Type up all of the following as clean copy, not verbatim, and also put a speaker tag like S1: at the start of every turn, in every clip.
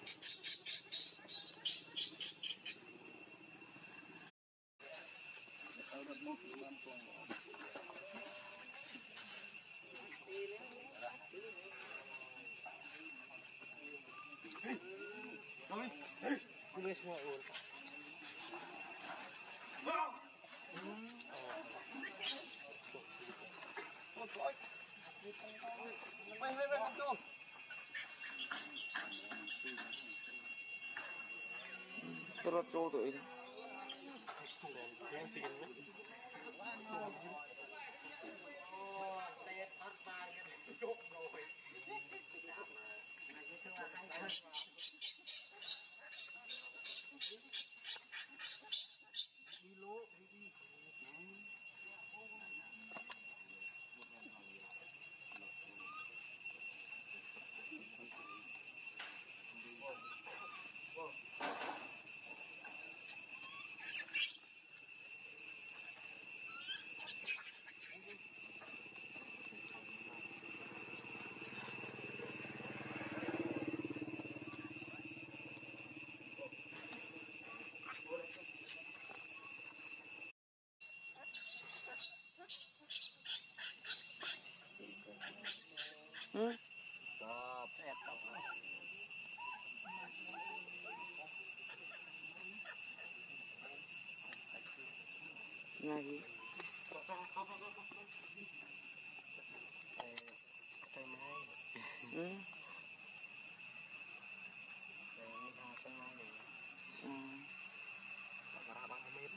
S1: Không biết mọi người. Rất trâu tuổi đi. Đi lỗ đi. Stop. Ngay gì? Cây mai. Cây mai này. Ra bằng mét.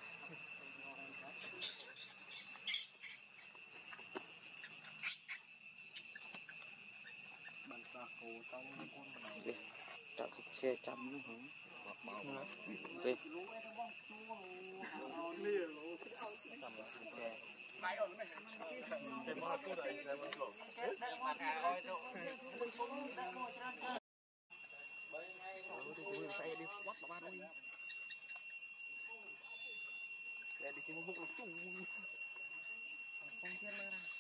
S1: Bàn ta cổ trong con này. Tạo cái che chăm nữa hả? Đây. Máy ở này. Cái mà cô đấy sẽ vẫn được. Tôi sẽ đi quát vào ba đôi. Để đi kiếm một lúc chung. Không chết nữa ra.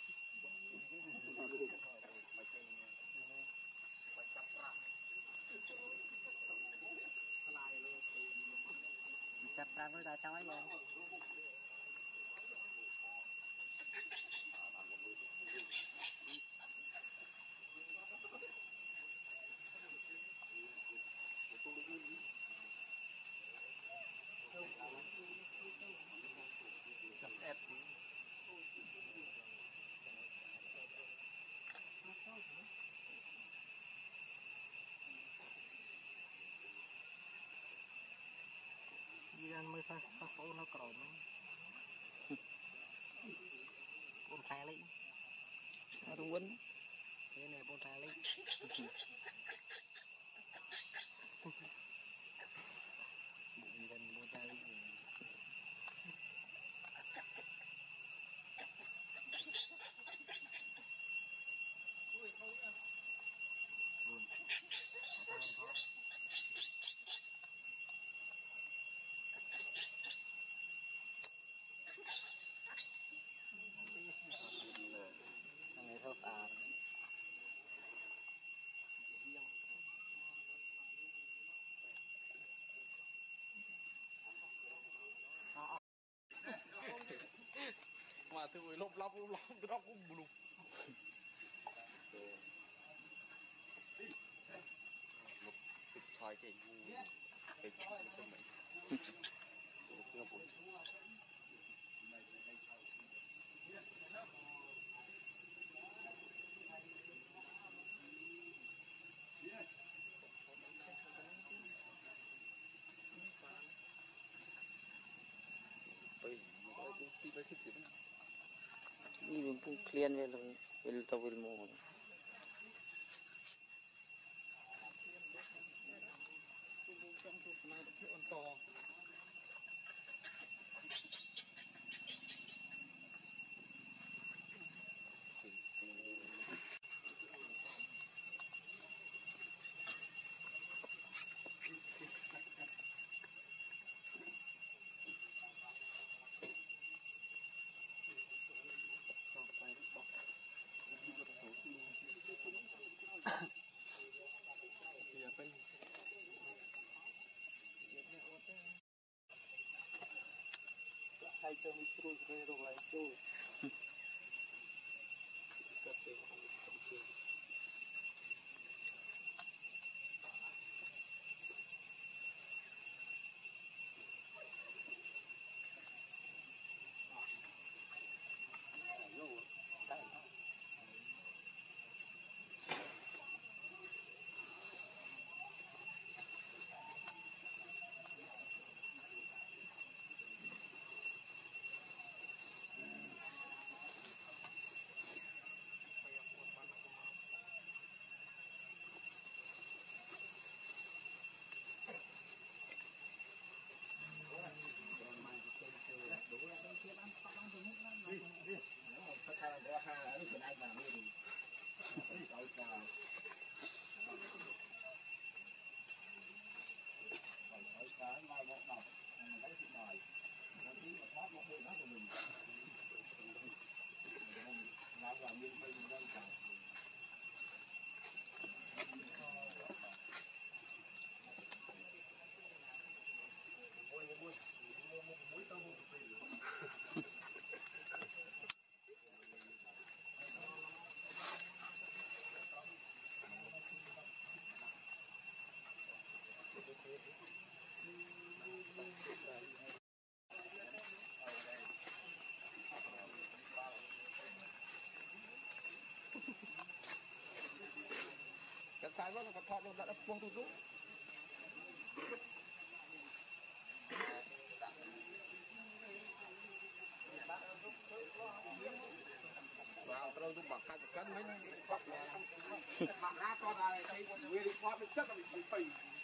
S1: Chặt ra với ta chói vậy. Chặt ép. Đi ăn mới phát phô nó cỏ nó bồn thay lấy đúng quên cái này bồn thay lấy bụng gần bồn thay lấy luôn này thâu tàn mà từ lốp lóc cũng bù một cái thoại cái ini bumbu klien wel tawil mo Siapa ini? ទៅមិនស្រួលស្រួលរកឡើងចូលកាត់ទៅcái sai nó có thọ nó đã buông tụt rút vào tôi dùng bằng hai cân mấy bạn lá con này thấy người đi qua bên trước là bị phì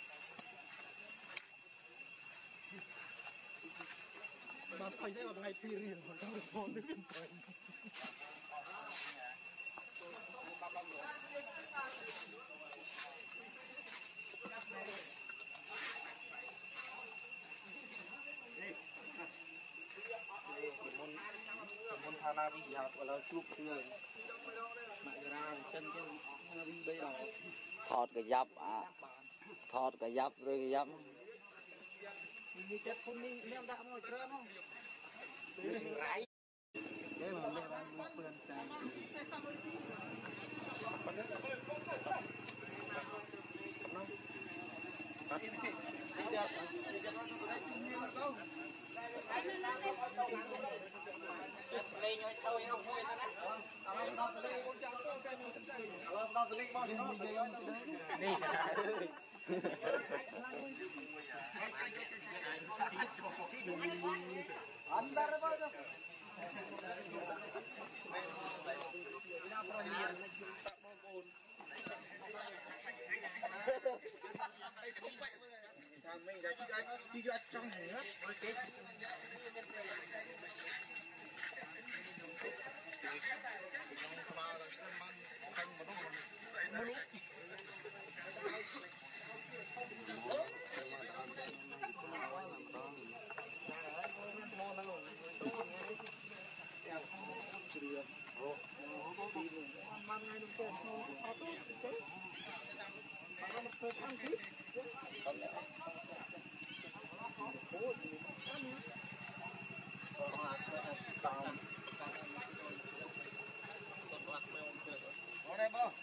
S1: mà phải thấy vào ngày phi riêng mà không được con đứng bên cạnh môn thà na bị học là chụp người mẹ ra chân chứ bị bây giờ thọt cái giáp rồi cái giáp đi chết không đi em đã ngồi trơn không cái mà mẹ bạn mua quyền tài lên nhoi thôi không thôi ta mình đã đi ra trong hết cái ở đây bơ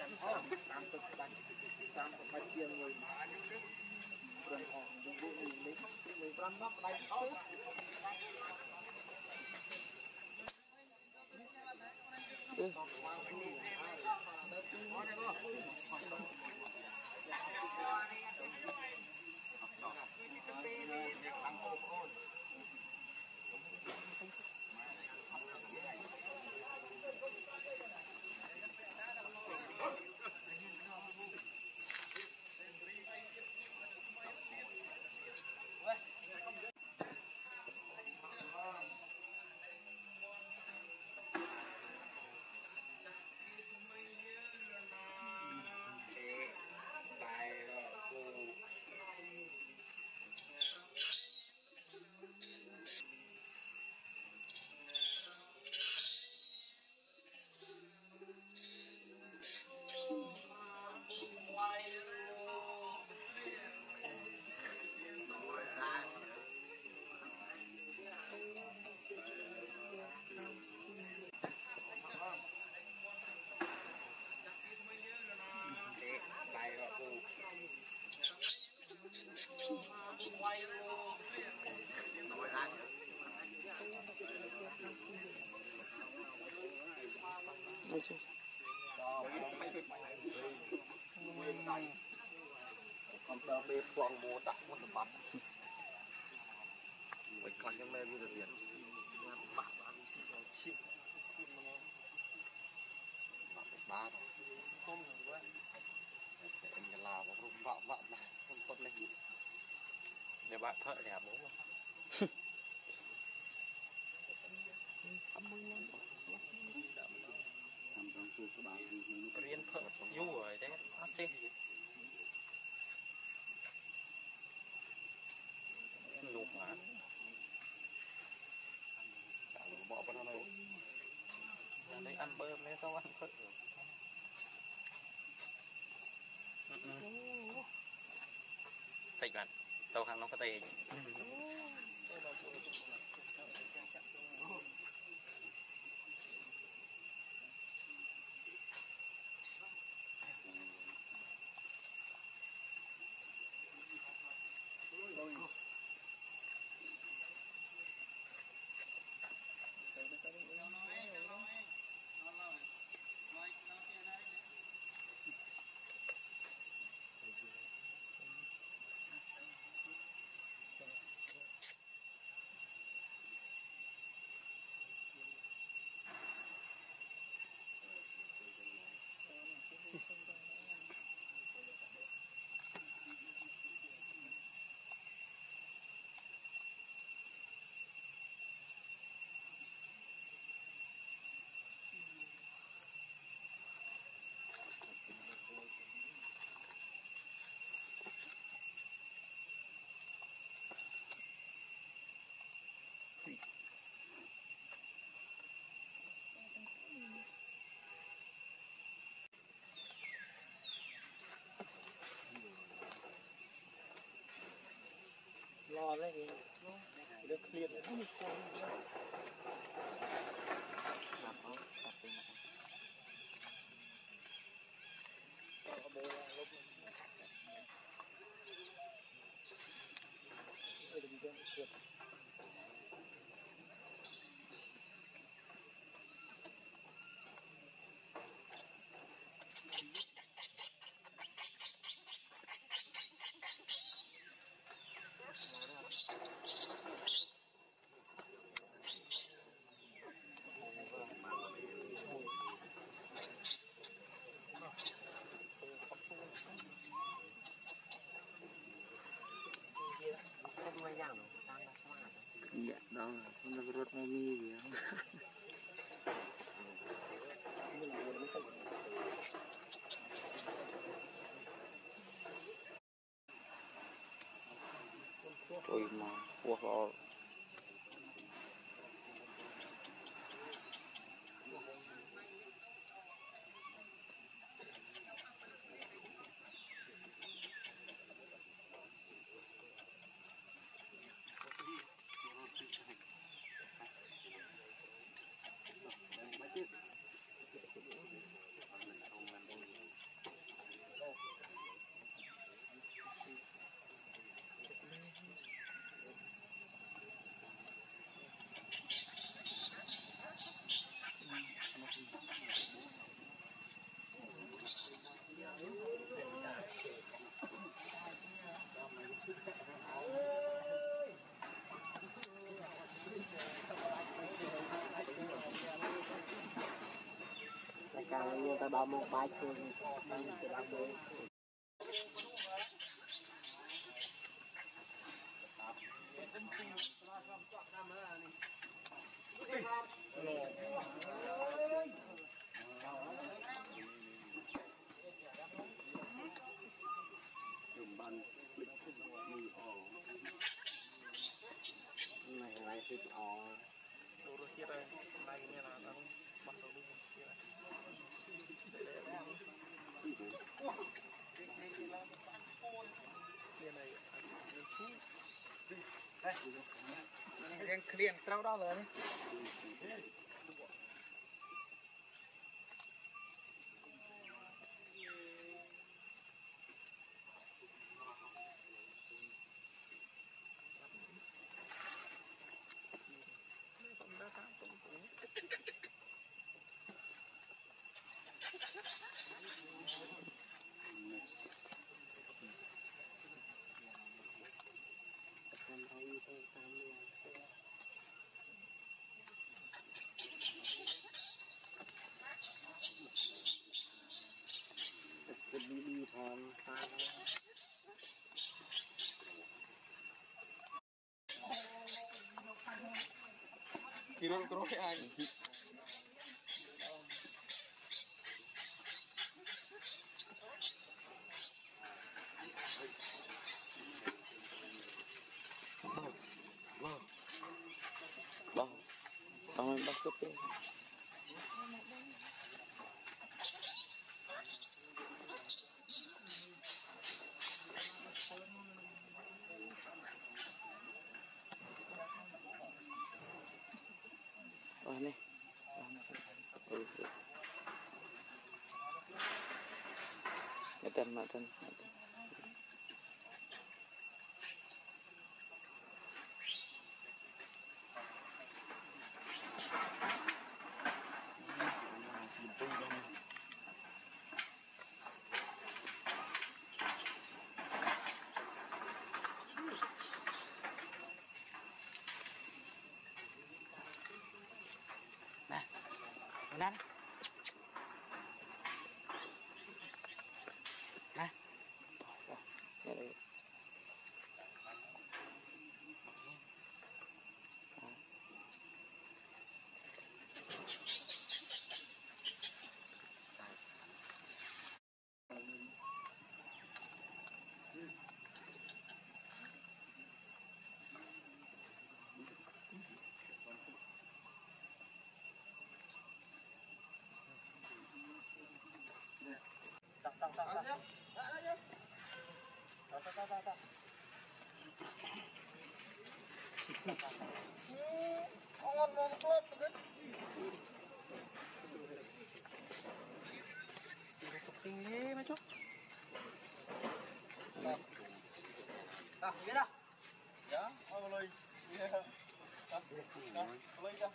S1: tam cực bạch tiền người gần họ dùng vụ mình răn bắp đánh áo bê quang mô tặng một tấm bắp mình còn cái mê như là tiền bắp chim ba không quá em cái là một rung vọng vọng này không tốt lên để bạn thợ đẹp bố mà riêng thợ nhu rồi đấy áp chế lục mà bỏ vào đây đây ăn bơm đấy sao ăn thợ tịch bạn tàu hàng nó có tề lo lấy gì được liền không dạ đó là nó rất mê mi gì không ôi mà wow càng người ta đào một bài chuông này thịt ò đồ kia đây này như là nó bắt đầu đi kia này riêng trâu đó rồi
S2: Kirol kerok ai. Bang basket tu. Oh ni. Matan. Nah, benar. Nah, ini. Tinggi macam. Dah, ya dah. Ya, apa lagi? Ya. Dah, lagi dah.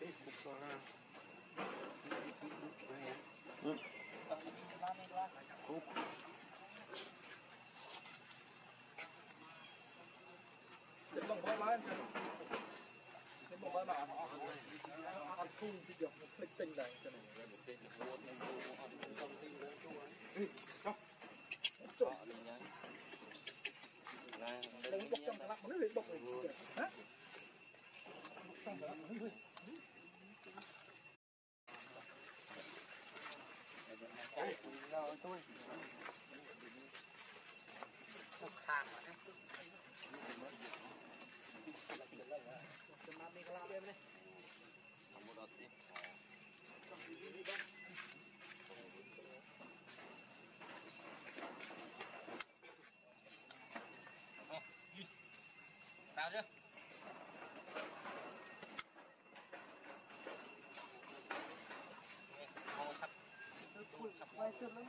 S2: Bông bó lên. Bông bó mà ăn thu thì được một cái tinh này cho này một tinh được luôn nên ăn không tinh luôn chú. Trời đi nhá. Này, đừng có trong lắc nó bị bông này. Hả? Trong lắc nó bị. Rồi tôi. Nó khang mà. Mami kelapa ya, Bre. Kamu roti. Tao chưa? Ngồi sắp. Sắp quay chân lắm.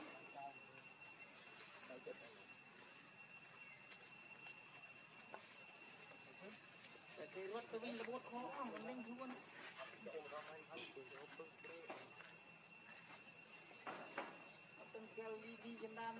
S2: Cái rốt tôi là bột khó mà mình luôn. Từng cái đi chân đam.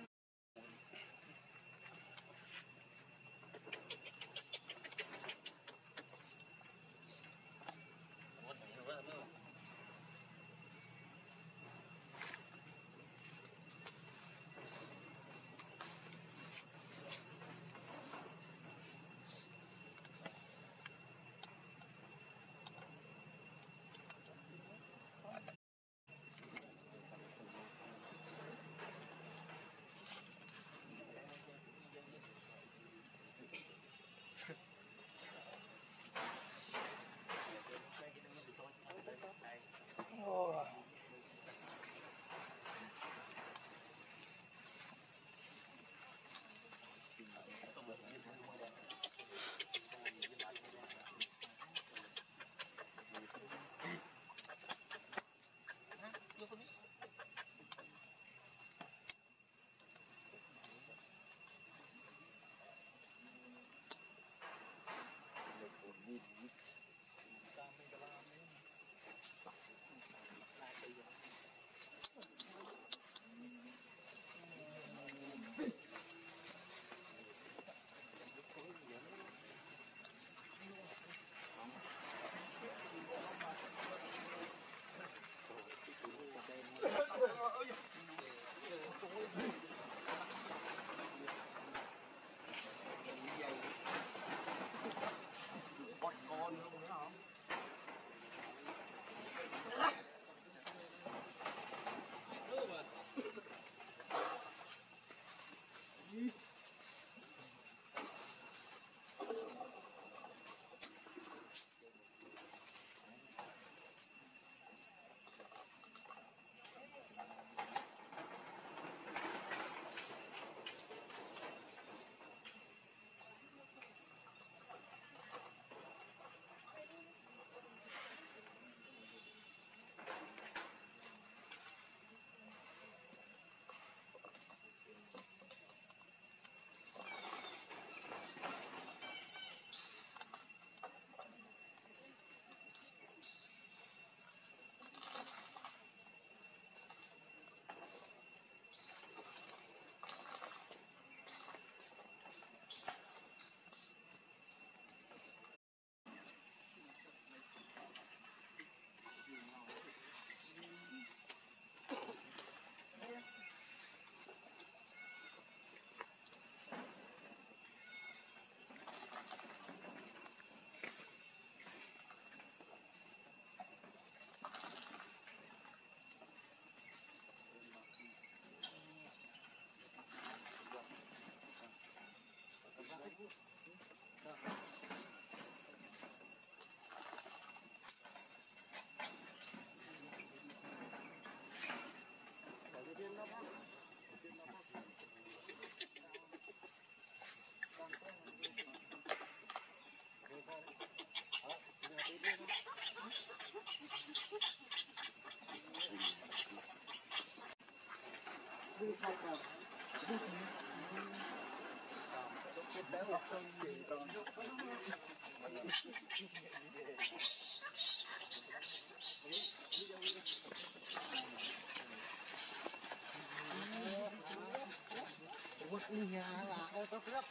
S1: Quất nhà là ô tô rất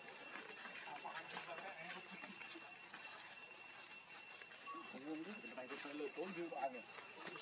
S2: Mày tôi lựa tốn dư bao nhiêu?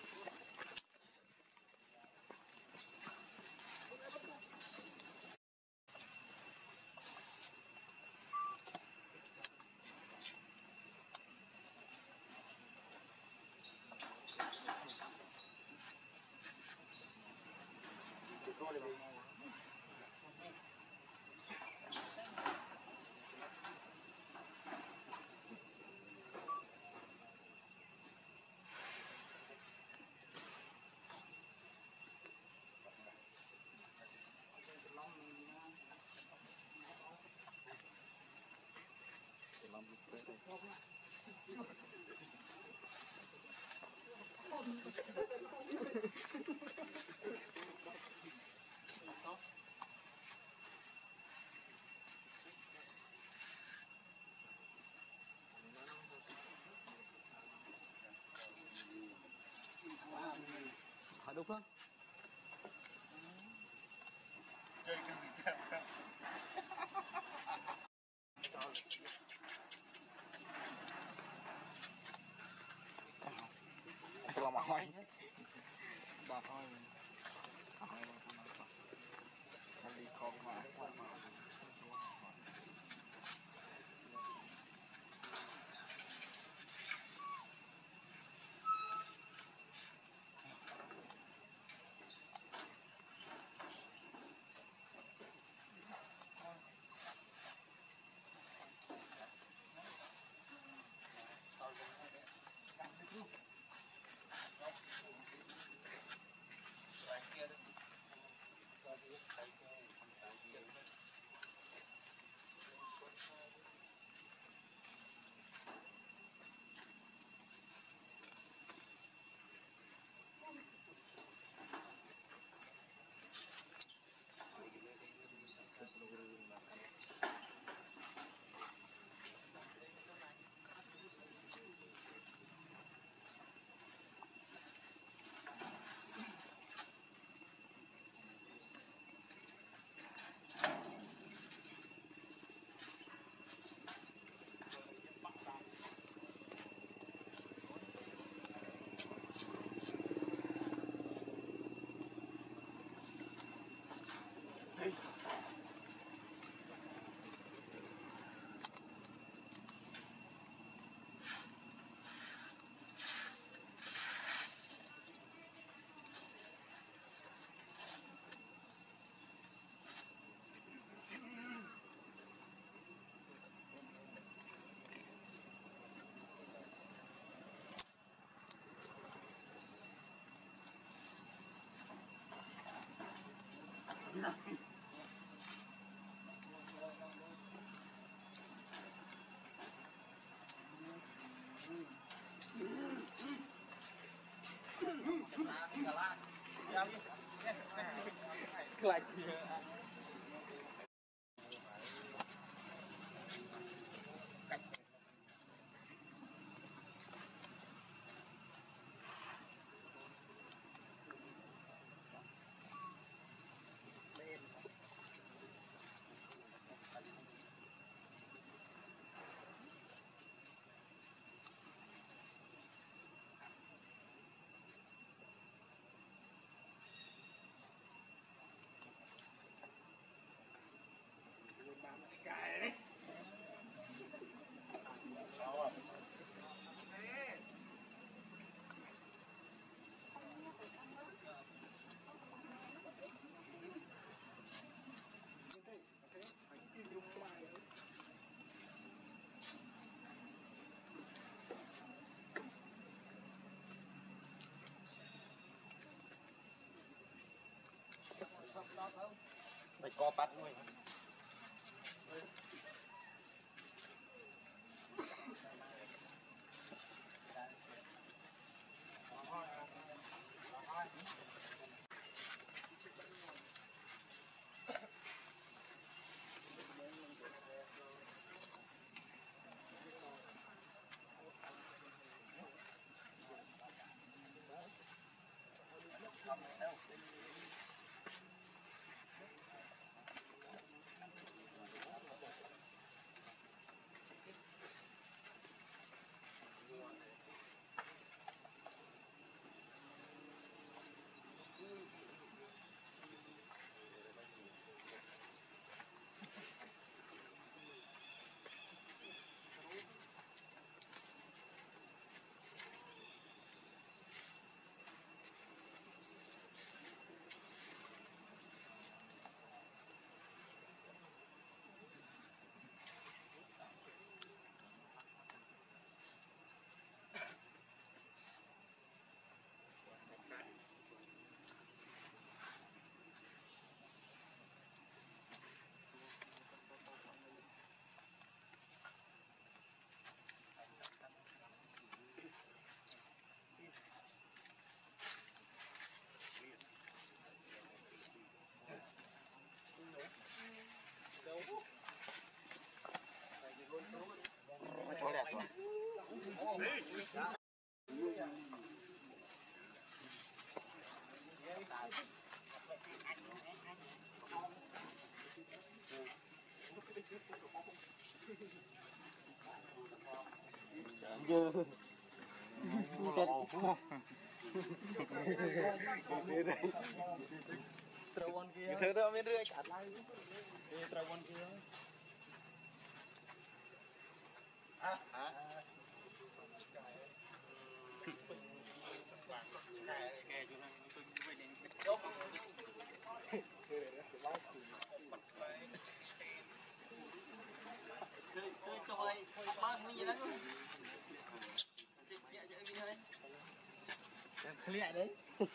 S1: Hả đúng không?
S2: Chơi cái gì thế? Cái lòng hỏi bà thôi anh đi con mà lại mày co bắt luôn
S1: Trâu kia. Thưa đó mới rưỡi chặt lại. Trâu kia. Liệt đấy.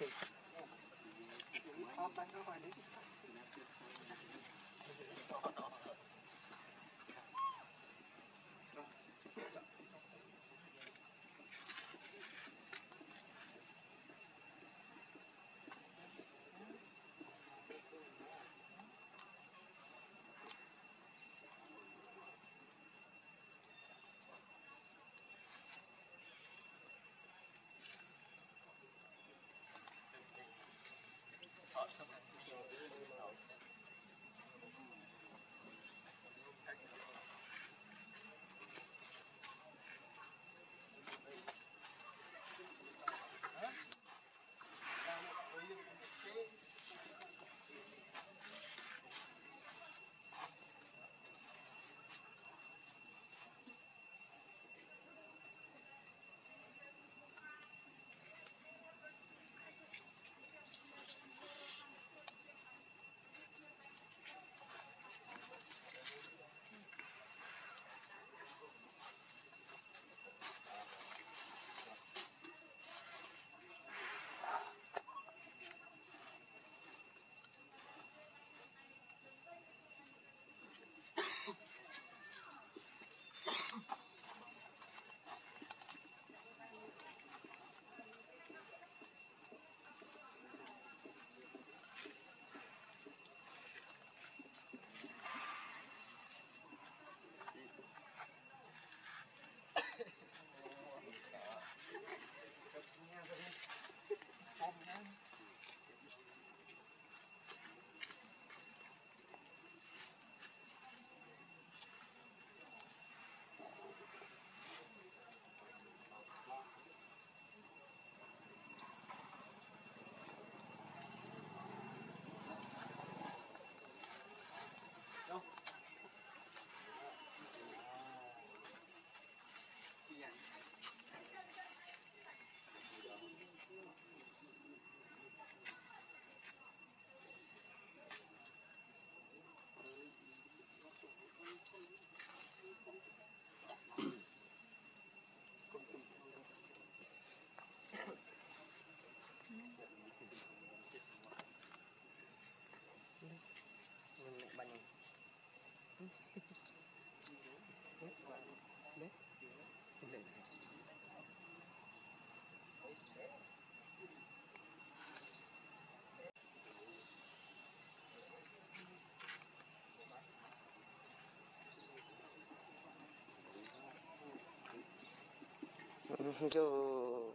S1: Chứ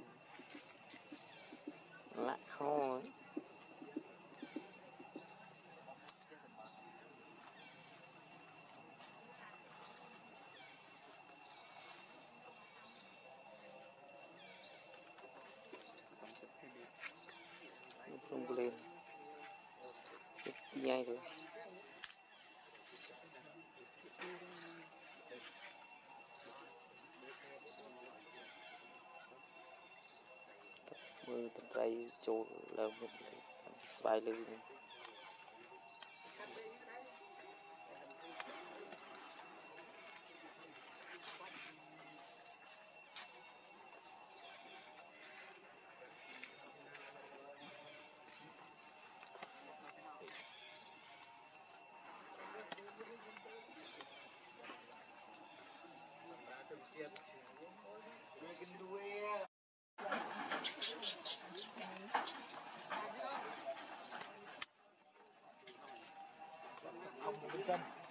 S1: lại thôi. Không lên nhai rồi. Mưa tập ray trôi là một vài lư.
S2: Không, bên trong.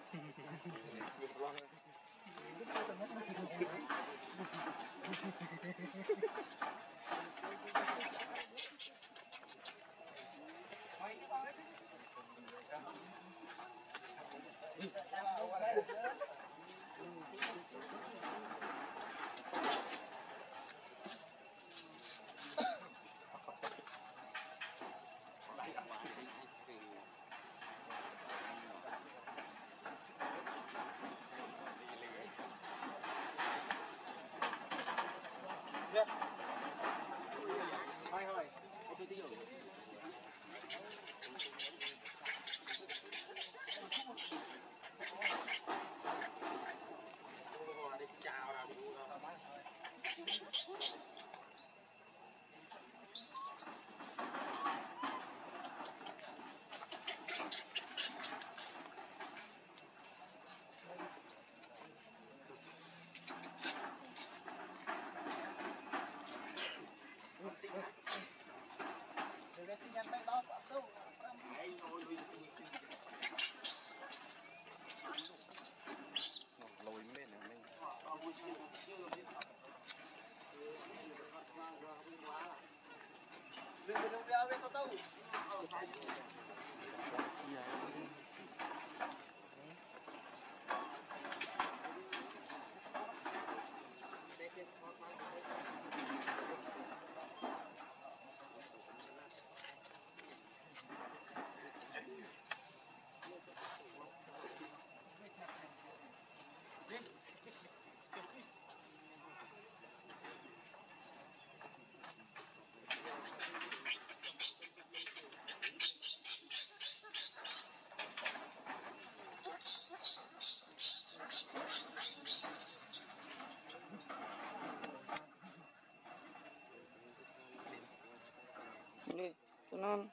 S3: Đi, cho non.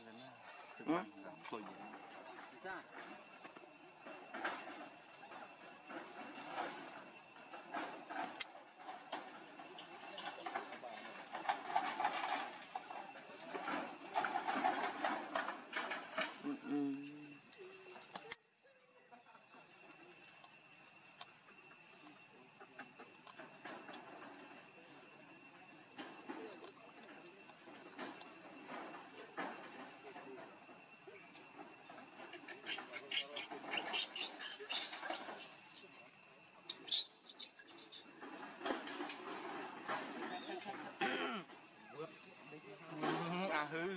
S3: À hư.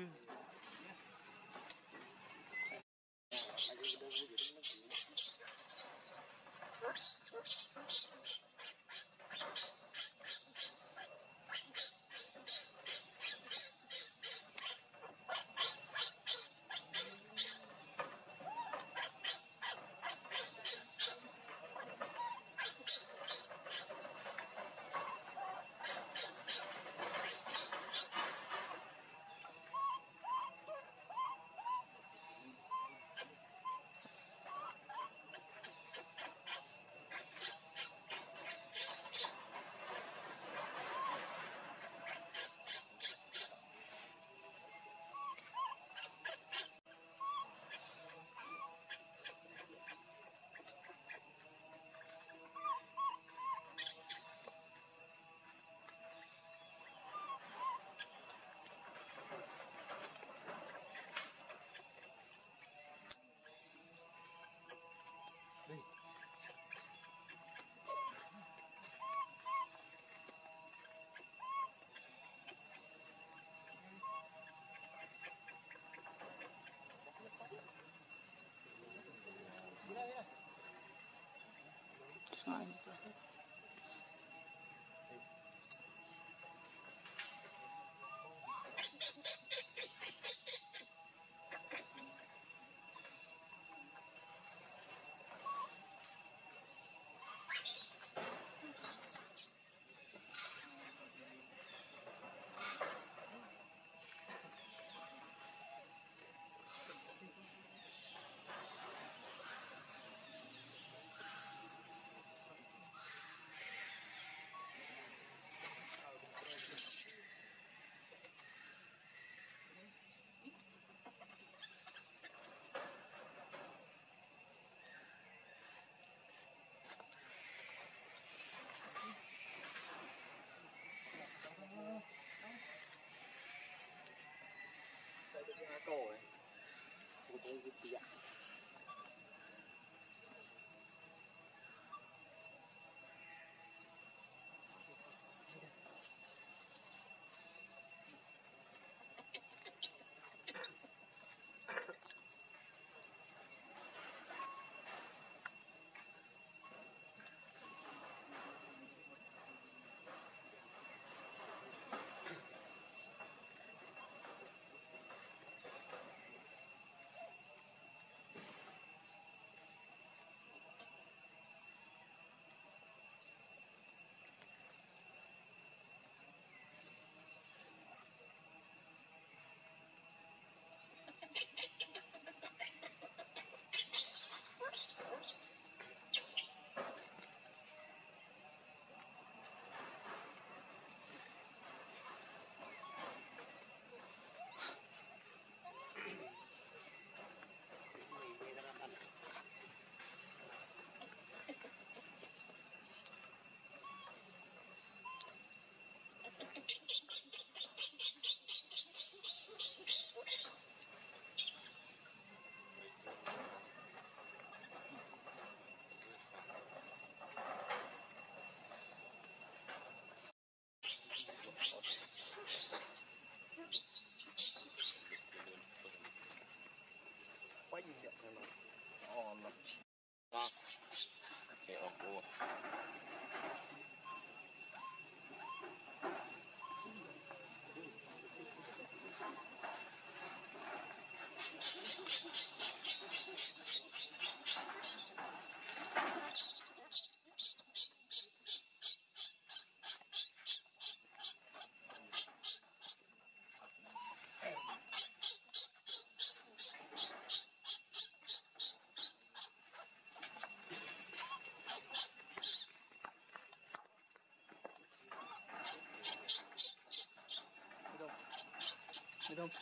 S1: Đi đâu?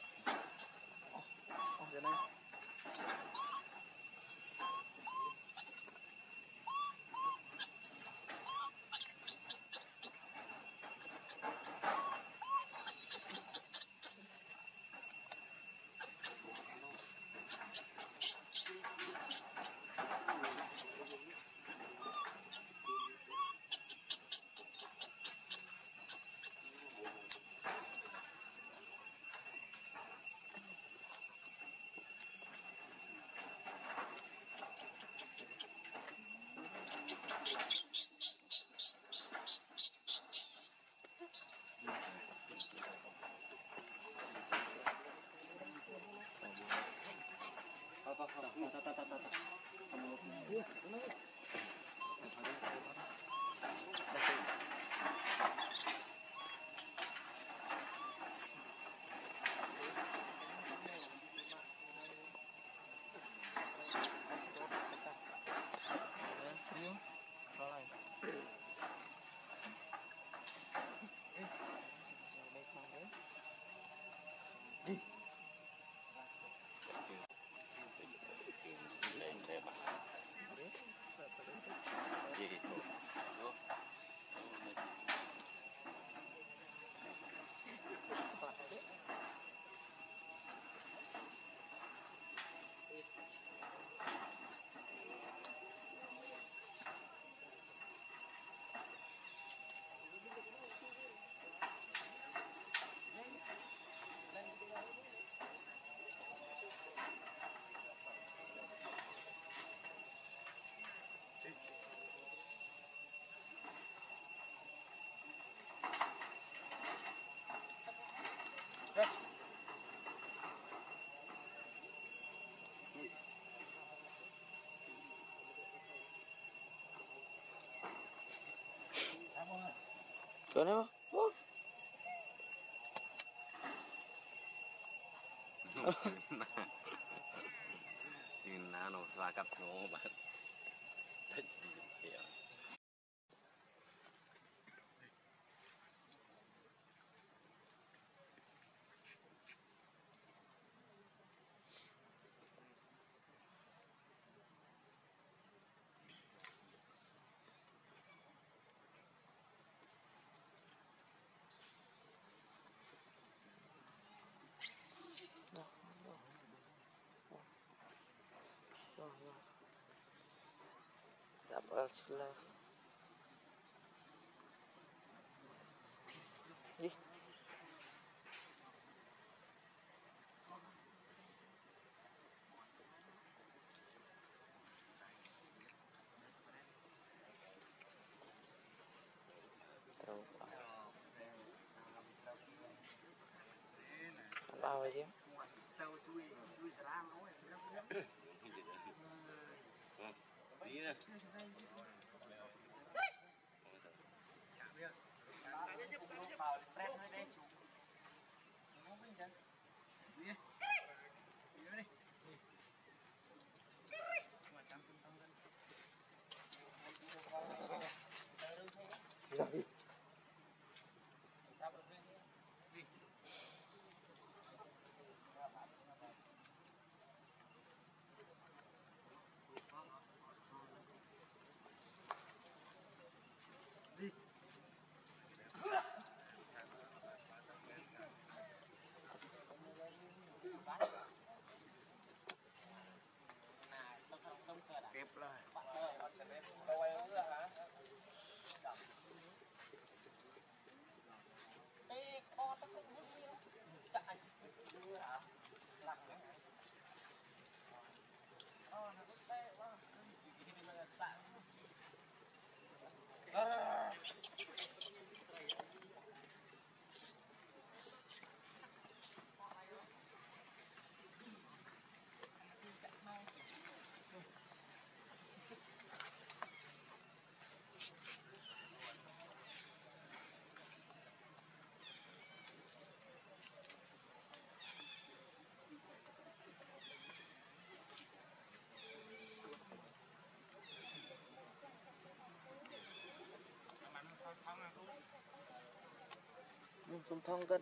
S1: Giờ này.
S3: Cỡ nào?
S4: Chừng nào nó xóa cặp số bạn đấy chỉ hiểu
S3: Double là đi. Đâu bao vậy chứ?
S4: tí nè
S1: Kẹp lại.
S3: Sum thong cân.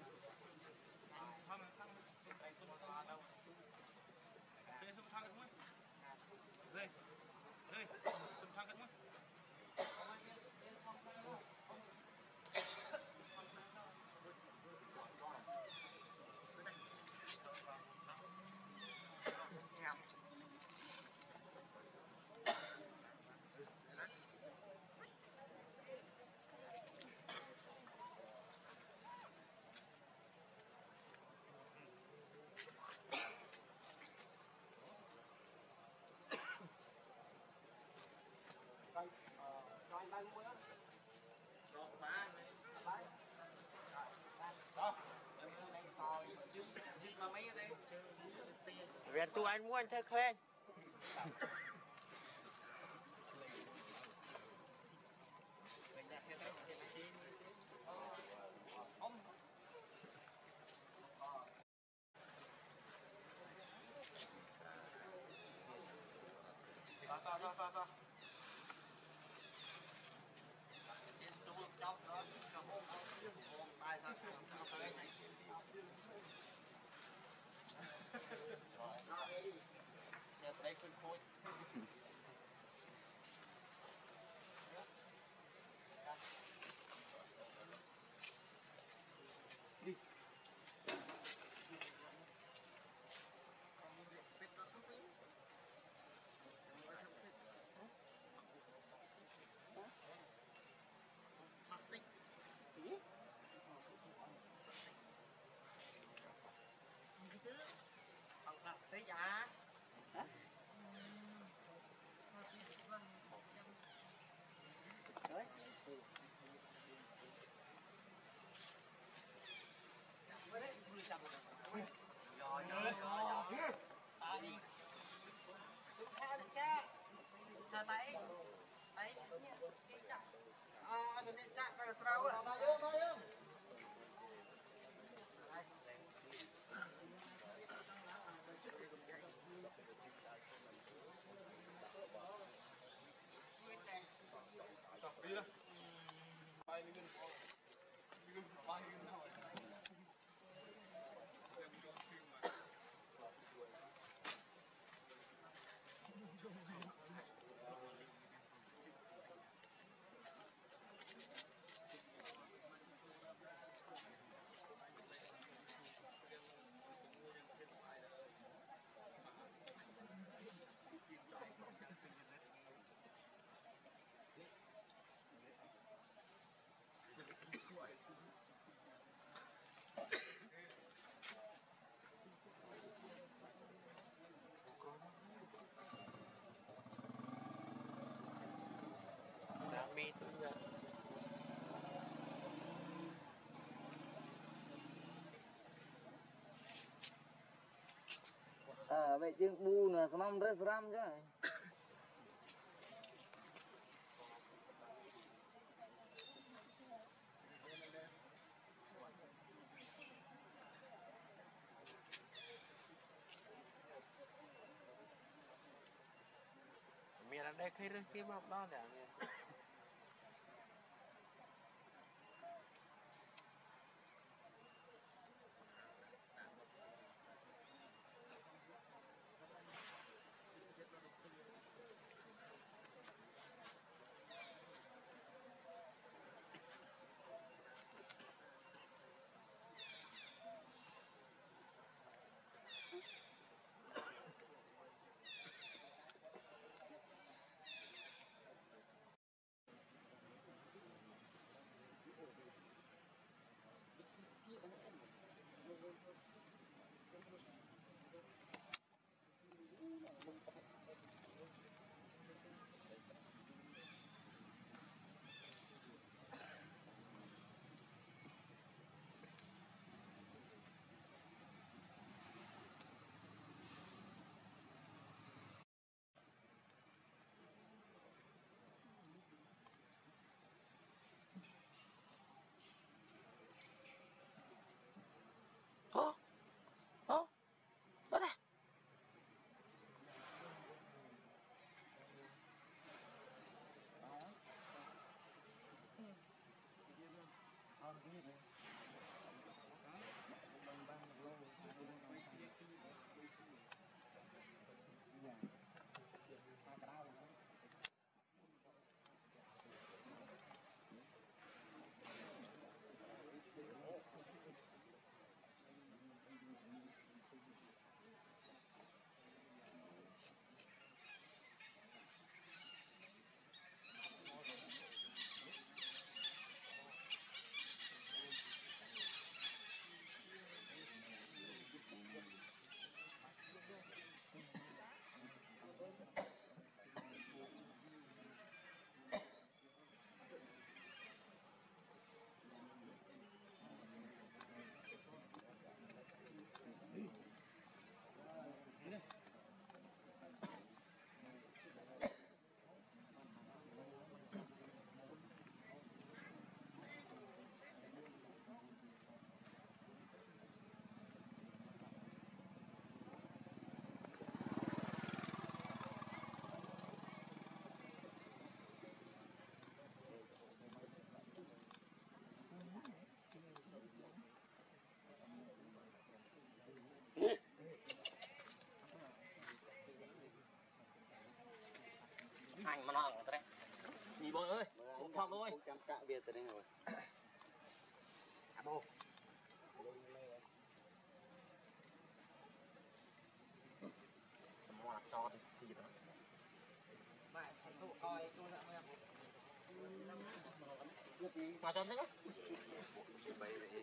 S3: Về tụi anh muốn anh thấy khen. Mi tụi ra. Vậy chứ bu là năm rất ram chứ. Mình ở đây khi cái bọc đó để hành mà nó đấy đi bơi ơi một phòng thôi
S1: chăm cạ biệt từ đây rồi bố
S3: hoa cho thì đó
S1: mày thành tụ coi tôi đã nghe
S3: mà cho thế
S4: bay vậy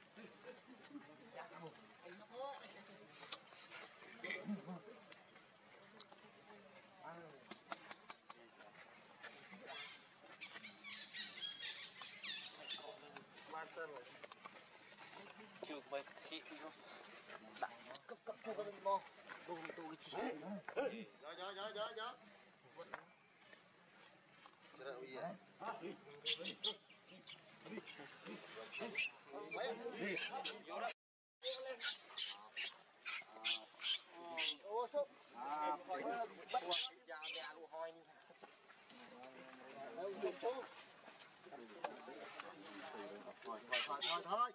S3: chưa về thị luôn đặt cấp cấp cho cái bo đồ tôi chỉ
S1: gió ô số bắt
S3: già nhà của hoi
S1: đâu dùng số thôi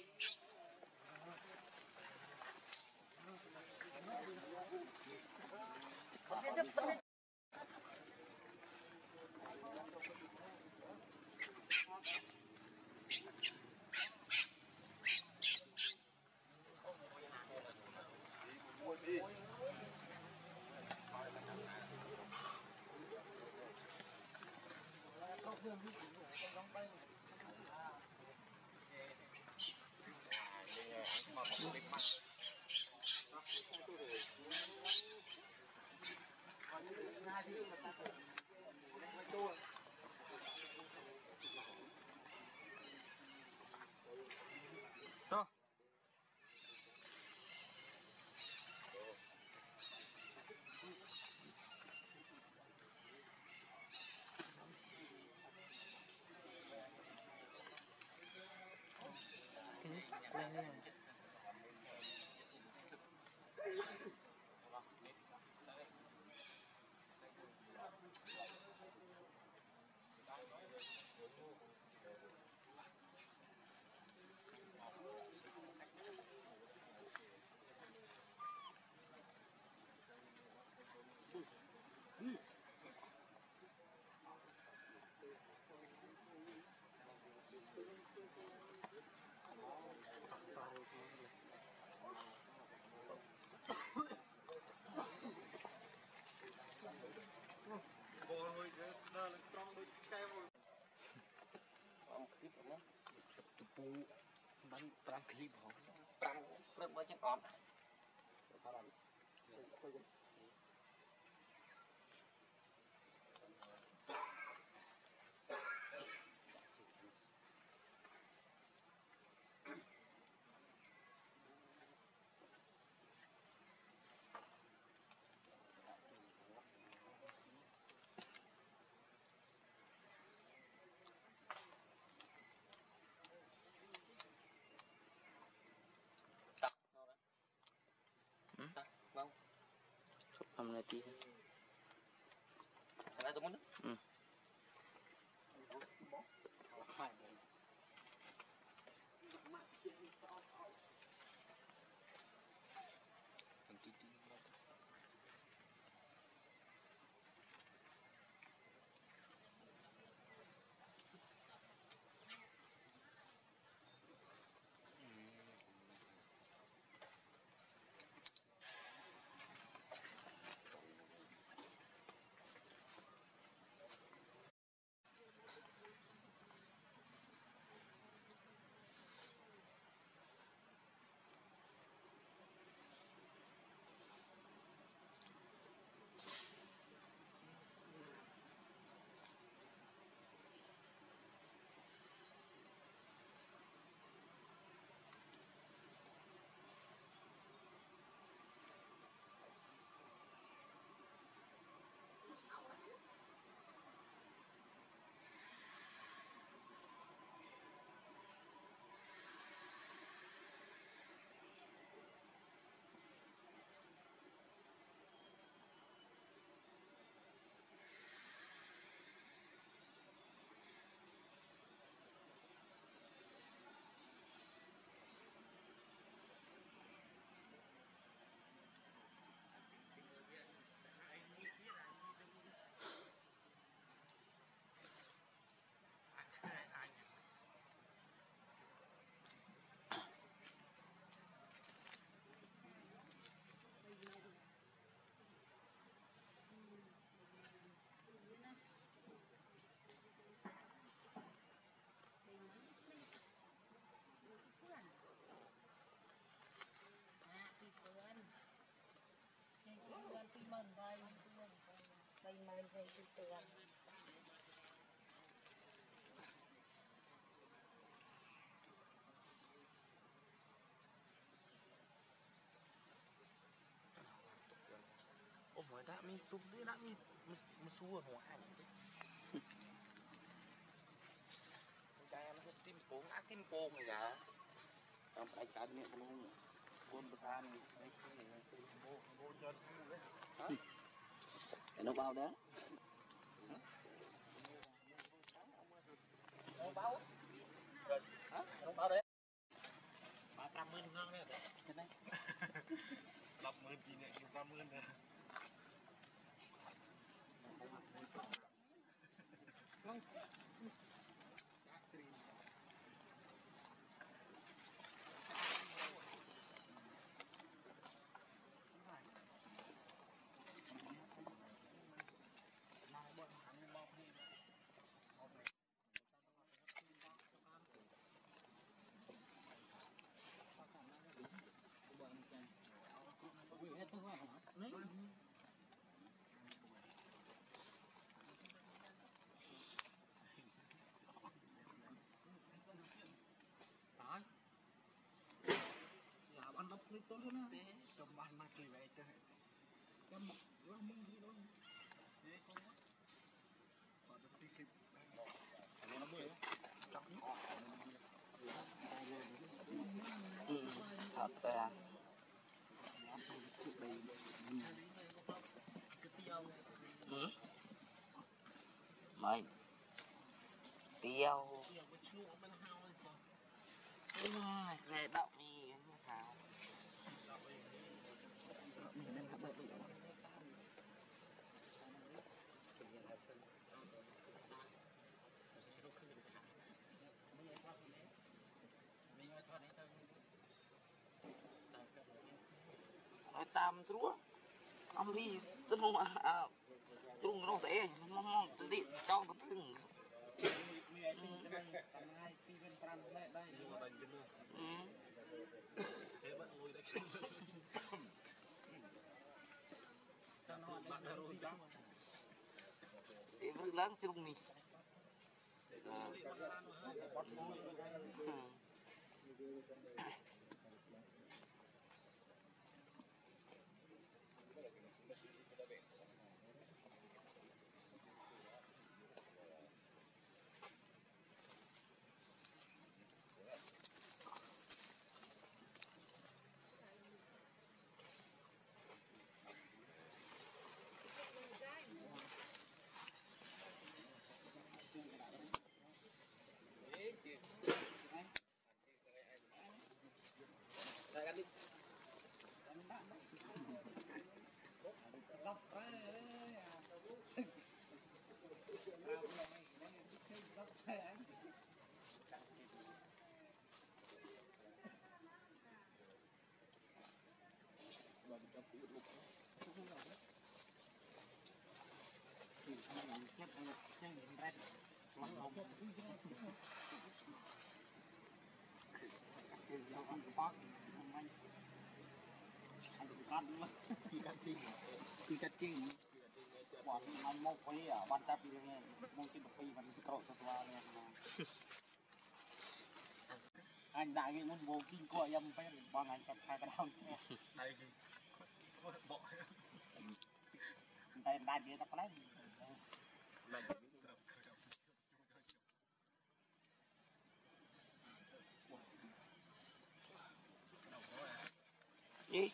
S3: đó
S1: bắn tram clip hả
S3: trăm rất mới chắc ổn vâng
S4: 5 นาที
S3: cái này tôi muốn Ủa mới đã mi sung đi đã mi xua hỏa ảnh cái nó tim cuồng này dạ trong cái cái miệng luôn buôn bữa ăn đấy cái mua cho đấy nó bao đó nó bao rồi hả nó bao đấy 300 nghìn ngon đấy thế này 50 gì này 50 nè ăn bắp lên tốt luôn á cầm bàn mà kỳ vậy trời cầm bắp nó mông gì đâu thế con á còn được đi kịp nó mười chắc thật à mày tiêu về đậu đi thảo nói tam chúa ông đi tôi không à trung nó sẽ nó đi trong nó từng thì vẫn lớn chung này khi cắt chi bọn anh một cái ở ban chấp đi nghe một cái bậc mình cậu thật là anh đại cái muốn vô kinh coi em phải bọn anh cắt hai cái đau đây bộ đây đại cái tao lấy gì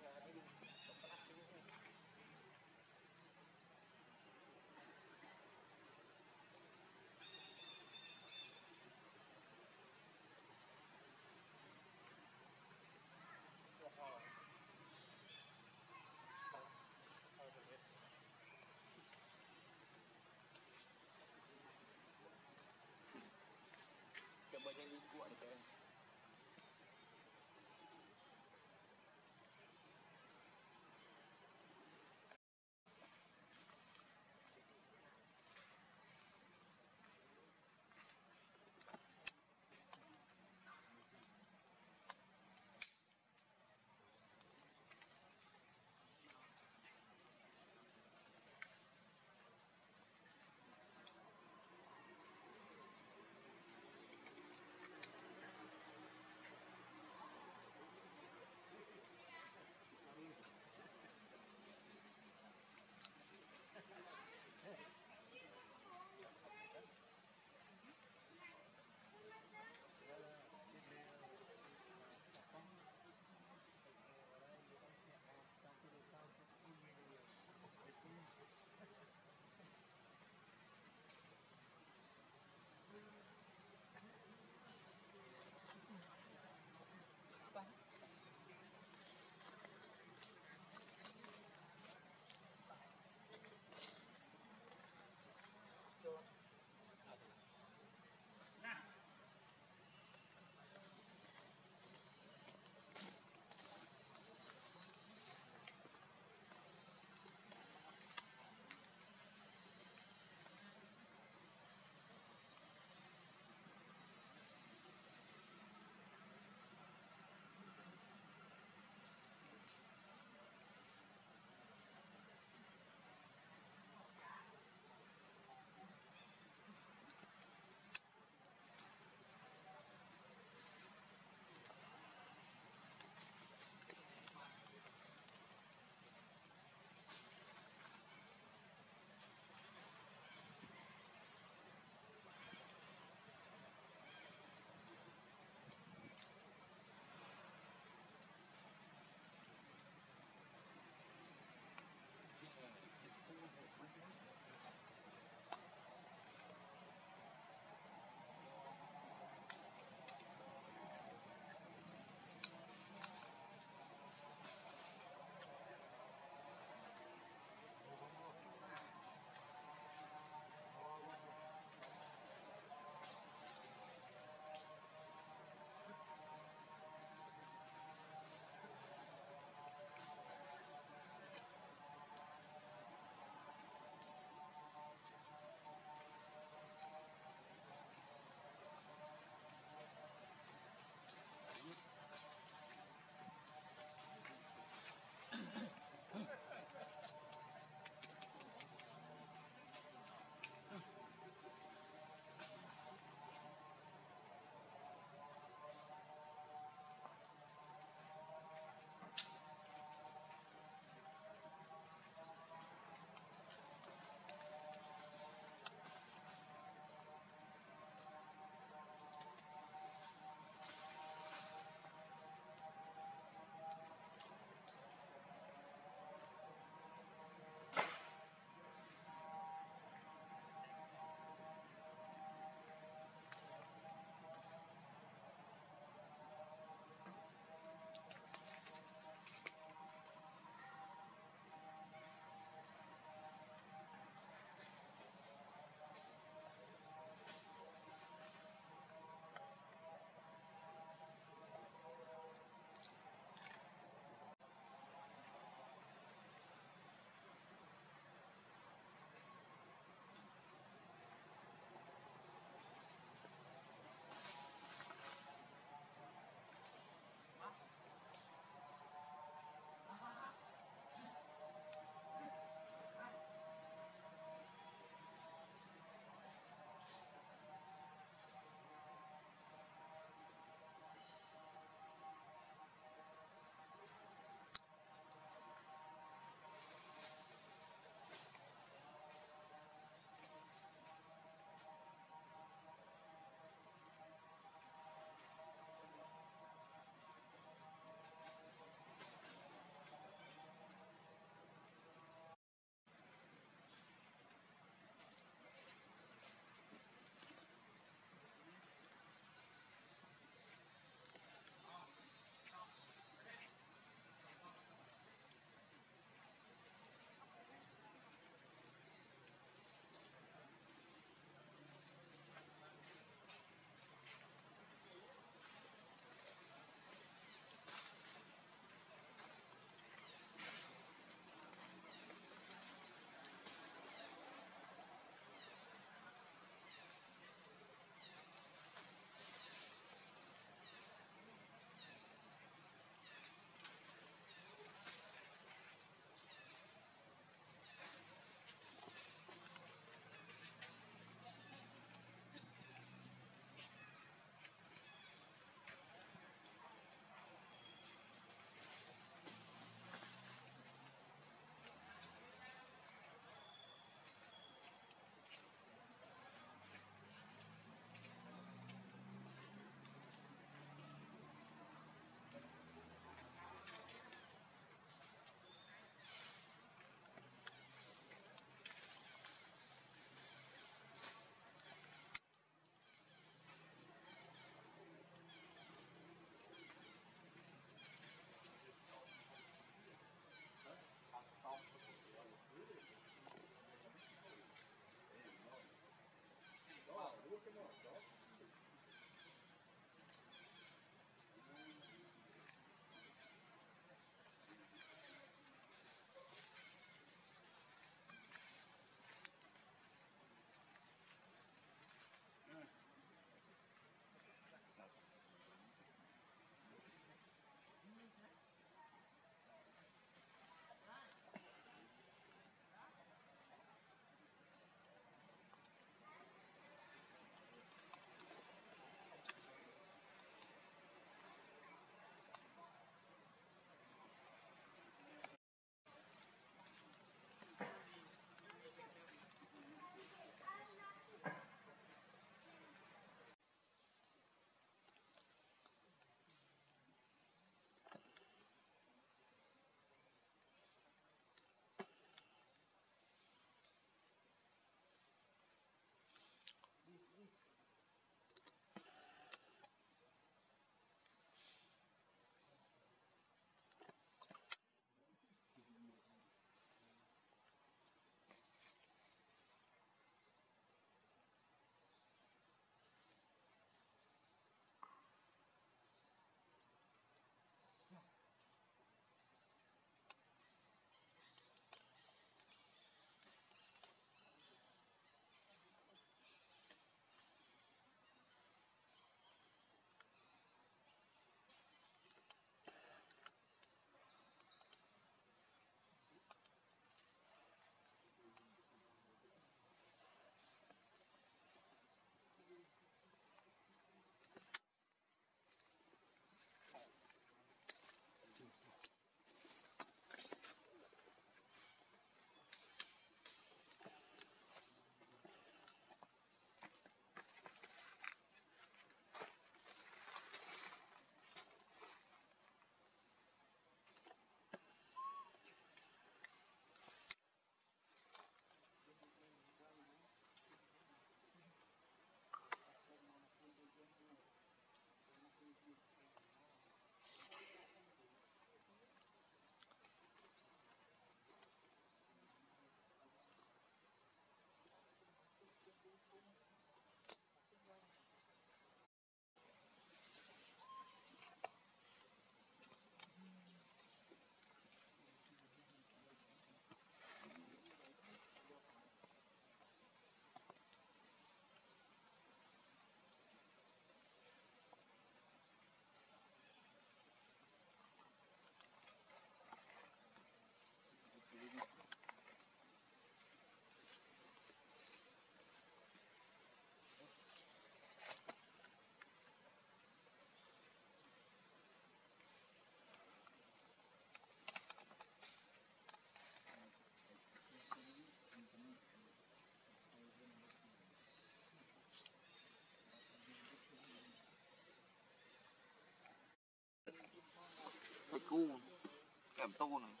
S3: tô này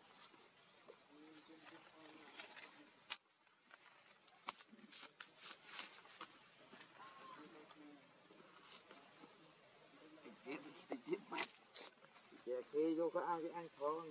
S3: tiết mát giờ khi vô có ai ăn thôi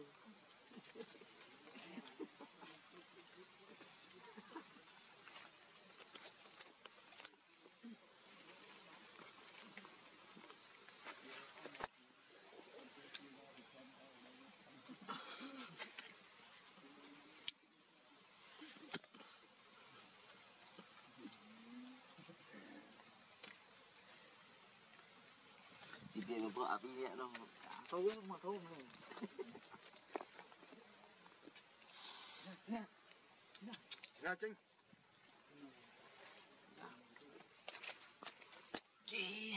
S3: thì tiền của vợ bị nhẹ đâu tôi mà thôi này
S2: Ra Trinh.
S3: chị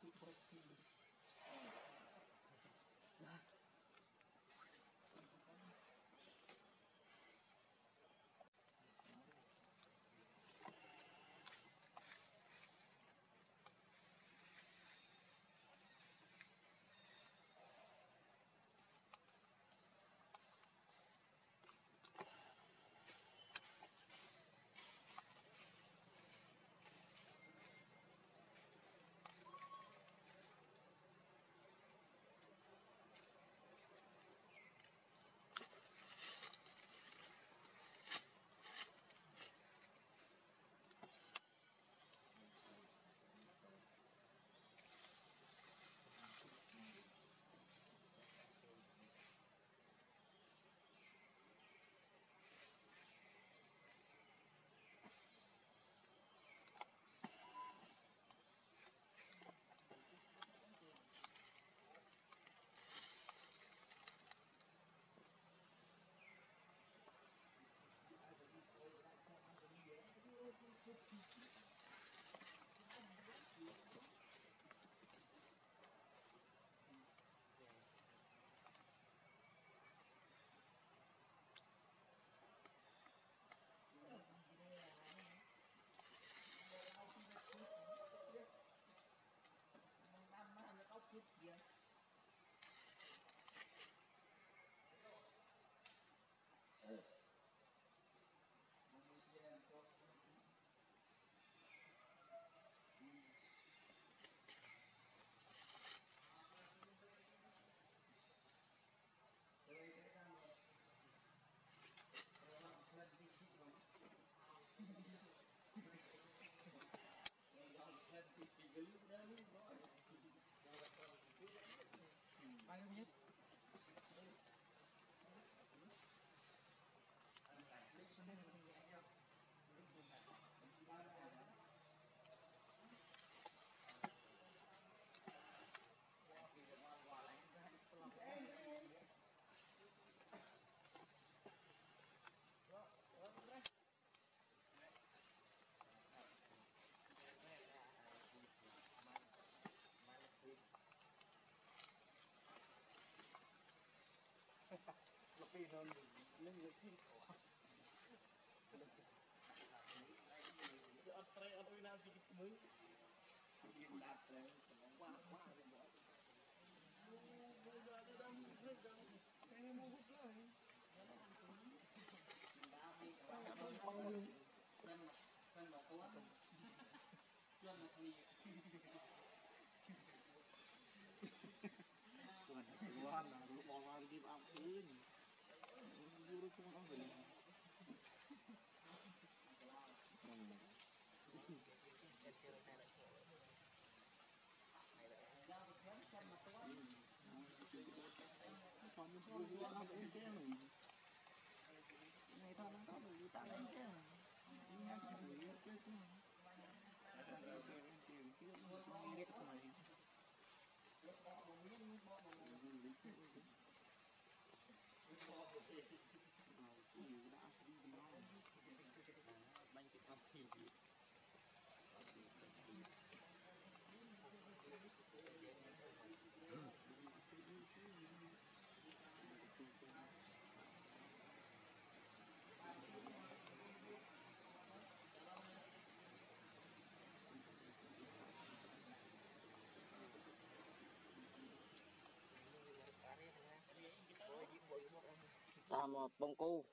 S3: Tam bông cu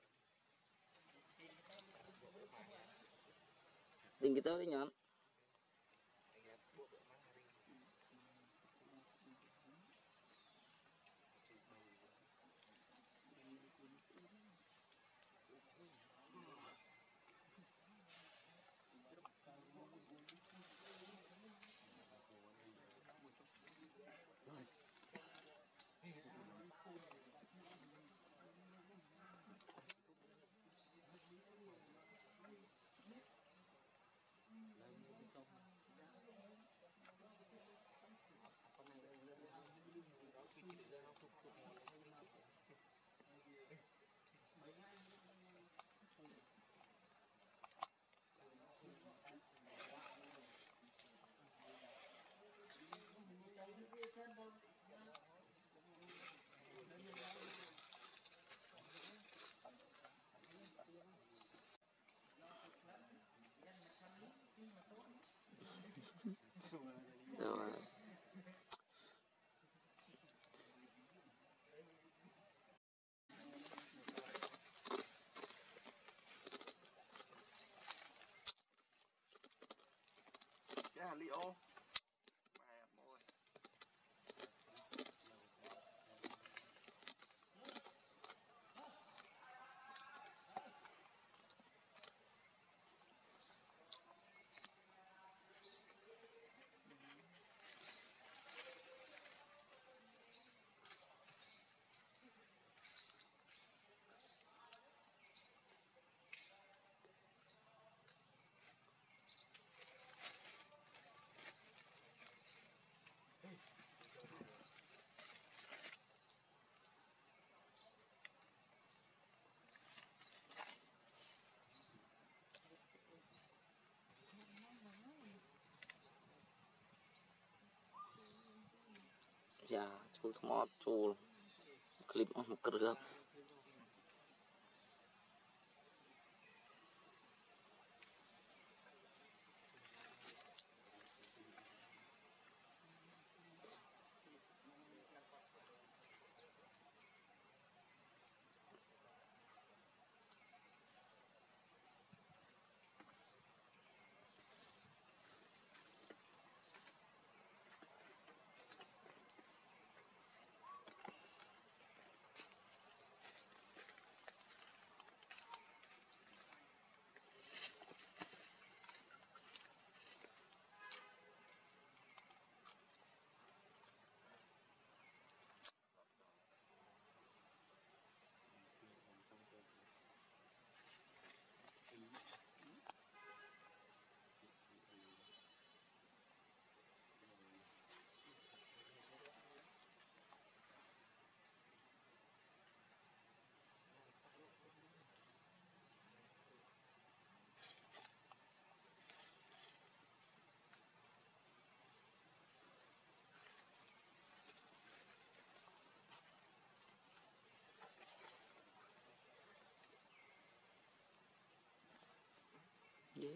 S3: đình cái tới đi nhẫn li ô mẹ môi
S5: dạ chú thọt chú clip một cửa yeah.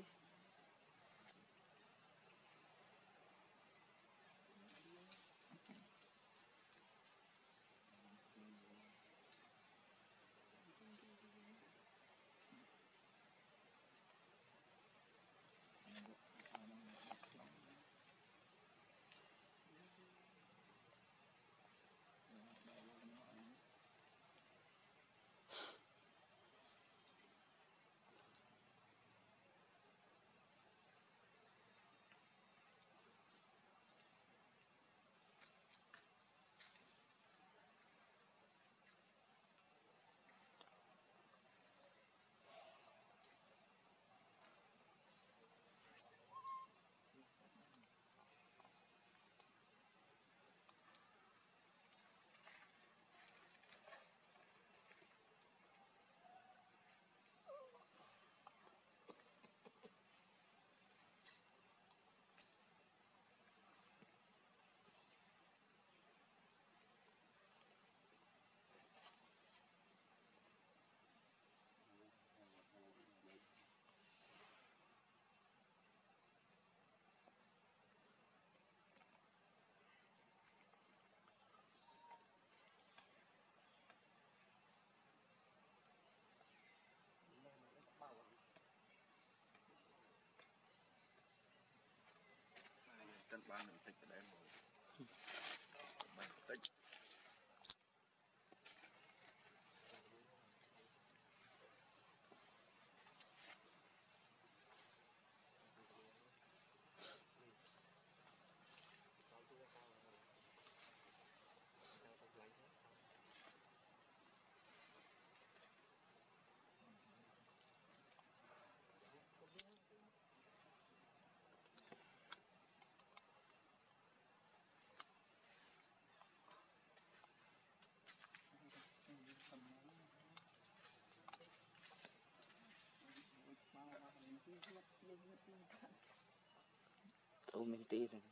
S3: chân ban mình tích cái đấy rồi mình tích
S5: Cháu mình tí rồi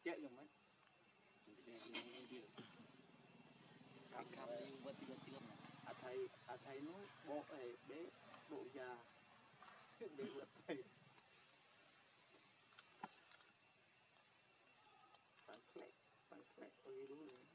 S3: chết rồi mấy thầy nó bộ bé bộ già để vượt thầy tăng khỏe ơi đúng rồi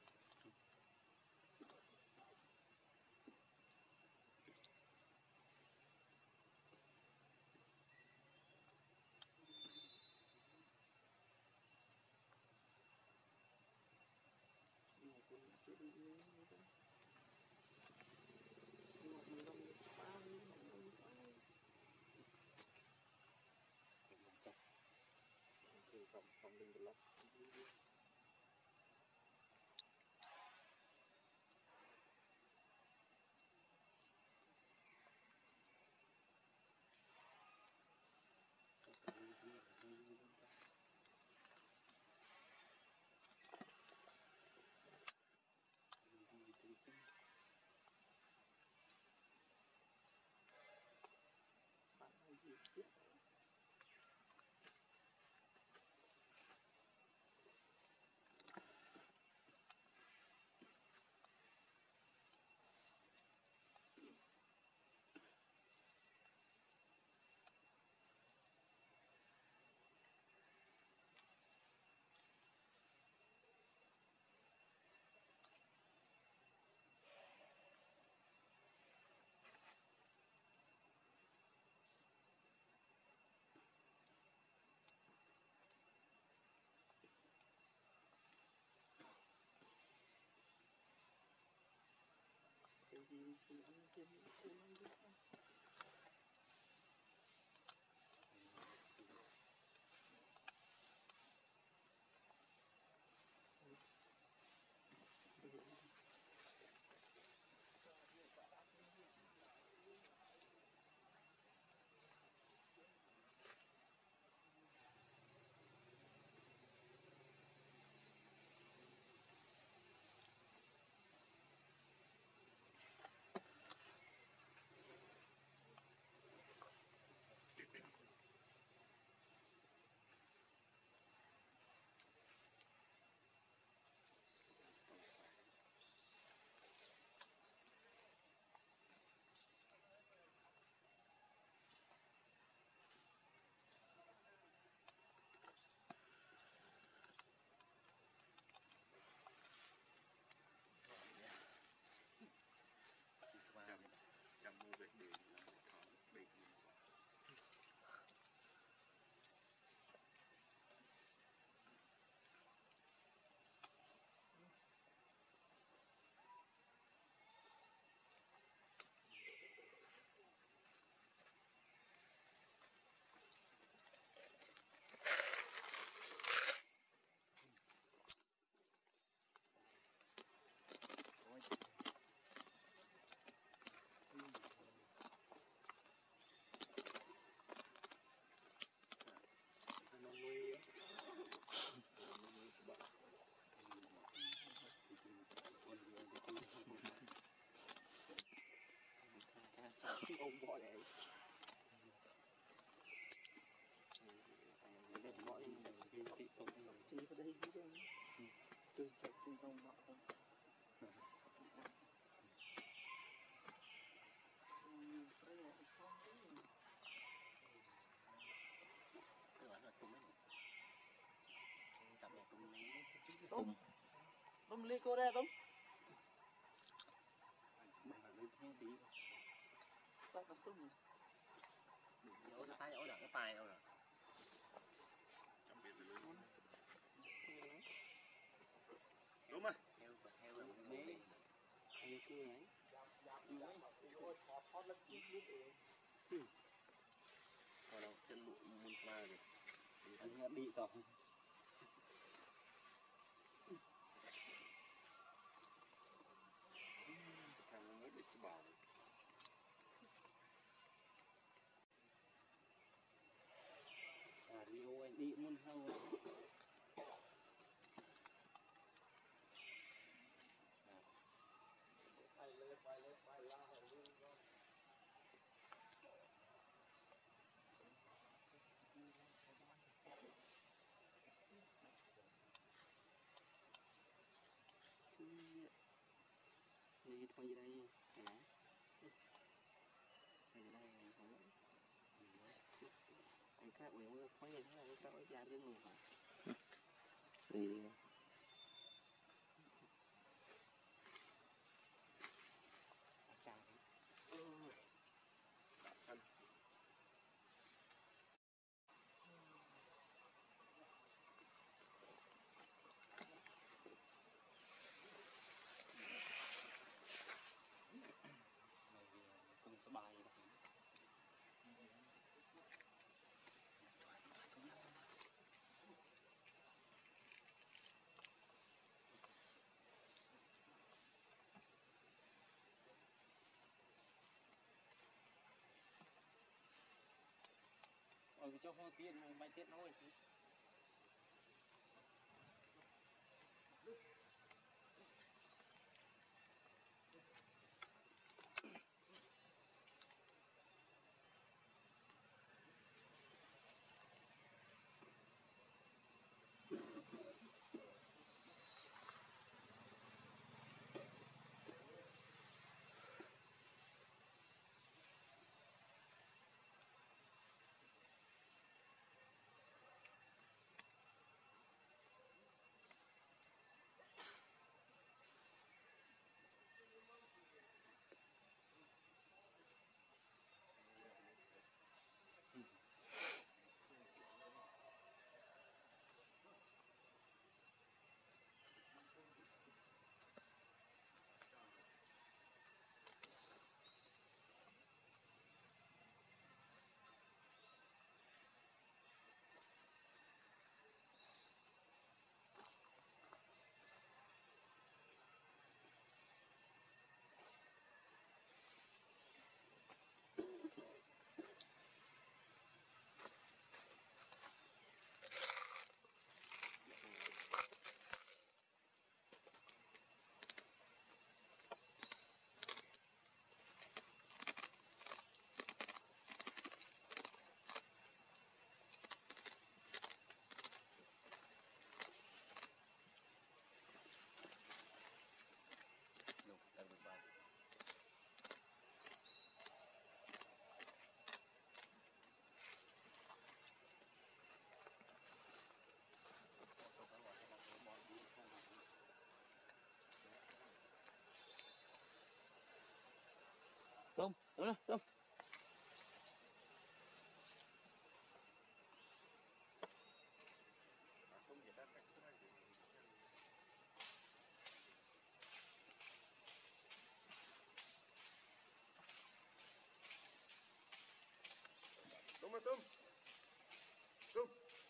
S3: ông bỏ lại mọi người thị tổng chỉ vào đây chứ đâu từ trung tâm họ không tôm ly cô đây tôm sao tôm tôm
S4: ôi cái tay ôi là cái tay đâu rồi đúng rồi heo là một bé heo kia ấy còn đâu chân bụi muôn pha rồi anh đi rồi thằng mới bị bảo đi ô anh đi muôn hao
S5: thôi gì đây anh khác về mới thôi như thế này các bạn ra riêng luôn hả gì cũngสบายนะ ở cái chỗ hoa tiên bay tiết nói tôm tôm tôm
S2: Tôm ơi tôm. Tôm.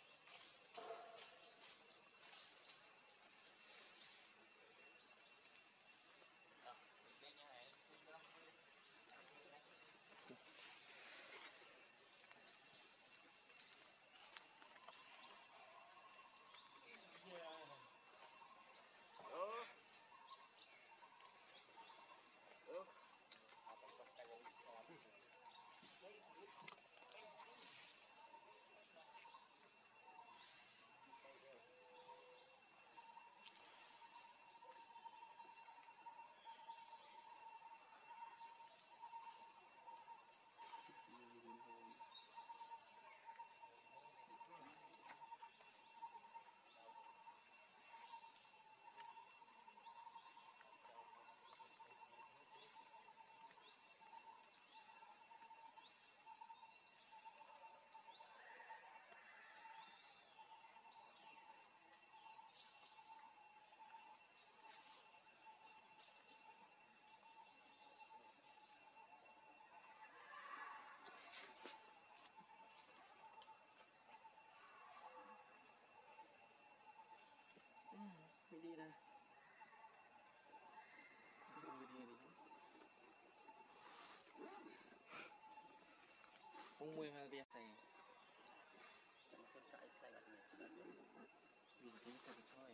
S5: mình đi ra không mua hai bia này vì tính thật thôi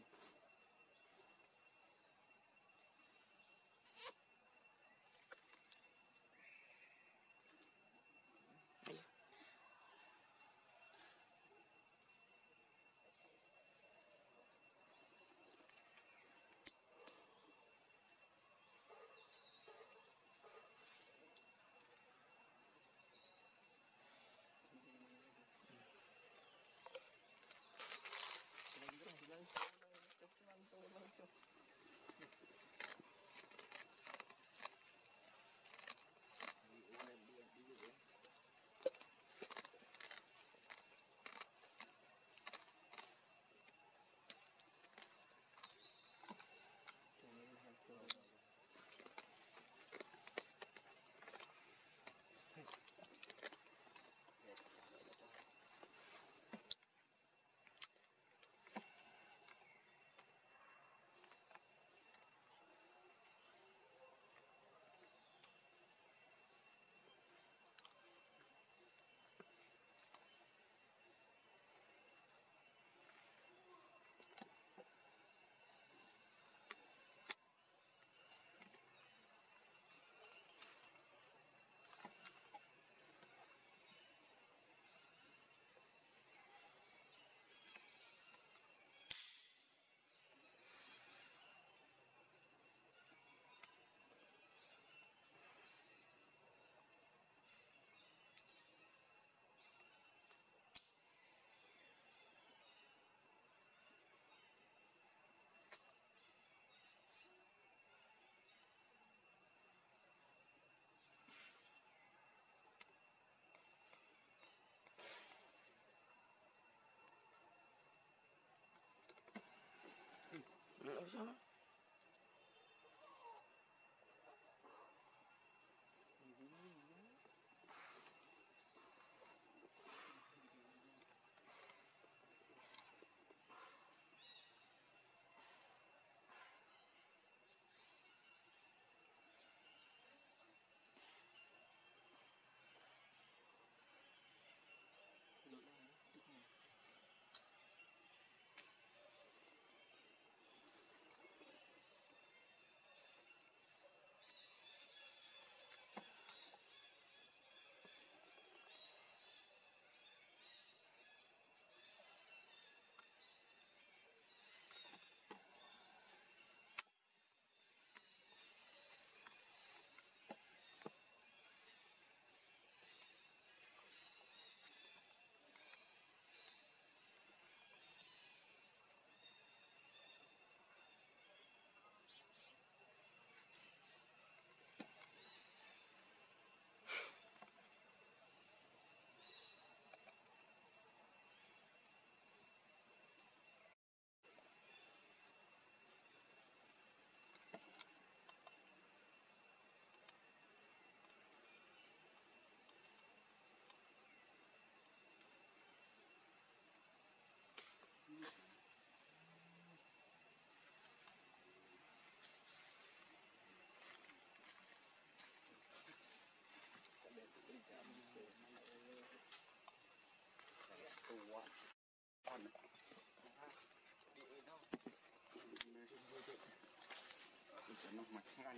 S5: nó mặt ngay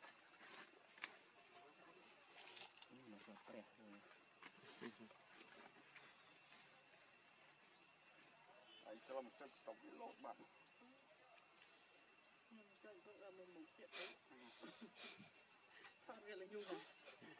S1: nó có trẻ rồi
S2: ai cho một cái tổng lót bạn
S5: cho tôi là một chuyện đấy sao vậy là nhung à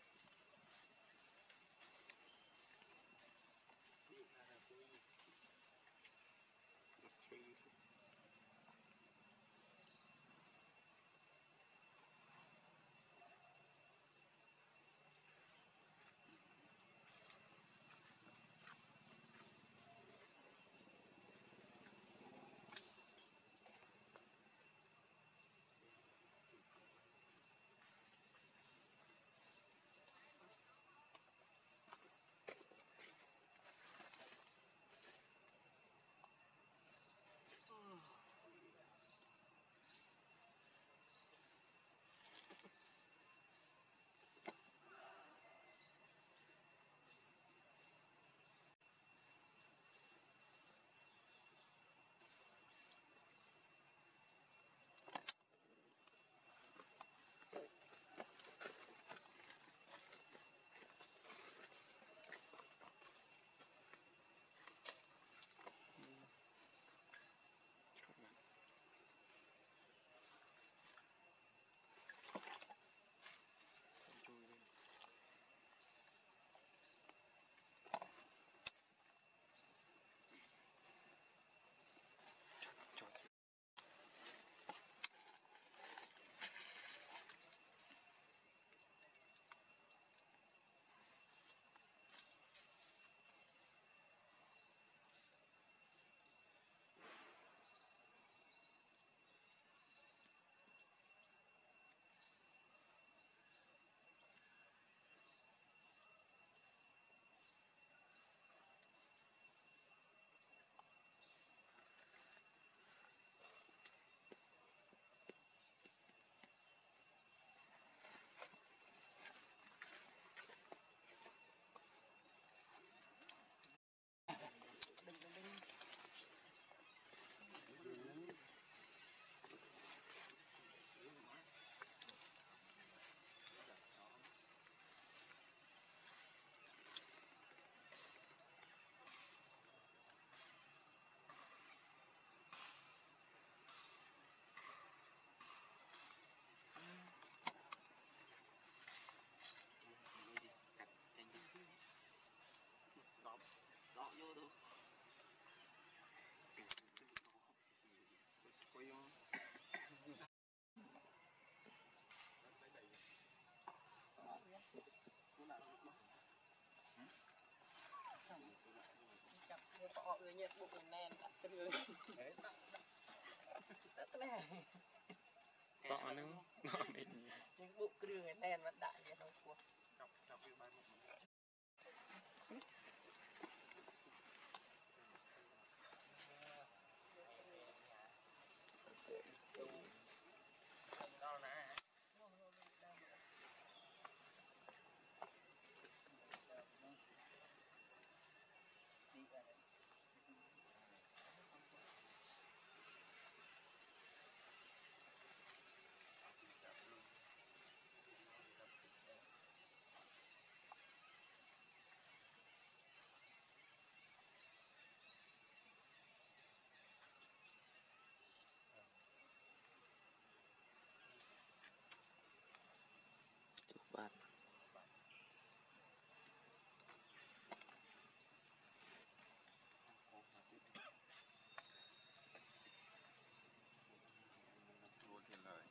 S5: đó vô đâu có vô chặt cái cọ người nhiệt bụng người men đặt chân người đất này
S4: tọ nữa nó mình
S5: nhưng bụng cứ đưa người men vẫn đại vậy đâu cuộc
S2: chọc cái bài một
S5: đâu nè
S3: bạn
S4: thua thiên lời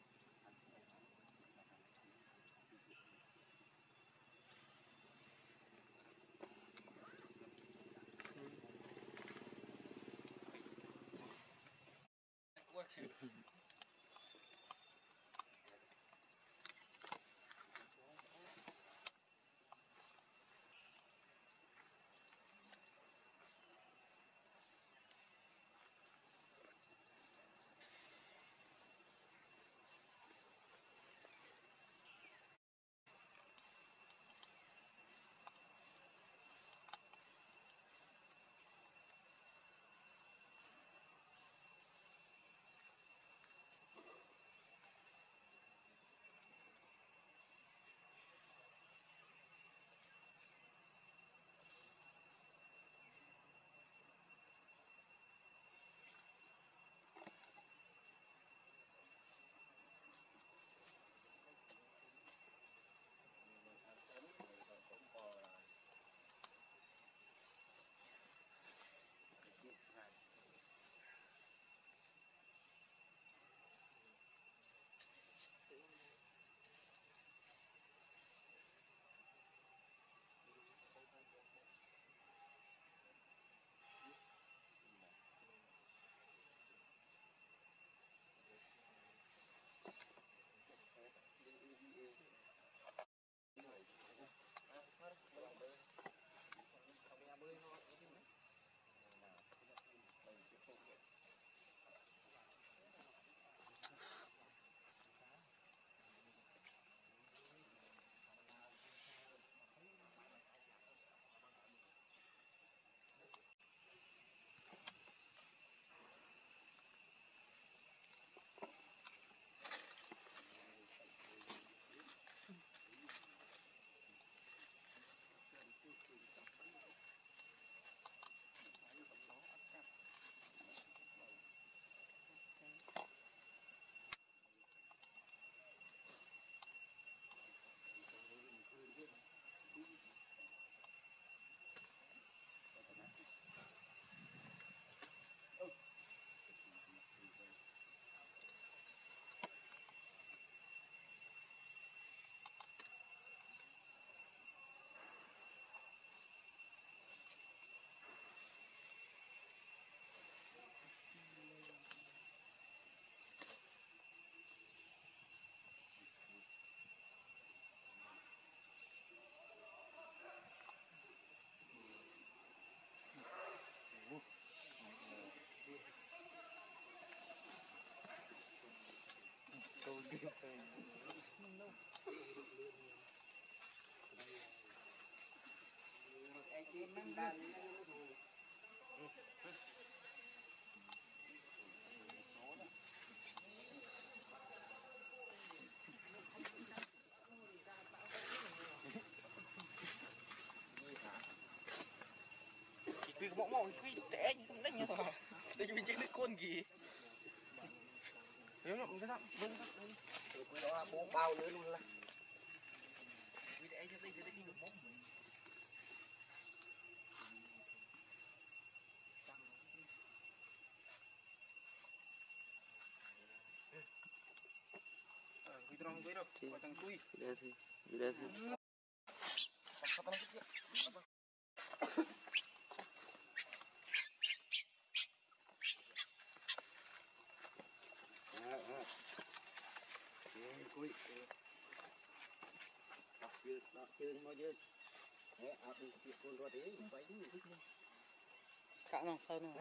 S5: Vì mộng mộng quy té như không đánh như thôi. Đây mình chơi nước côn gì. Nếu nhộng cái thằng bưng quy đó bố bao nữa luôn là. Quy té cho đây đi được mộng.
S2: Quy đâu, gọi thằng quy.
S5: Đây thì.
S2: Quy.
S5: Đó chơi mau chơi. Đấy, áo đi tiệc con rồi đấy, phải đi thích đi. Cạo nào, sao nào.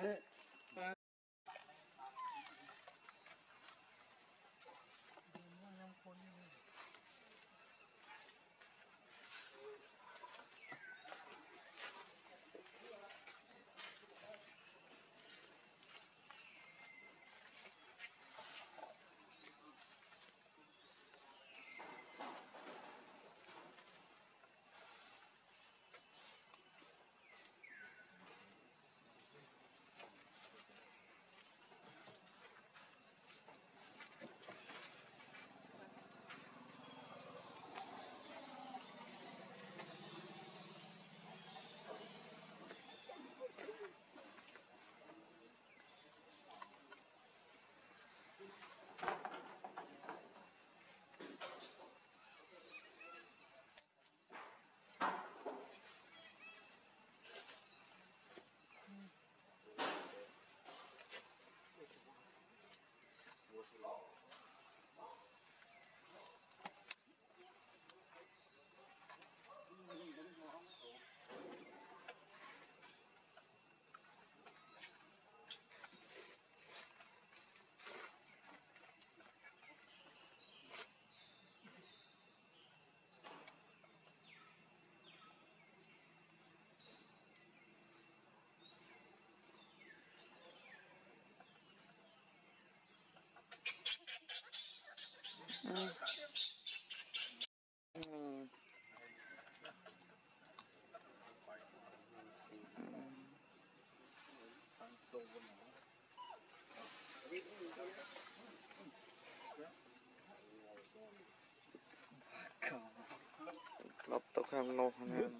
S5: Lọc tóc hàng nô hàng em.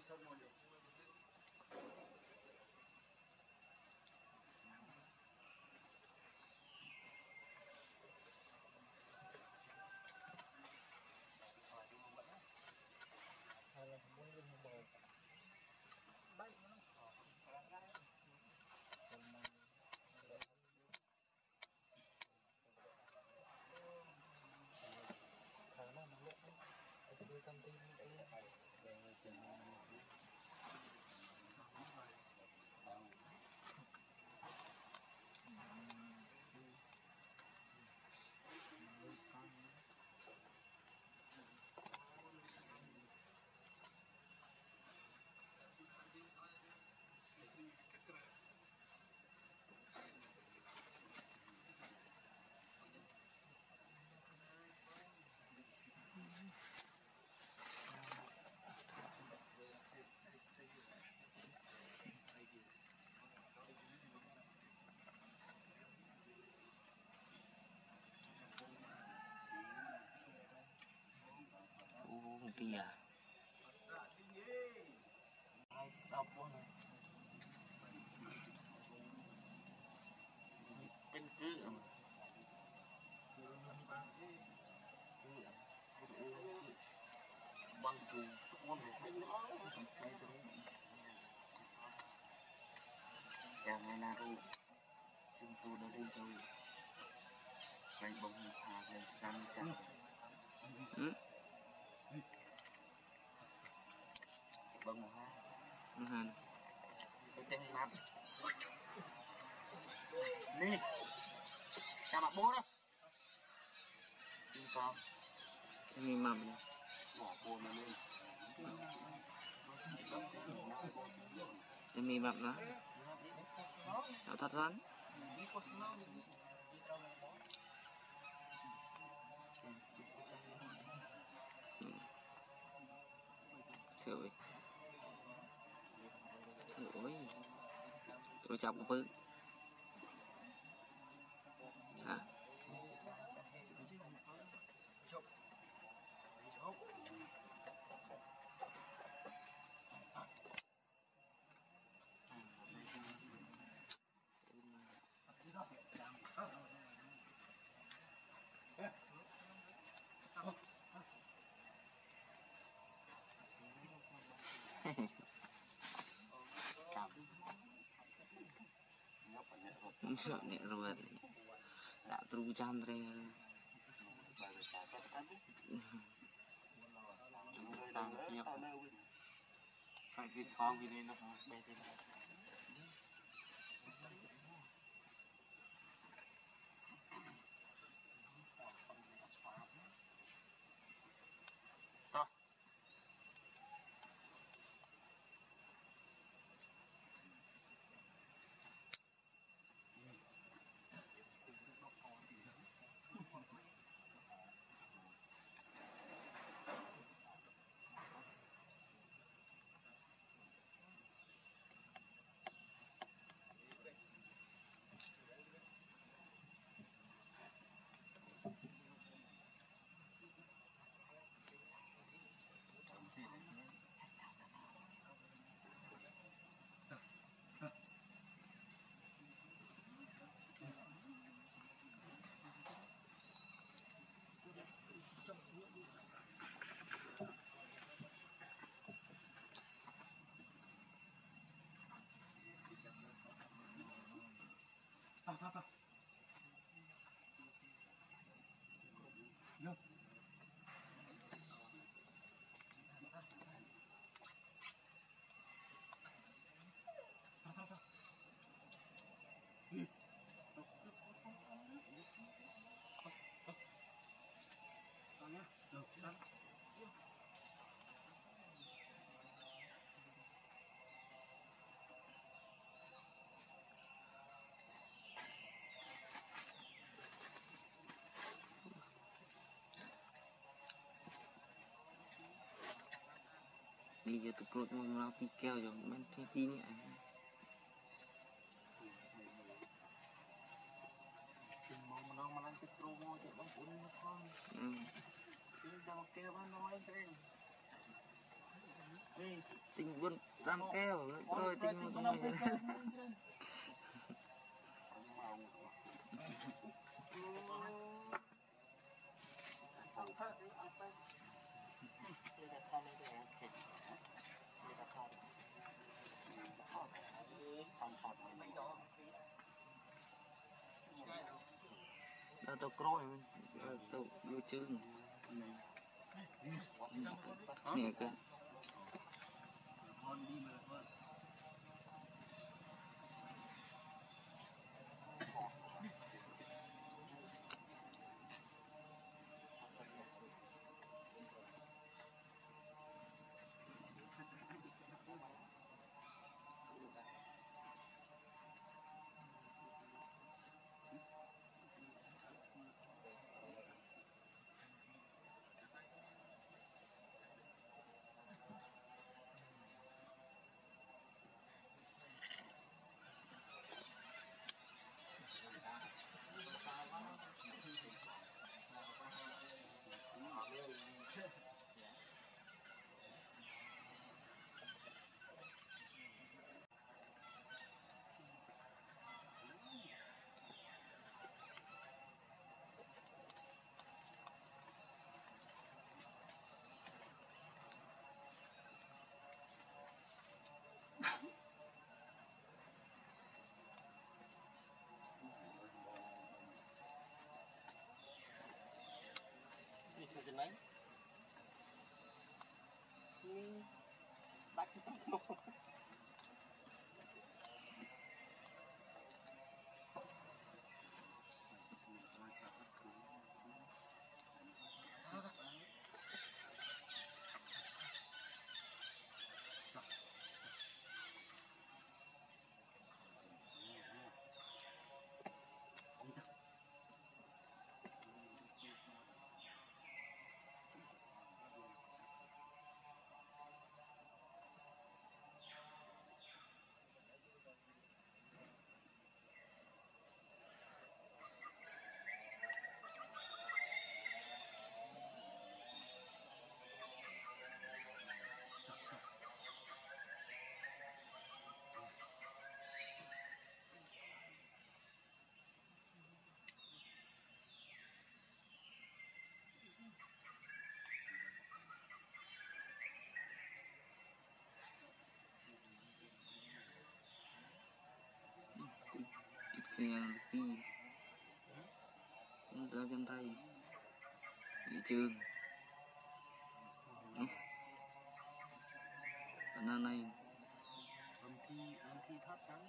S5: Tia đọc quá này bên cứ băng trù con chàng ngày nào rồi chúng tôi đã đi rồi vậy bông thả này răng chàng bông hoa hàn cái chân mặt nè chào mặt bố đó sao mi mập bỏ bồn mà lên mi mập đó tạo thật rắn trời ơi tôi chọc một bự hả sợ nhẹ rồi đã tru trăm rồi chúng ta nhớ phải viết con vì nên nó bé thế này bây giờ tụi tôi mau đi keo rồi bên phía tin nhỉ nó mà làm cái promo thì bóng cuốn nó con thì sao kêu nó nói thế Tình buôn răng keo rồi tình một người tao coi tao vô chương nè cơ Cái này bắt yang lebih ra chân tay thị trường anh này
S3: âm thi thoát trắng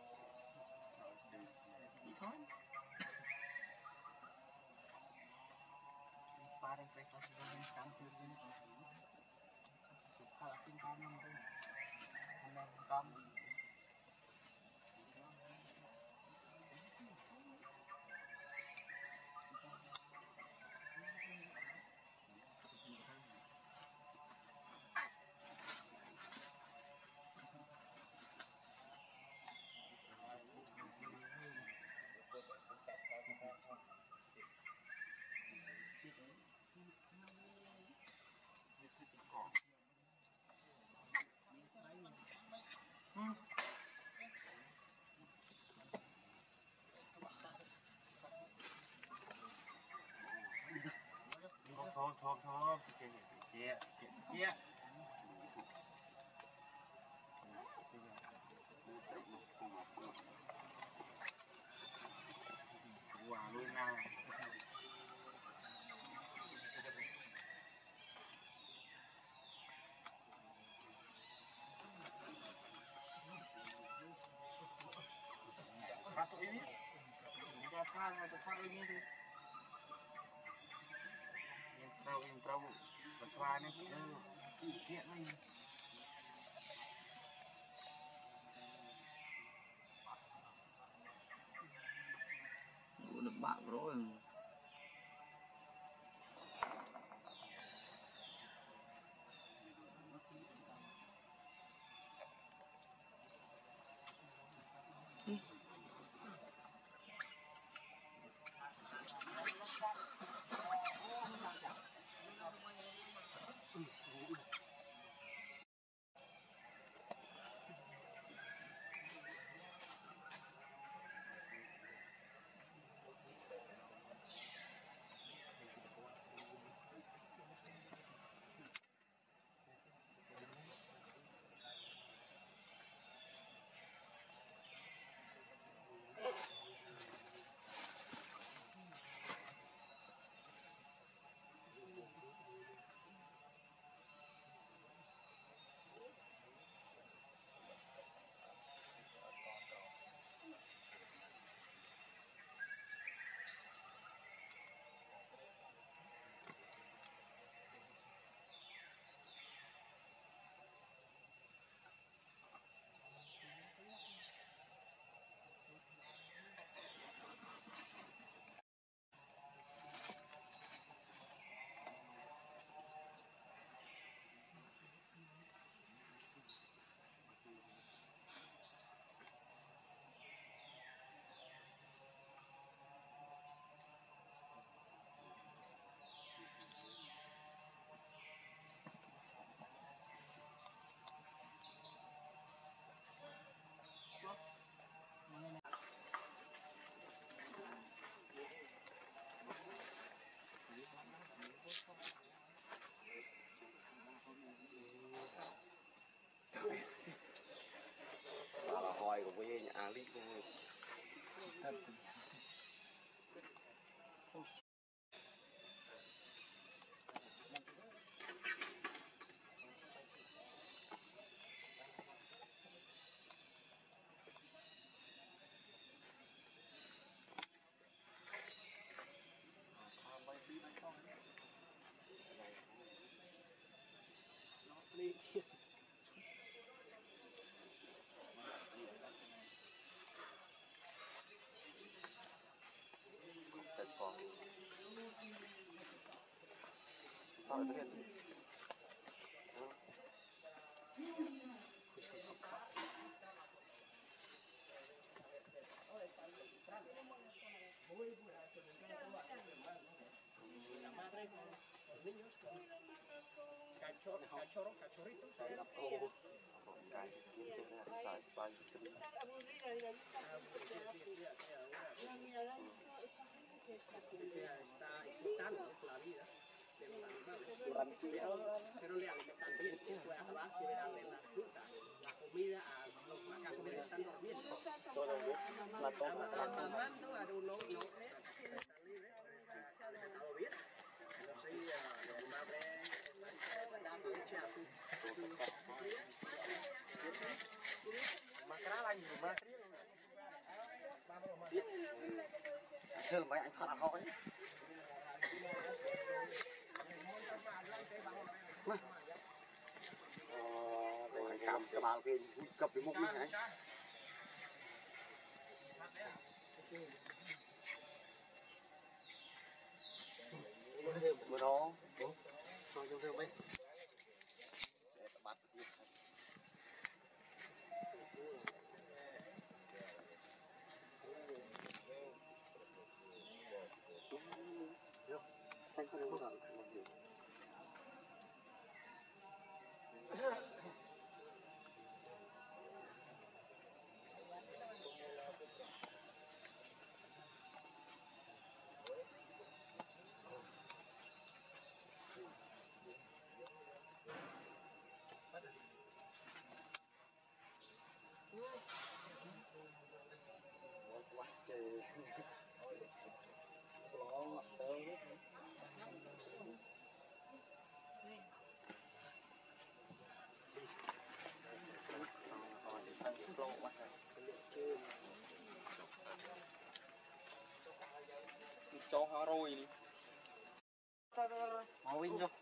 S3: đi thoát ba đang quay qua đang sáng từ bên đó chụp khá là tinh thần luôn đấy hôm nay con
S2: thôi chia quả luôn nào satu ini kita satu ini tuh intro berperan itu dia nih
S5: được bạo rồi sỏi bên
S3: Está explotando la vida de los animales. Pero le alimenta también, puede acabar de darle la fruta, la comida a los macacos que están durmiendo. Mamando a uno, está libre, está alimentado bien. Entonces, el madre está leche a su cría.
S5: mà cái lá nhiều mà chơi mấy anh thật hỏi cầm cái bao kia cặp cái mục này bữa đó cho chúng tôi mấy bắt Xanh có đúng rồi. Quá trời. Lo tớ biết. Cho hoa rồi đi. Mau in vô.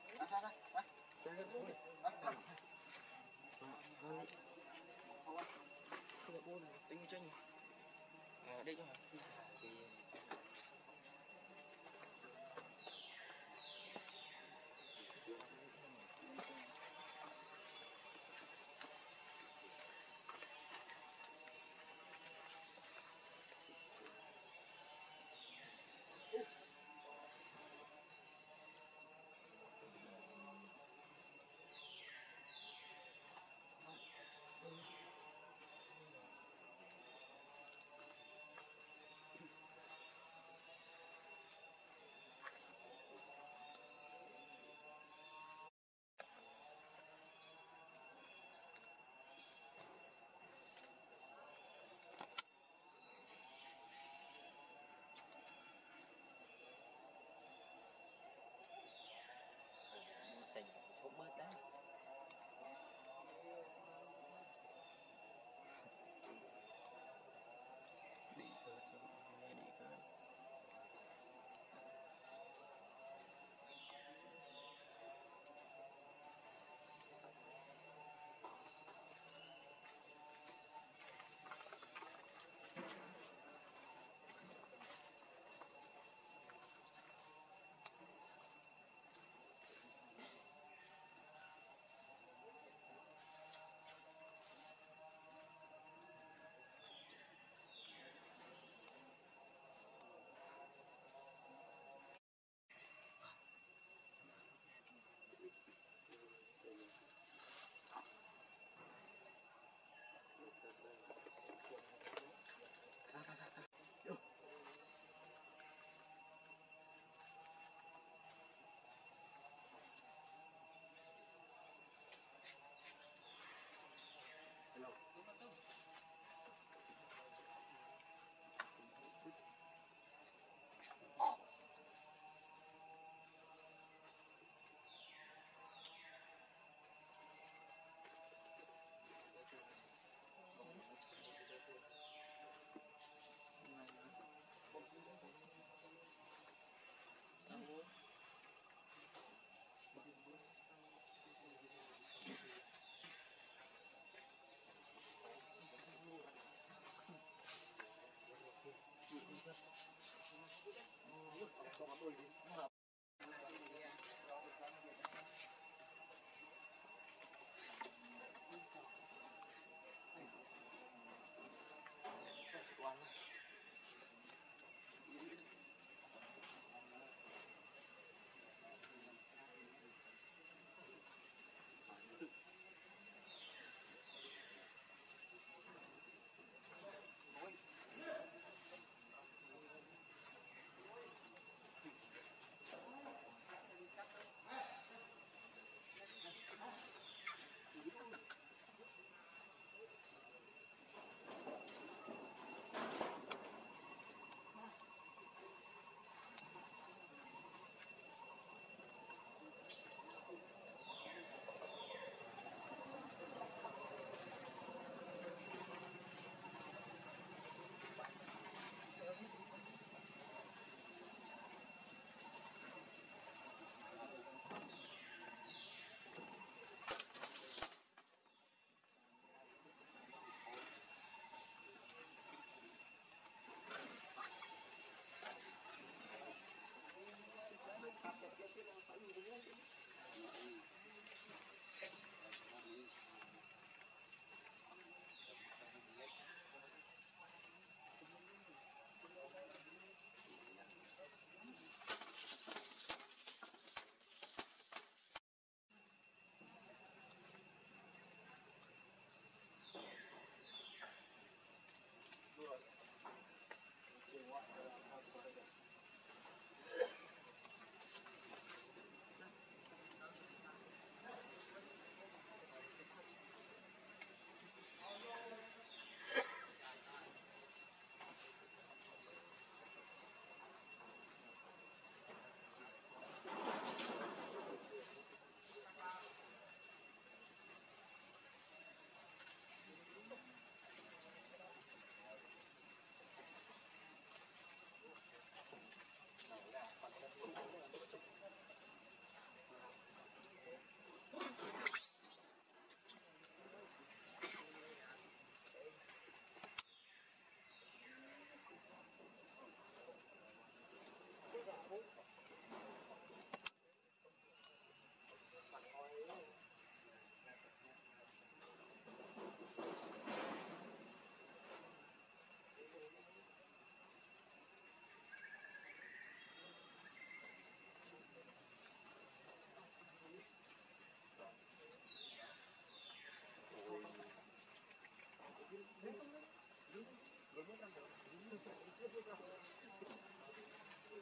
S5: Tính tranh. À đây cho hả?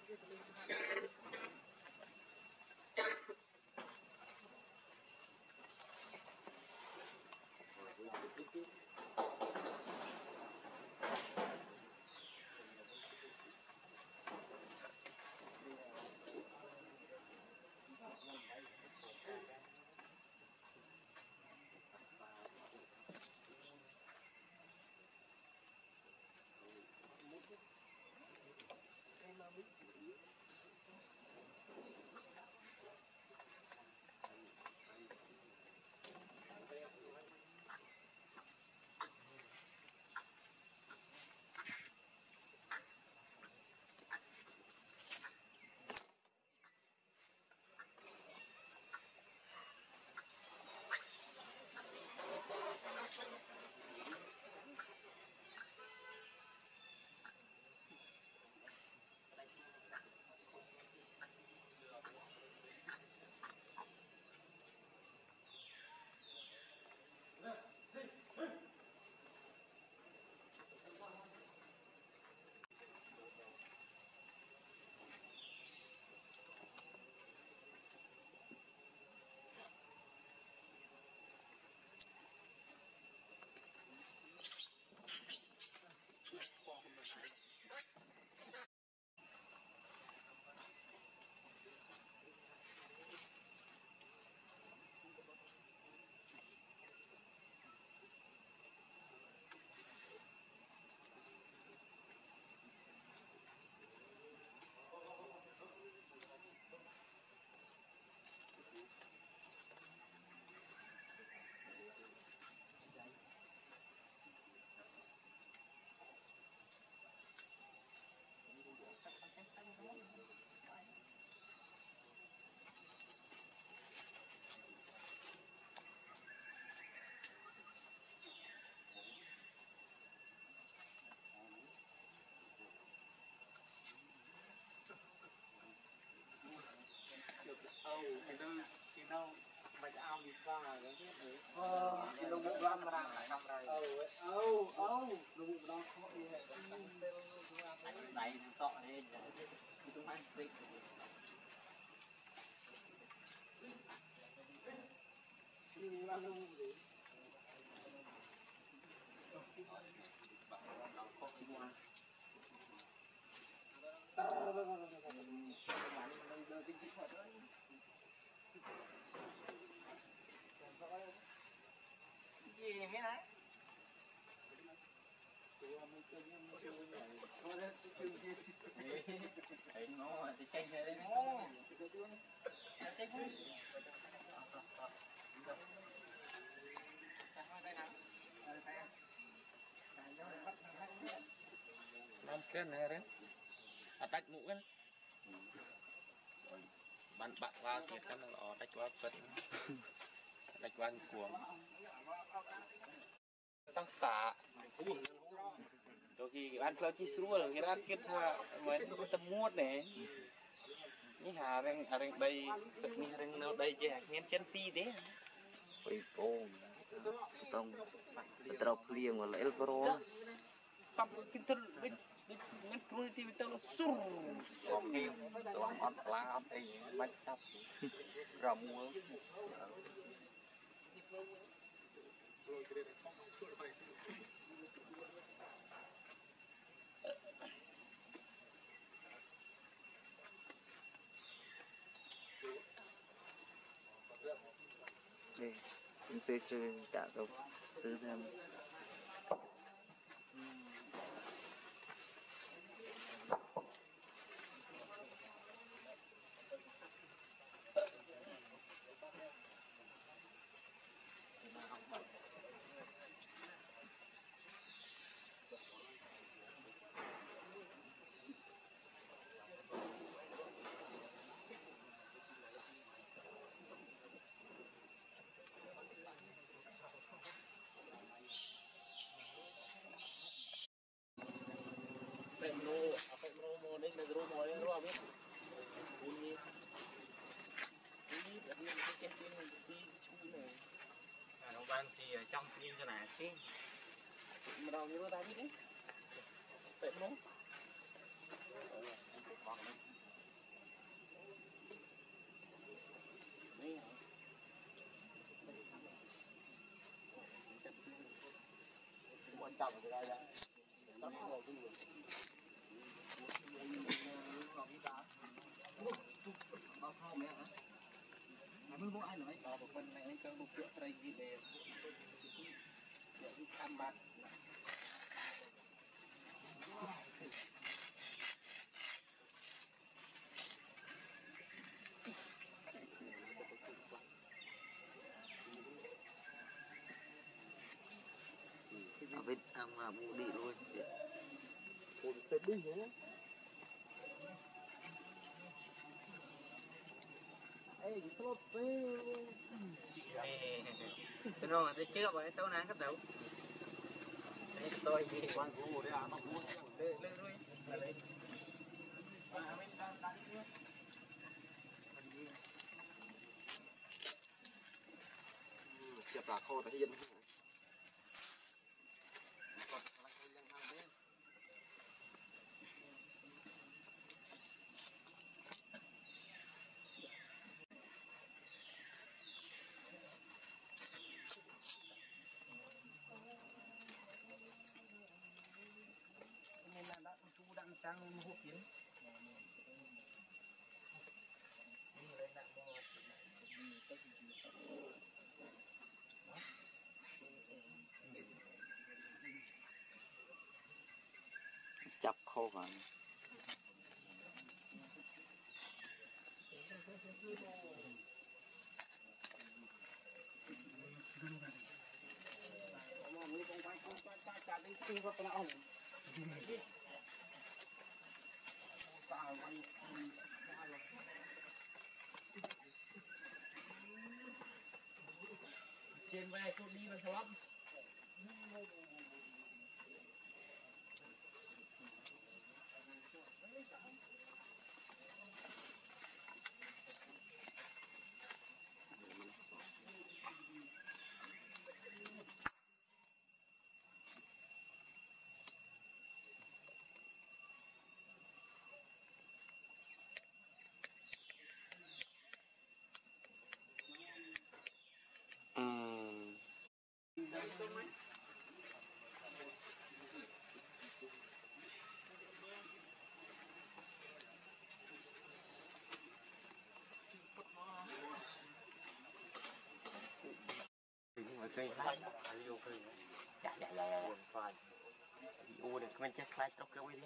S3: Lúc bụng lắm ra lại năm rồi. Lúc bụng đang khó đi hết.
S5: Này tọ đi. Chúng anh thích. Gì mấy nãy? Thấy nó thì tranh thế đấy.
S4: Năm cái này đấy. Tách mũ cái. Bạn bạc vào thì cái nó tách vào vật. Tách vào cuồng. Tăng xả.
S5: Đôi khi ăn phao chi xua là cái ăn kết hoa với tâm muốt này. Ní hà răng đây, tất nhiên răng nào đây chứ miếng chân phi thế. Ôi ô, tông trọc liền mà lấy pro. Tập cái thân bên trôi thì tao nó sủi xong nhiều, tao ăn lá thì bánh tập, rầm mưa. Đây, tôi trả đâu,ซื้อthêm. Pedro mau đến Pedro mau đến rồi biết. Bunyi đặt lên cái trên xi chui này.
S4: Nó ban thì ở trong phim cho này chứ.
S5: Mà đâu như nó ta biết đấy. Pedro.
S3: chậm cái này đấy bao thao mẹ hả mới mua ai nói bảo một phần này anh cho một triệu đây gì về để đi tham bạc
S5: biết ăn là mua đi luôn
S3: một tết đi thế ê cái số
S5: cái nó mà chưa vậy tao nãy cái đầu cái tôi gì
S3: quan của đấy à tao mua
S5: lên lên rồi
S3: chụp là khô tại hiên
S5: nên là đã chú đang trang hộp kiến chọc khô vào trên vai tôi đi vào lắm cây lái vô cây dạ buồn phai u được mình chắc lái tóc cái quay đi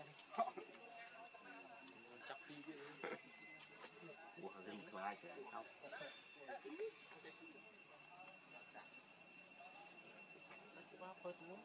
S5: chắc phi chứ u hàng đêm lái cái tóc quá phơi túi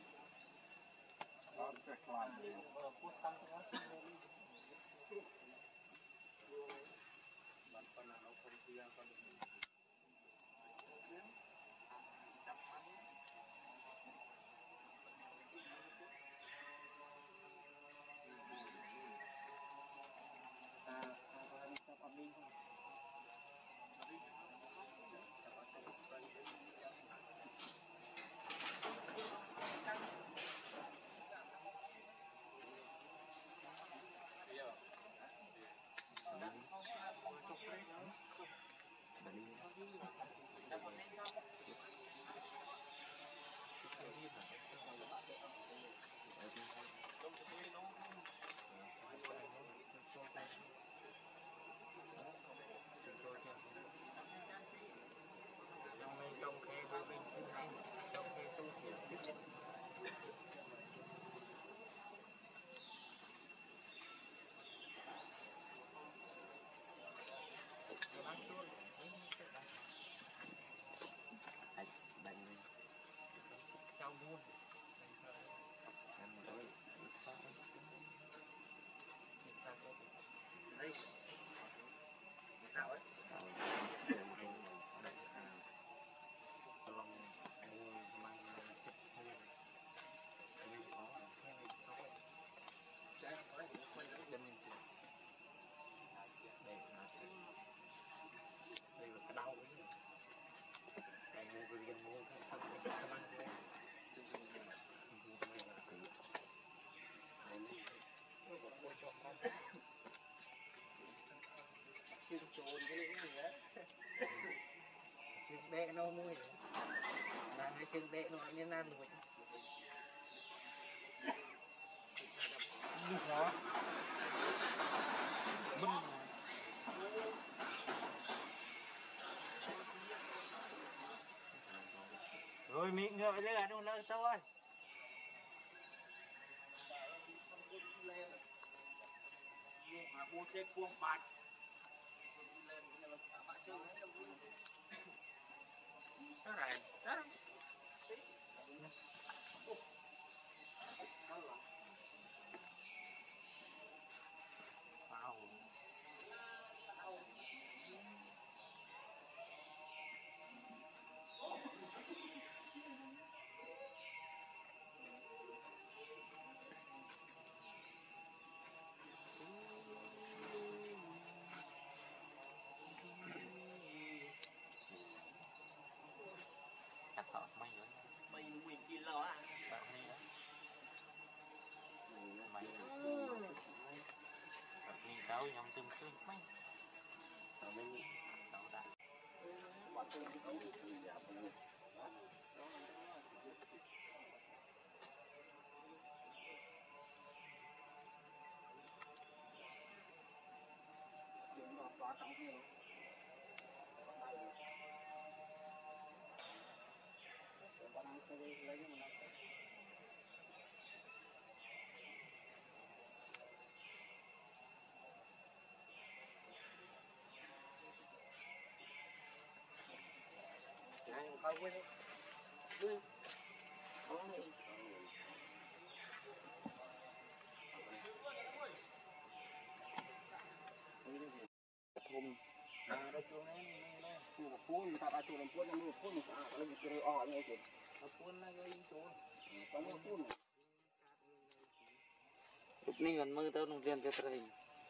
S5: đẻ nó mùi là cái chân đẻ nó nên ăn rồi
S2: hả mình
S5: rồi miệng ngựa vậy là đâu lơ thôi mua xe cuồng bạch cái này đó mày 10 kilo à mày đi tao nhom tưng tưng mày tao mới tao đã không quên đi thùng đây chuông này chuông một cuốn người ta đã chuông làm cuốn nó cuốn nó nó bị chơi o ngay kìa nó cuốn nó gây chuông có nó cuốn lúc này mình mơ tao nông dân cho trời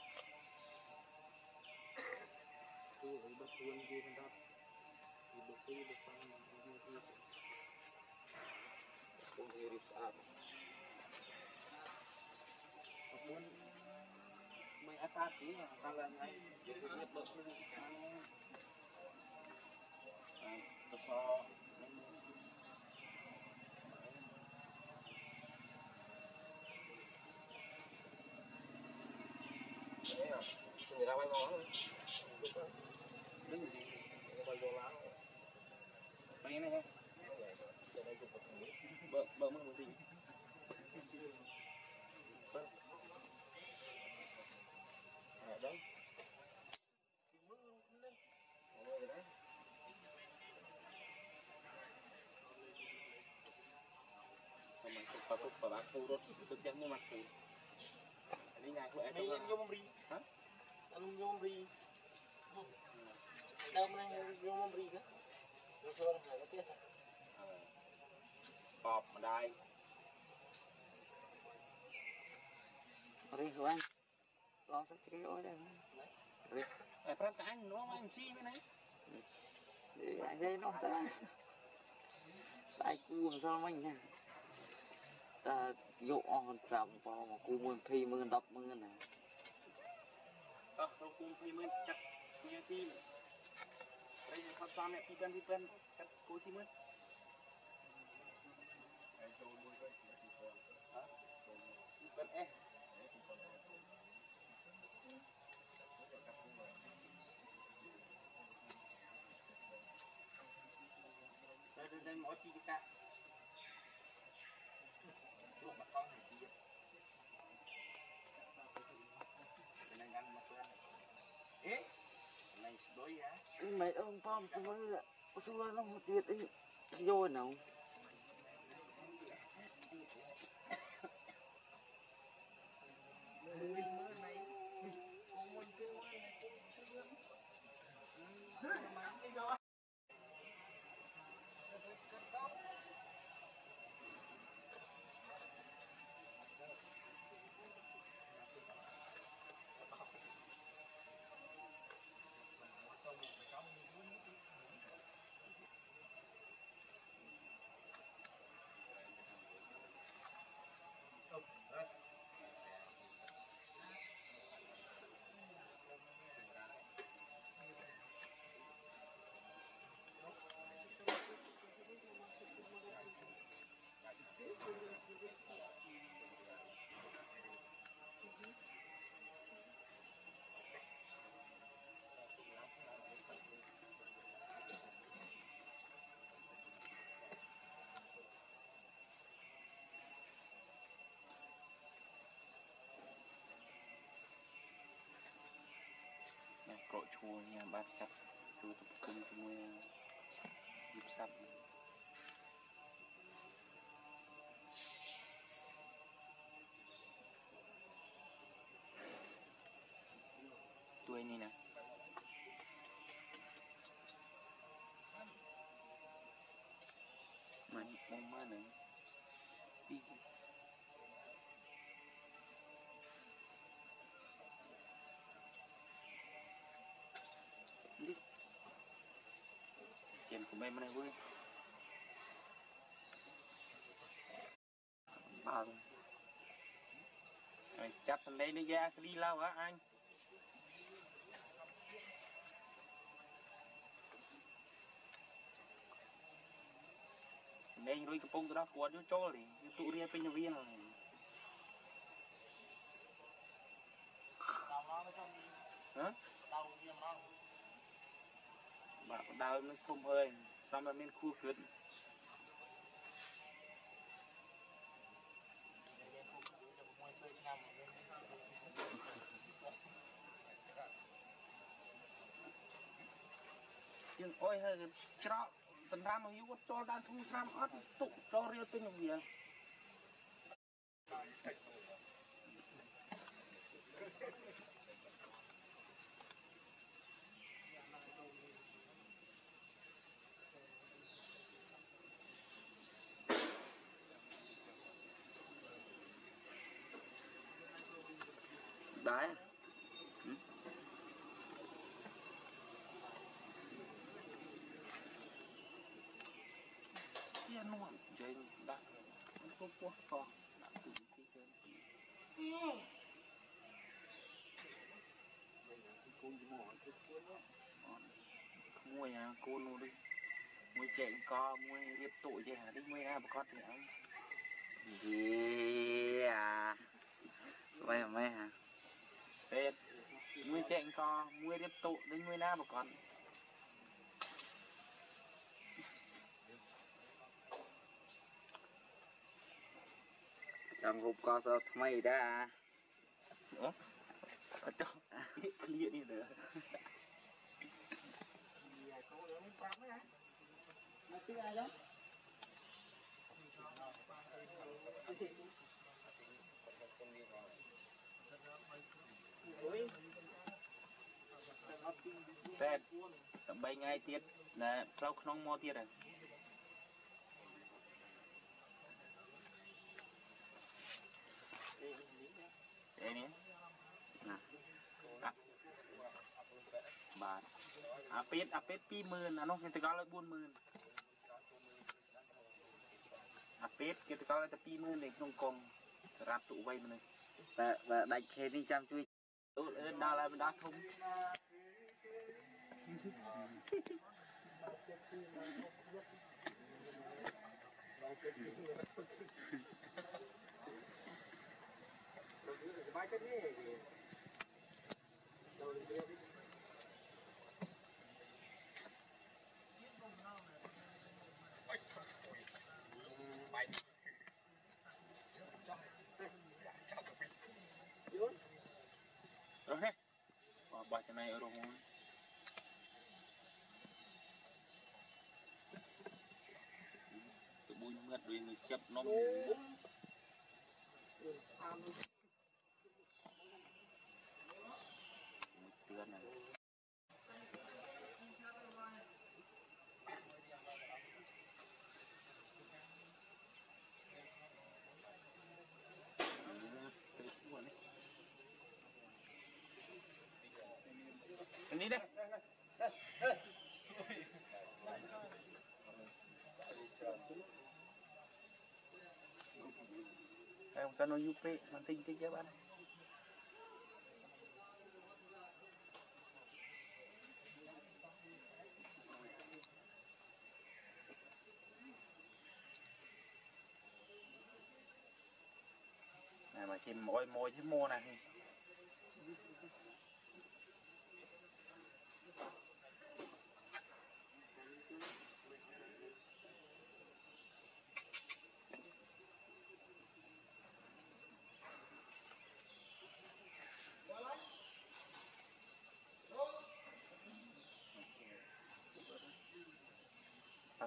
S5: tu với bậc cuốn gì mình đáp thì bậc tu bậc phàm mình đi cuốn thì rít áp cuốn mấy asat tí mà ta làm ngay để cái bậc nó tập so người ta bay ngó bay này bơ bơ mất một tí đấy mình tục và bác tu rồi thực chất mua mặt phụ đi nhà của em vô mông ri hả anh vô mông ri đâu mà vô mông ri nữa vô phương hải có tiếc bọp mà đai ri của anh lo sắc cái ôi đây ri phải cái anh nó anh chi mới này anh đây nó ta tại cu làm sao mình nè ta dụ on trầm vào mà cu mươn phi mươn đập mươn nè đâu cu phi mươn chặt cu yang phi đây là con tôm này phi pen chặt cu chi mươn pen đây mỗi chi cả lúc mà con thì chi nên ăn một lần ế này đối á mày ông pom tôi mới xua nó một tiệt ấy rồi nào chua nhà bát cắt chua tập trung chua dịp sắp tuổi này nè mình mong má nữa đi đi chuyện của mẹ này vui bao rồi chặt thằng đây đi ra đi lao hả anh đây rồi cái bông đó cuốn vô cho đi tụ ria bên nhà viên rồi hả bà đào nó không hơi xong là mình khu khuyết nhưng ôi hơi cho tận ra mà yêu cho đang thu sam ớt tụ cho ria bên nhà viên đấy chia nuông chơi đã có quá to đã từ cái chơi mua nhà cô nó đi mua chạy co mua riết tụi vậy hả đi mua ra bà con thì ăn
S4: gì à mấy hả
S5: Tết mua chạy co mua riết tụi đi mua ra bà con
S4: trong hộp co sao mày đã
S5: ở trong clear đi nữa Tết tầm 3 ngày tiết là sau không mua tiết rồi đây nè bà apet 20,000 nó kita kalau 40,000 apet kita kalau 20,000 để trong con ráp tụ vay mình
S4: và đánh thế đi chăm chui
S5: đào lại mình đá thông rồi hết bà cho này ở đâu tụi bùi mượt rồi người chấp nó tươn này anh đi đây em cho nó giúp mình tinh cái chứ bạn này mà chìm môi chứ mua này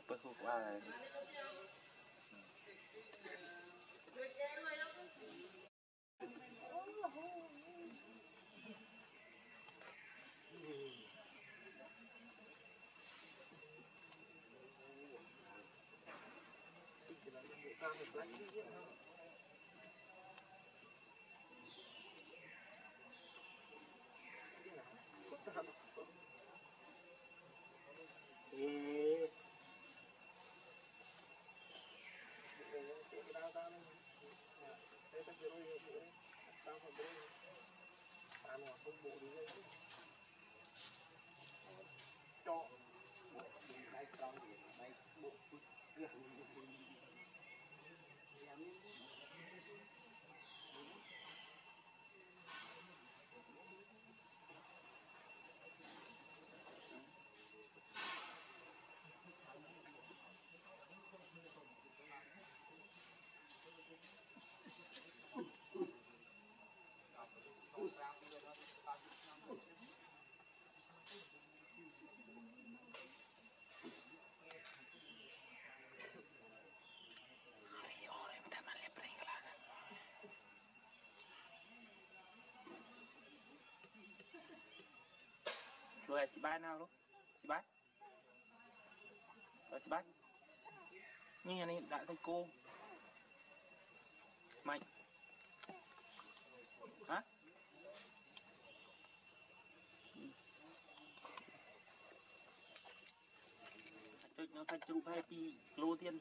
S5: apa huk ai rồi chị bay nào luôn chị bay rồi chị bay như này đại thầy cô mạnh hả cho nó phải chụp hai pi lô tiên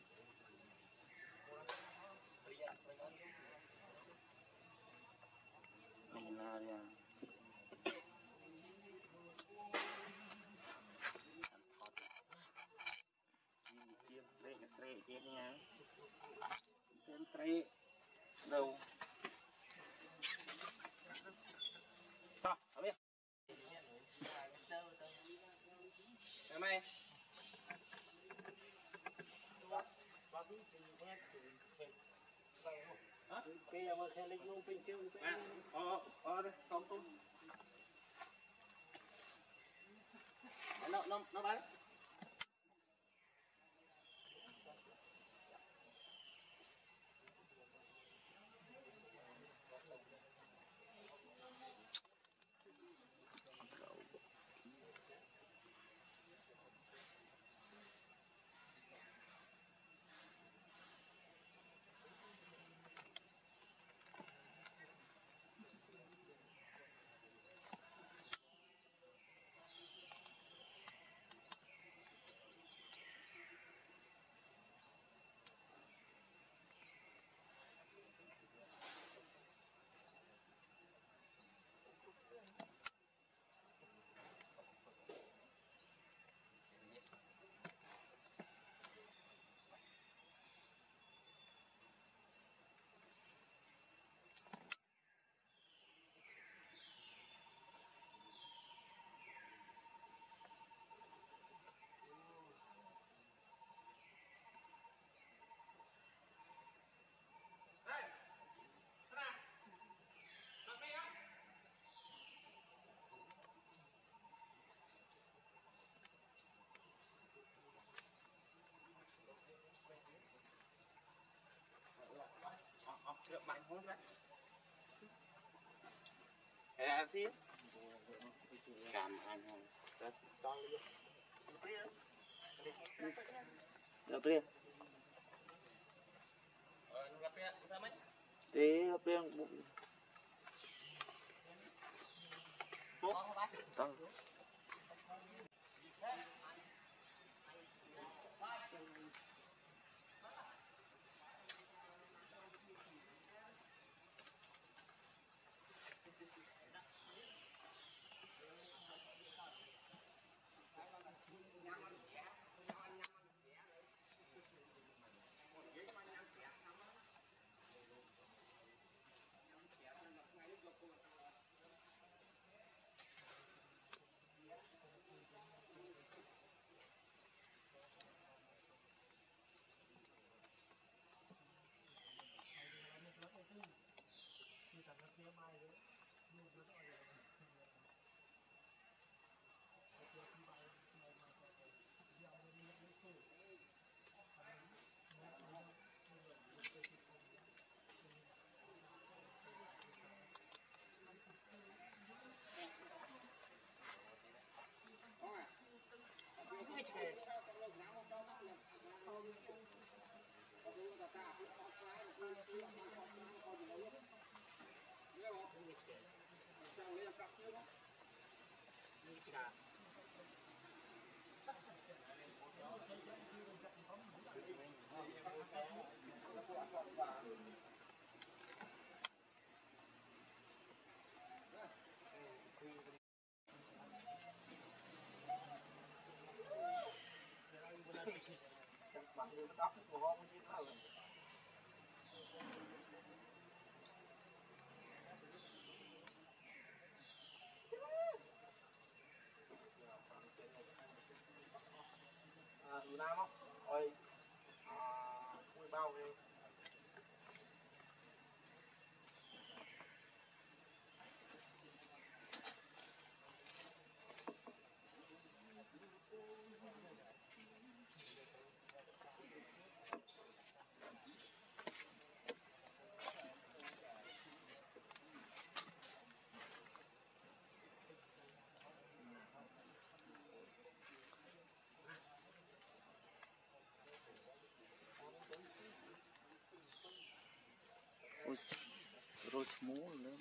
S5: mình là chiêm đây là tre trên nhà trên tre đâu sao ở biết em ơi
S3: cái mà xe lịch luôn bên chưa
S5: đây không tôi nó bán được mạnh không đấy em xíu cảm anh không đâu tuyên tí tuyên bụng tao
S3: Dù Nam không? Ôi, cùi bao đi.
S5: Ôi, rồi small lên.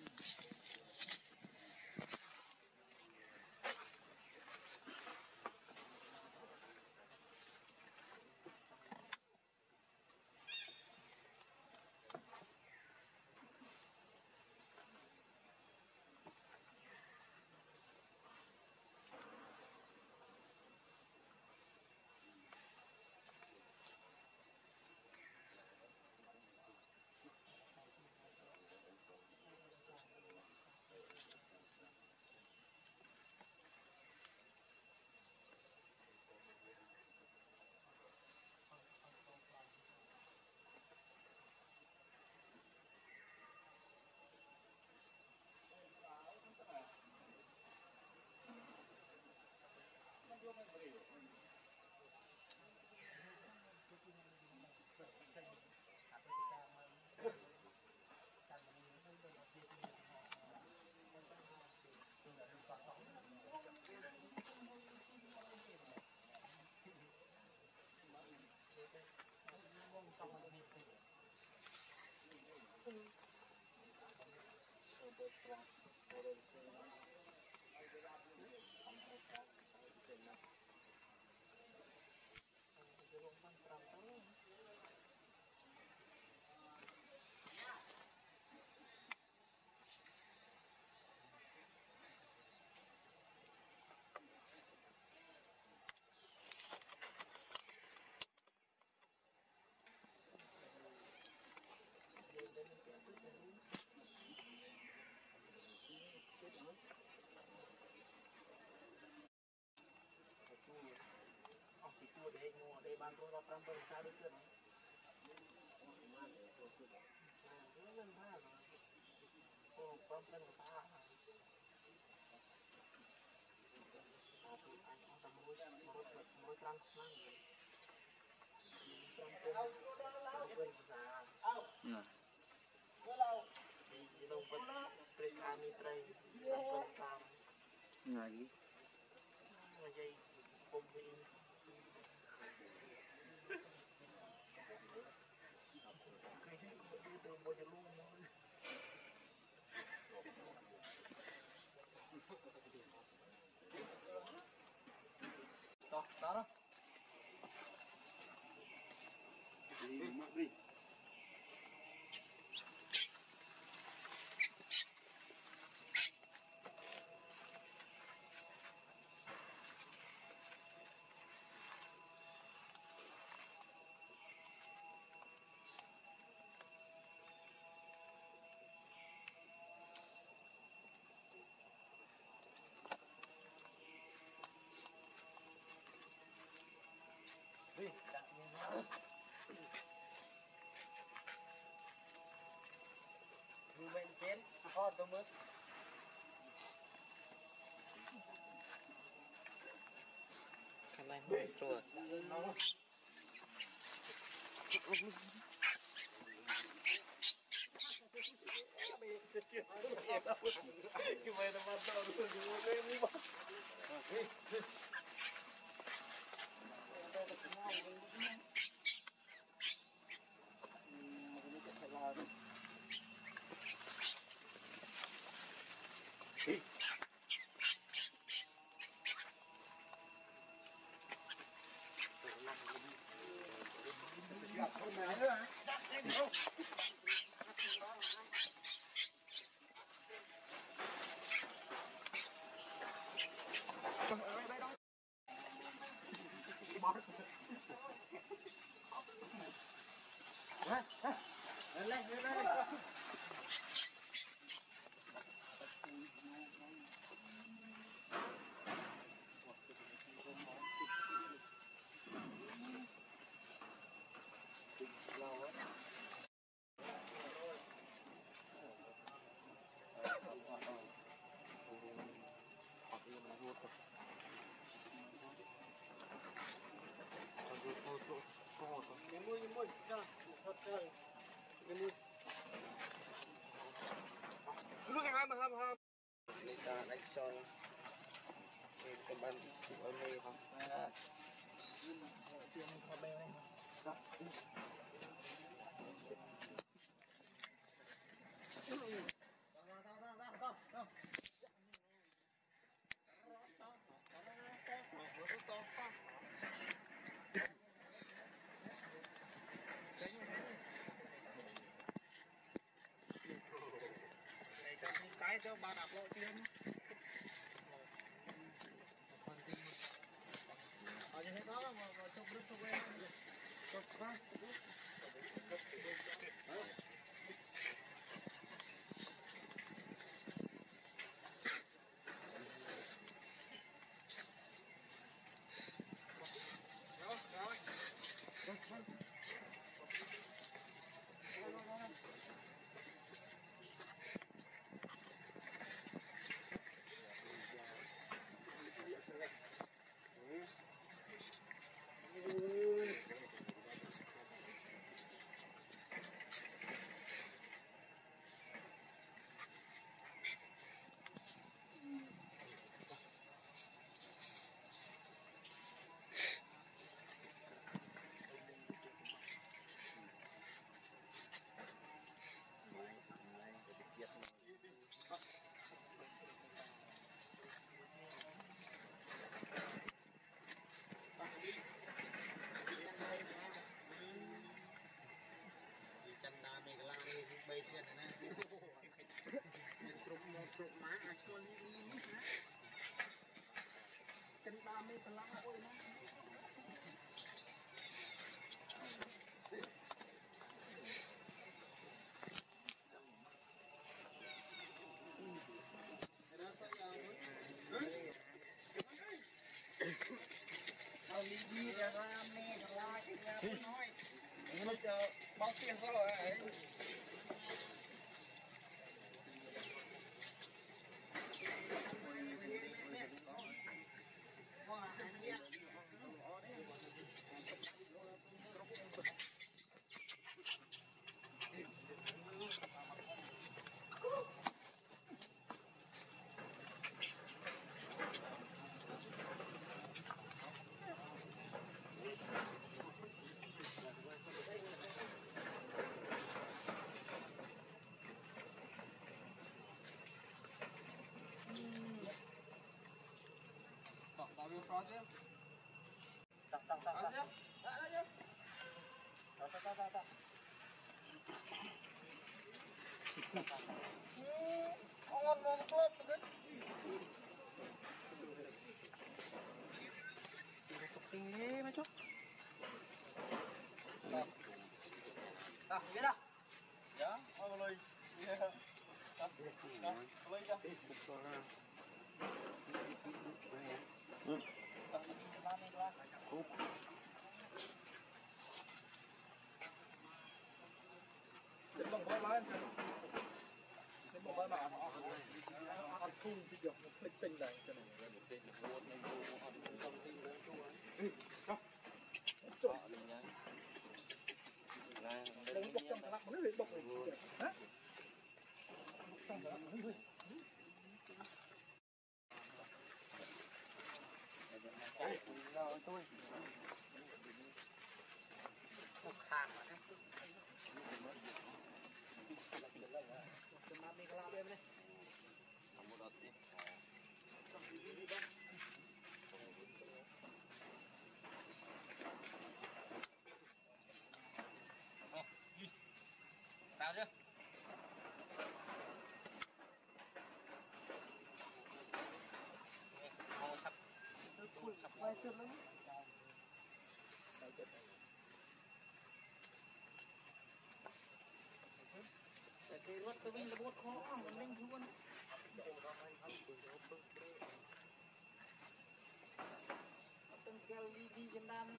S5: Nah. Lagi.
S3: Đó, đó đó.
S2: Đi.
S3: Dù bệnh chén, ho tôi mới.
S5: Cái này mới rồi.
S3: Gimana mantap lu gimana ini bang?
S5: Ôi mê không.
S3: cái cho bà đạp lộ tiên ở như thế đó mà chụp rất chụp em chụp ra chân đà mày lao đi bay trên này nè trục má à cho đi đi chân đà mày lao ôi nèเอาดีๆเดี๋ยวเราแม่กับลากินยาน้อยมันจะเบาเสียงเขาเลยว่าอันเนี้ย Project. Tak. Aja. Tak. Ngon klop kan. Tinggi macam. Ya dah. Ya, boleh. Ya. Boleh dah. Đến bằng bó lái anh đến bằng bó mà ăn thun thì được một cái tinh này cho này một tinh được luôn nên không tinh luôn chú đi nhá đừng bọc trong thằng nó bị bọc này hả trong thằng nó rồi tôi hàng mà mami kelapa ya bener.
S4: Kamu roti.
S5: Tao chưa? Ngồi sắp.
S3: Quay chân lắm. Cái rốt tôi là bột khó mà mình luôn. Từng cái đi chân đam.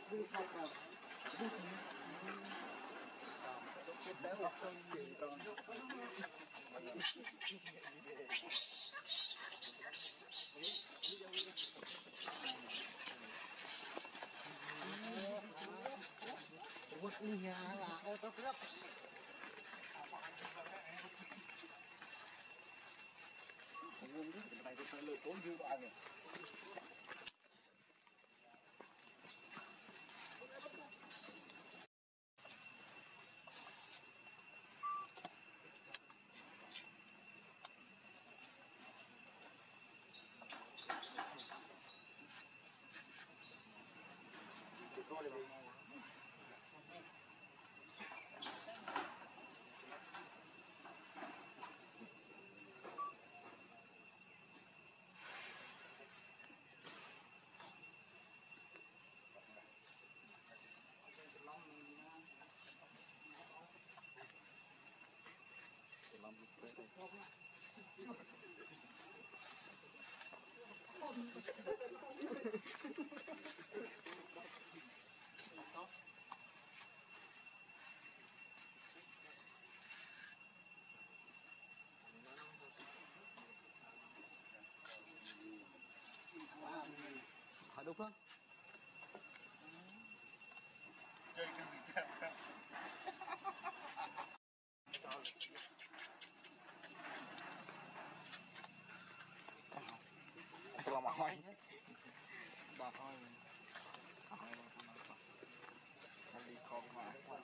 S1: Quất đi nhà là ô tô rất
S2: Hỏi đúng không? Cái lòng mà hỏi bà thôi đi con mà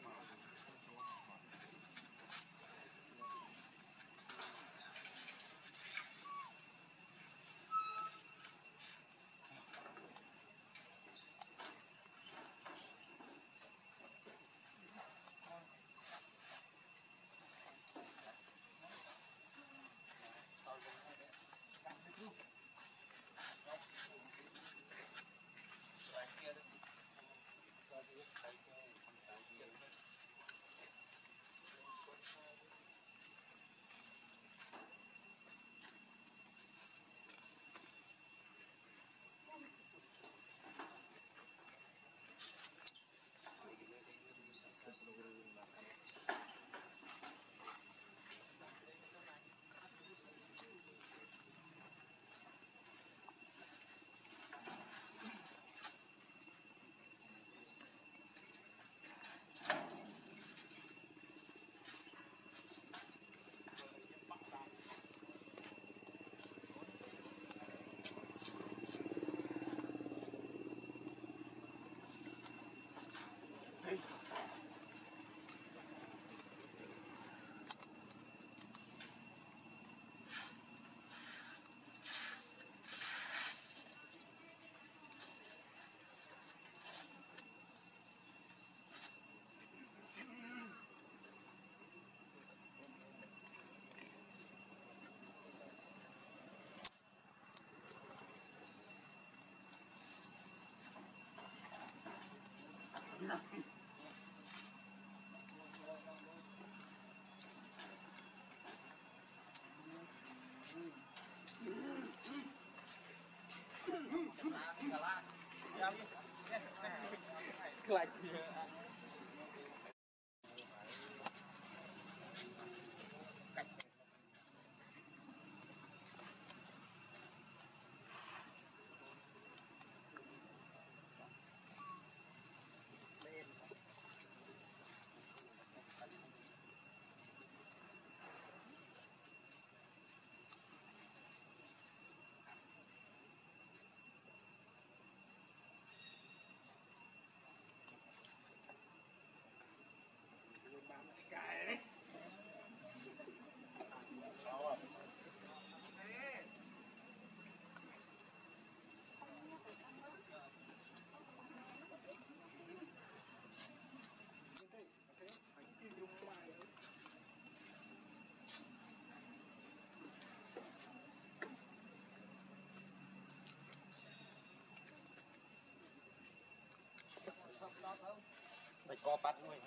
S1: lại
S5: Mày co bắt luôn.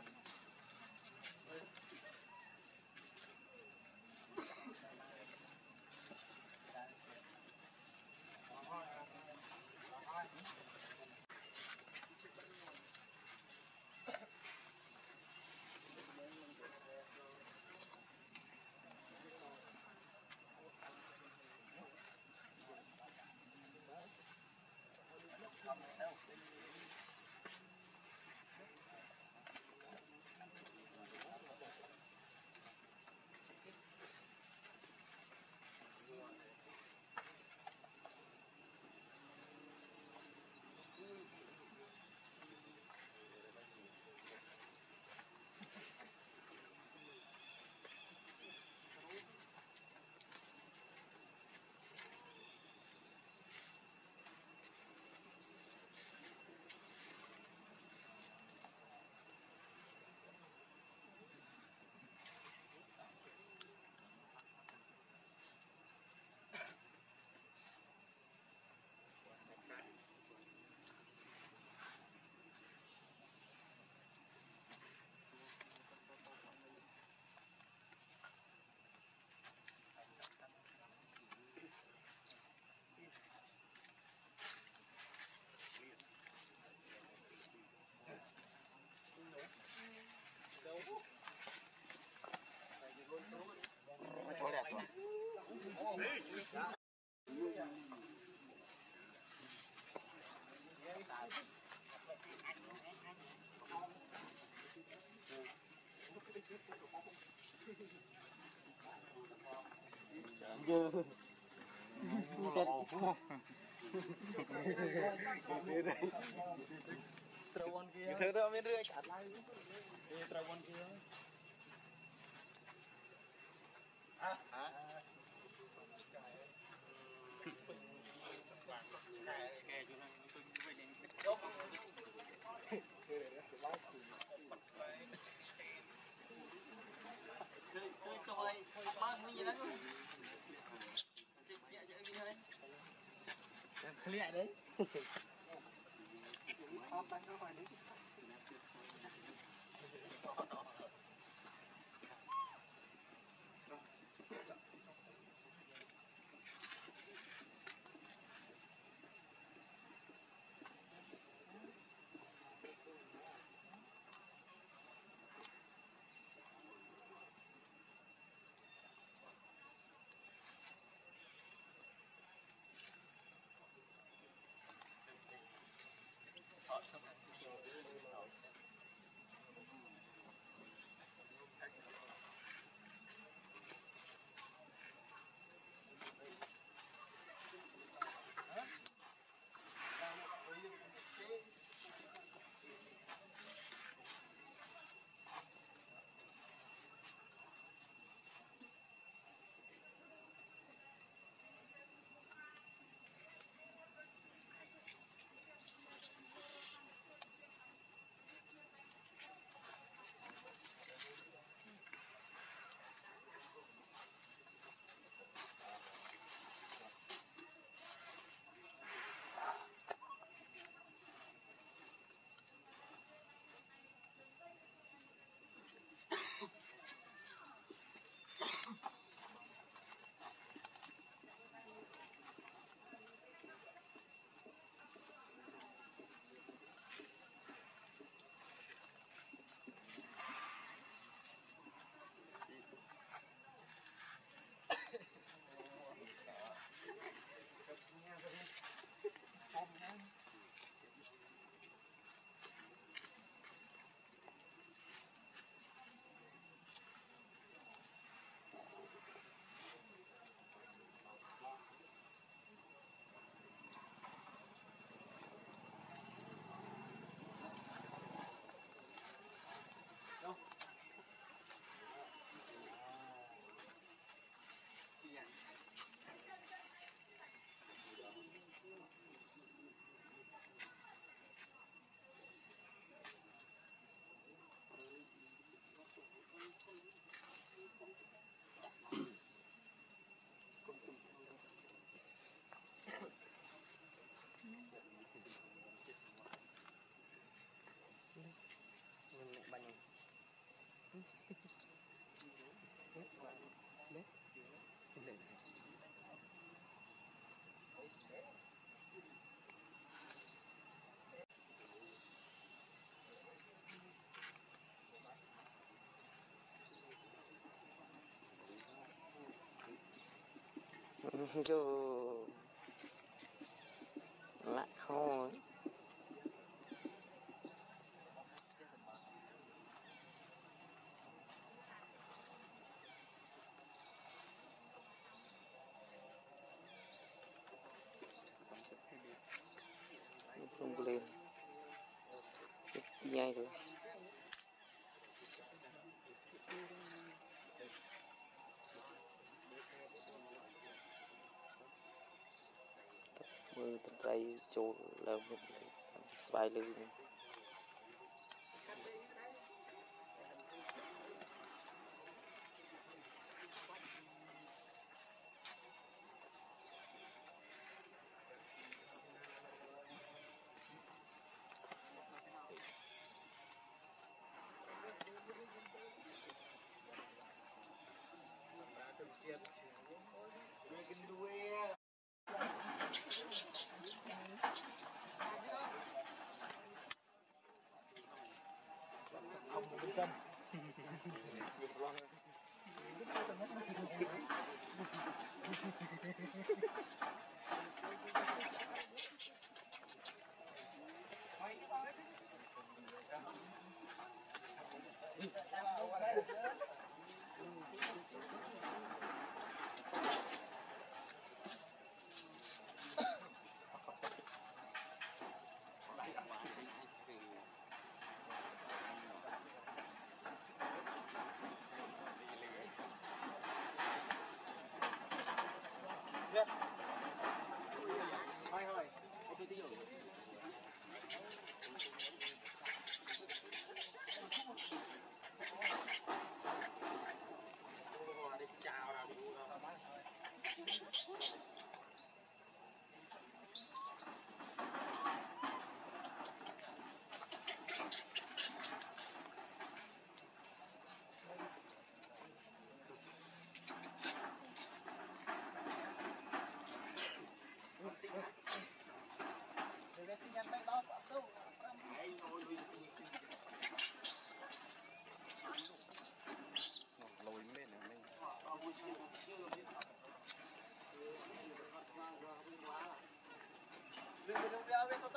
S1: giờ trâu con kia thưa đâu biết rưỡi chặt lại trâu con kia khliệ đấy
S5: Vô lại thôi không lên nhai rồi mưa tận đây trôi là một vài lư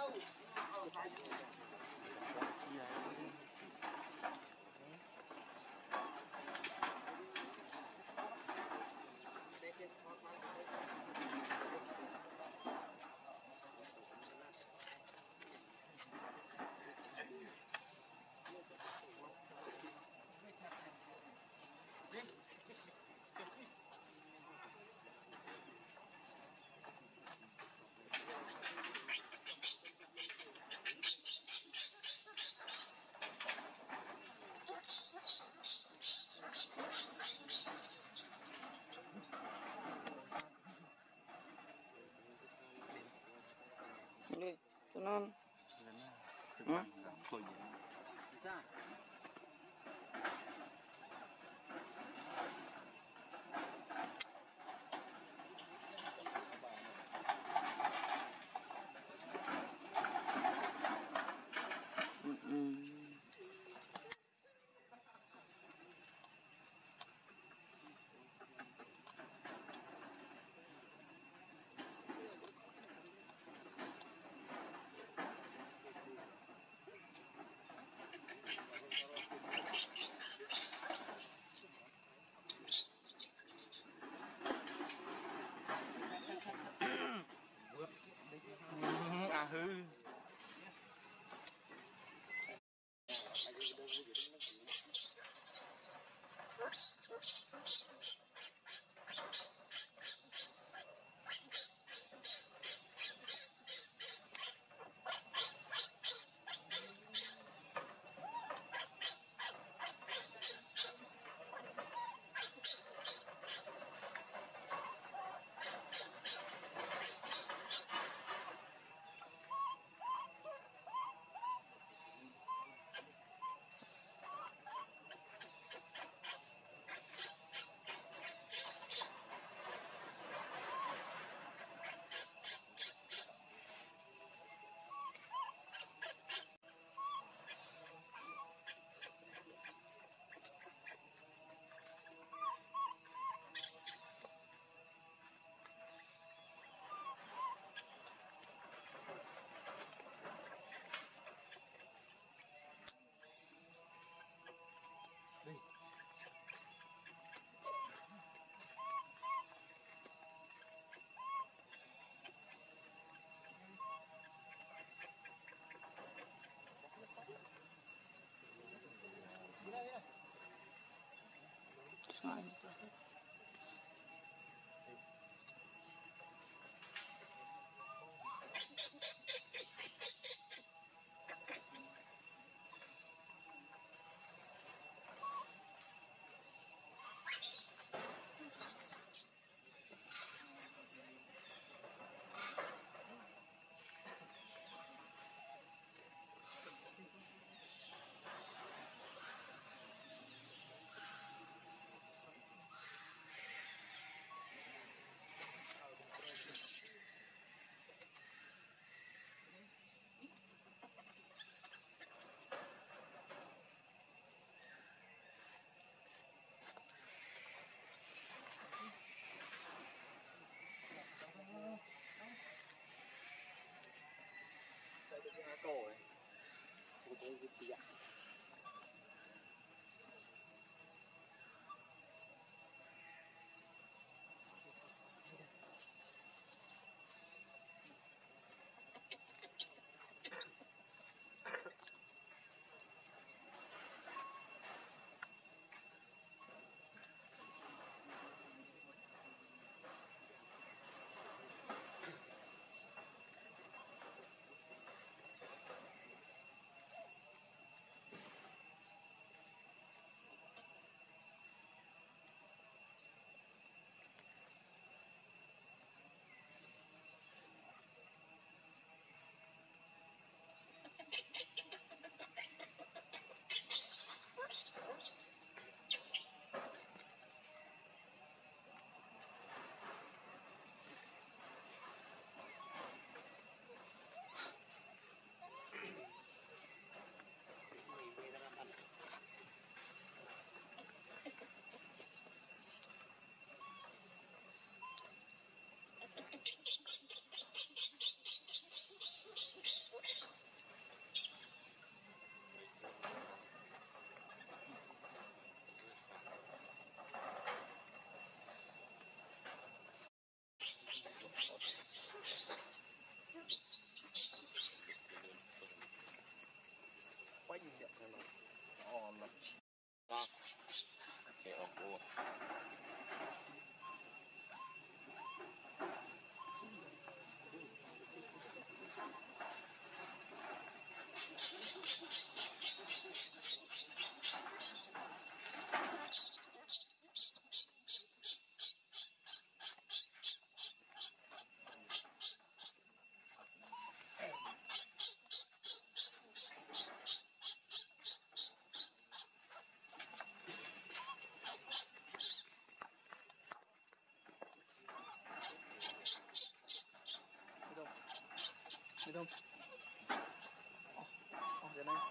S3: Đây, cho non. À hư.
S4: Kệ ông cô.
S2: Đi đâu? Giờ này.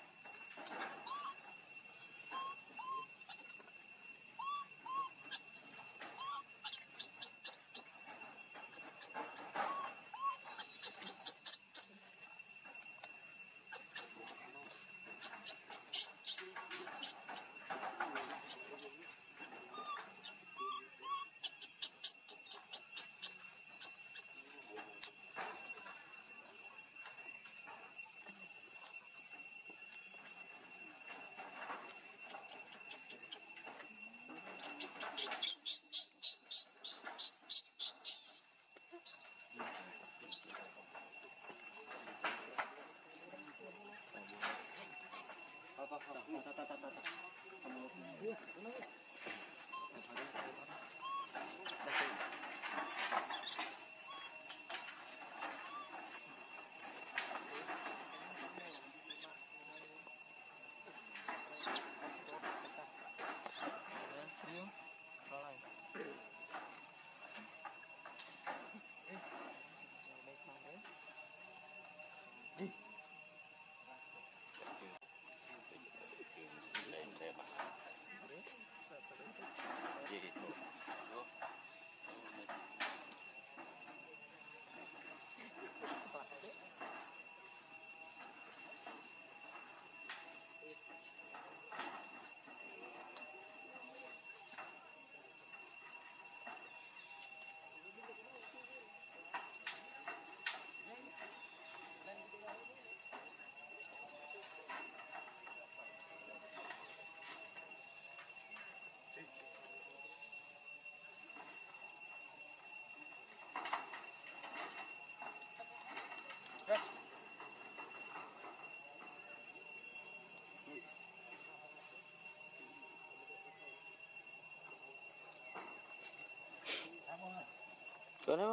S5: Có đâu?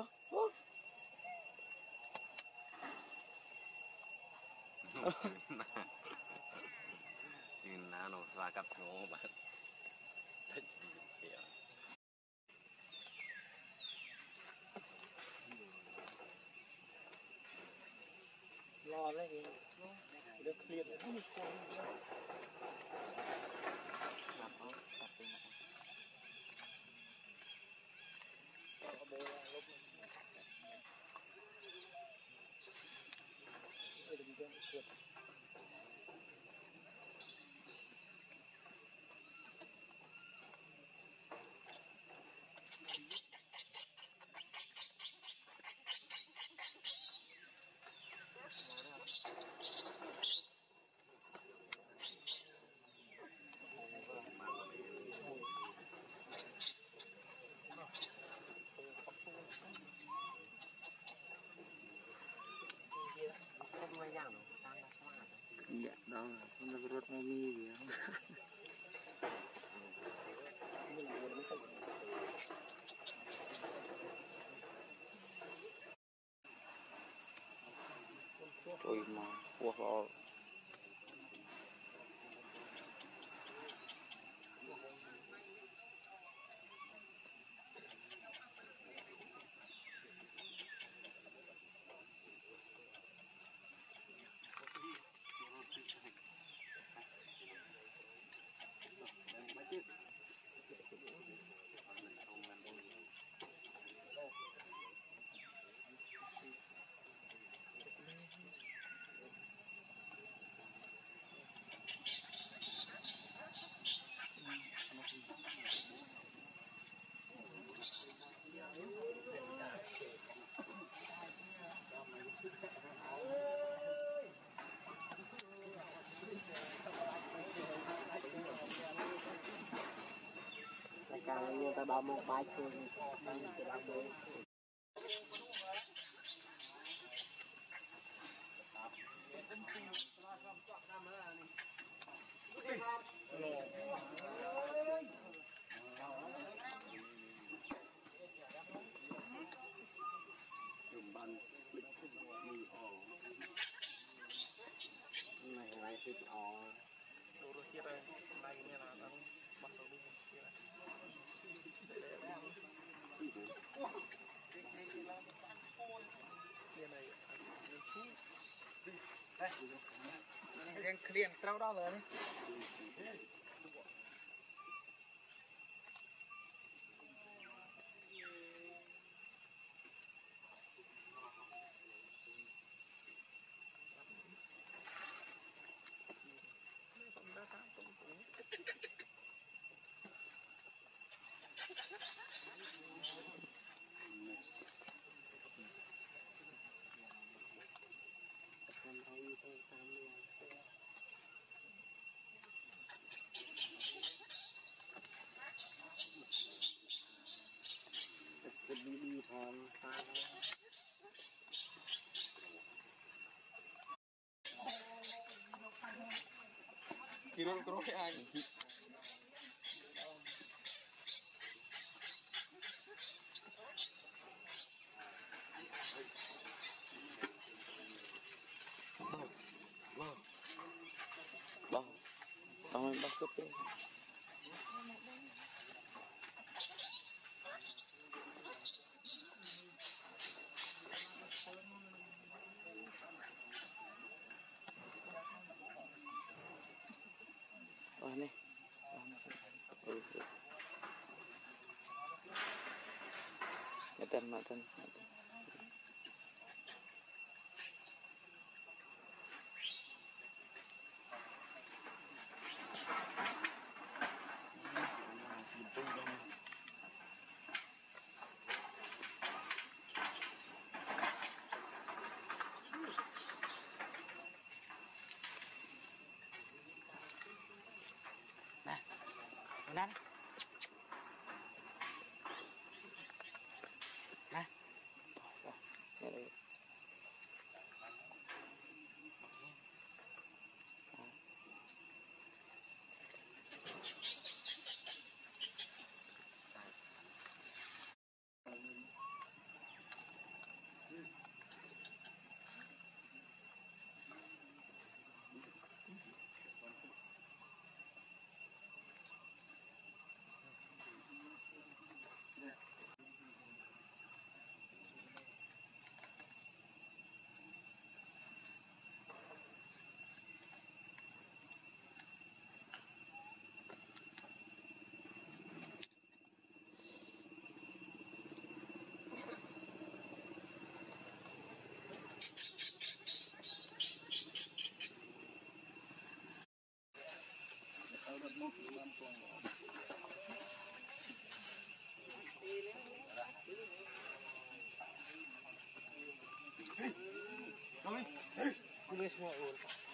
S4: Chừng nào nó xóa cặp số bạn. Đấy chỉ kìa.
S2: Lo lấy cái được liền nó đi qua
S3: Dạ đó là nó rất là mi gì ôi mà wow
S1: ta đào một bài chuông thì đào một
S3: riêng liền trâu đó rồi
S1: đi thằng
S2: Kirol kerok ai
S5: Ông bắt cướp đi. Này. Matan. Nè.
S3: kumis semua ul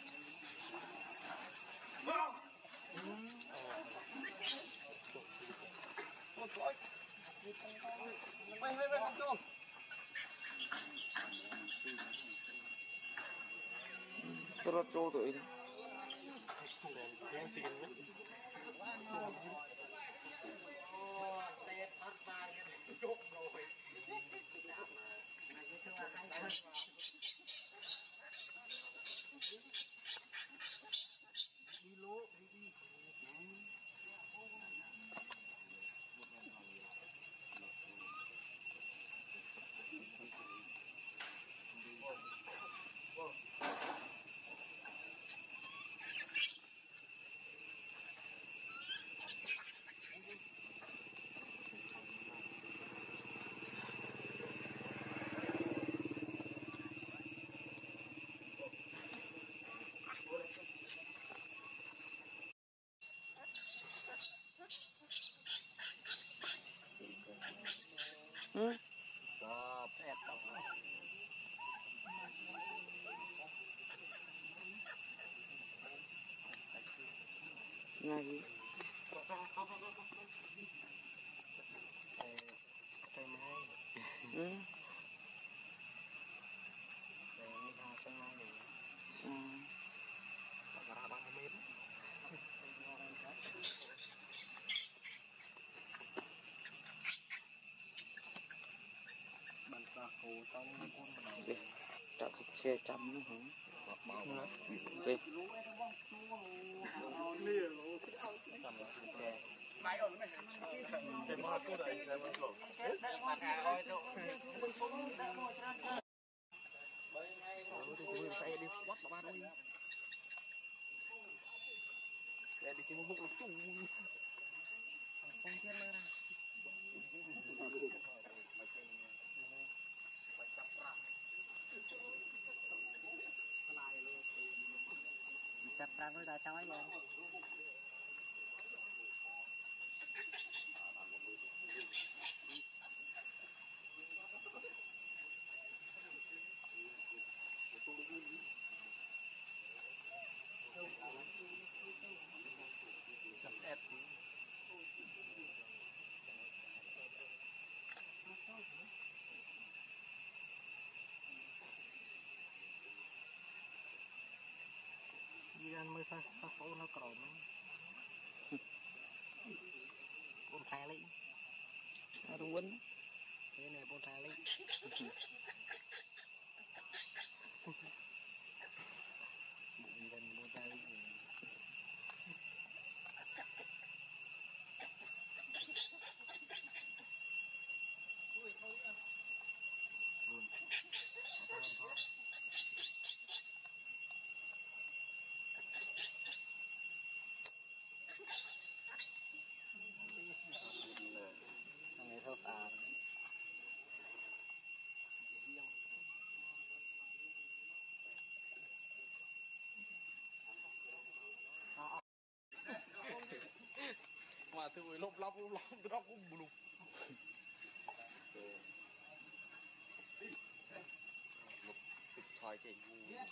S5: Terus trâu tụi Ngay
S3: cây mai
S5: Ừ.
S3: để mình thả cây mai để
S5: Ừ.
S3: ra 3 mét bàn ta cổ trong con
S5: Đi. Tạo cái che chăm nữa hả? Đi.
S3: saya đi quát vào ban ơi để đi kiếm một lúc chung không thiên mà chặt ra với ta chói vậy đi ăn mưa sa phố nó cồn con thay lấy
S5: Đúng quên.
S3: thế này con thay lấy gần con thay lấy ngày thơ phà
S2: mà tôi lốp lốp đó cũng bù
S4: Thôi chị.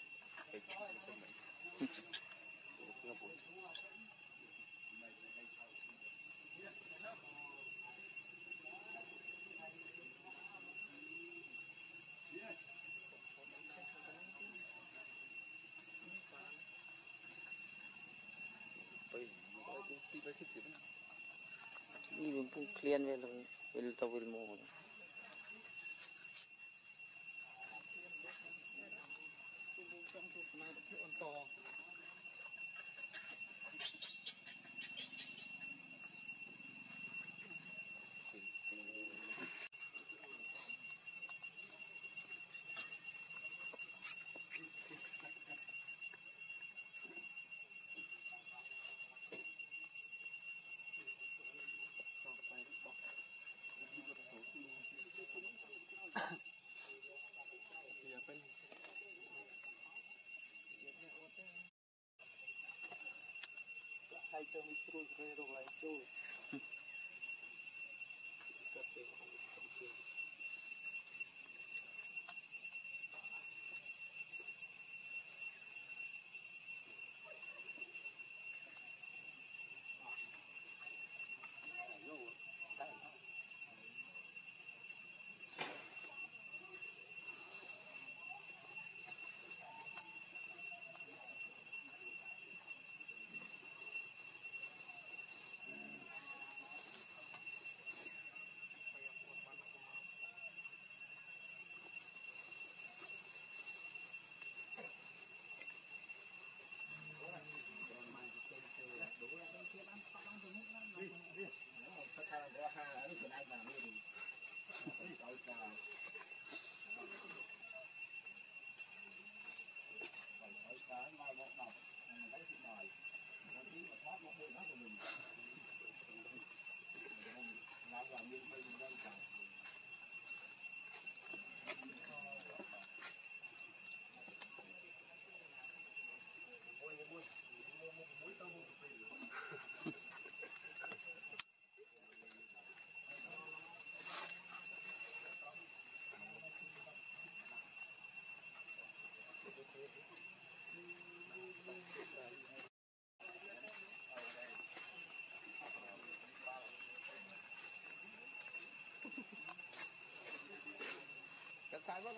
S5: Đi mình cũng clean về tàu về mồ.
S3: hay cho mình trôi rồi lại trôi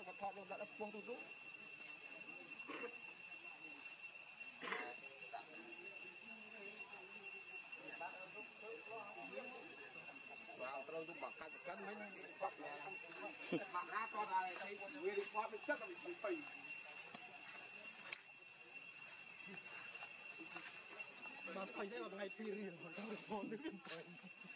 S2: ก็ทอดอยู่แล้วพวงตุ๊ vào tôi dùng bằng cân mấy mặt ra con này thấy người đi qua bên trước là bị phì mà phì thế mà ngày phi riêng còn không được thôn nước bên phì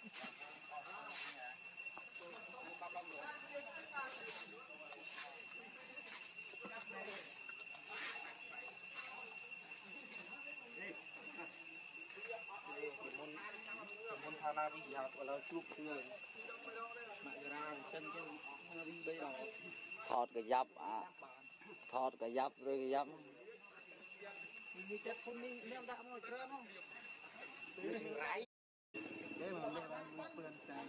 S2: môn thao na đi học là chụp thường mà ra chân chứ đi bây giờ
S5: ถอดกระยับอ่ะถอดกระยับเลยกระยับ
S1: มีเจ็ดคนนี่เลี้ยงได้หมดเกลือมั้งไรเดี๋ยวมันเลี้ยงมันเปลือนใจ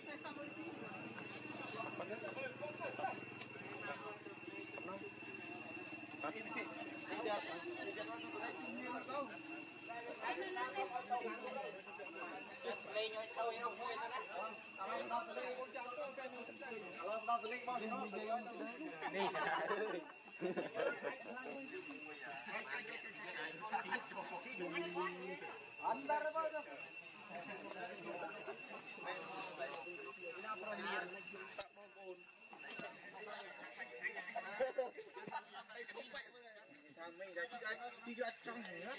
S1: เลยnhoi thôi không thôi nữa Andar apa tu? Mình đã đi trong hết.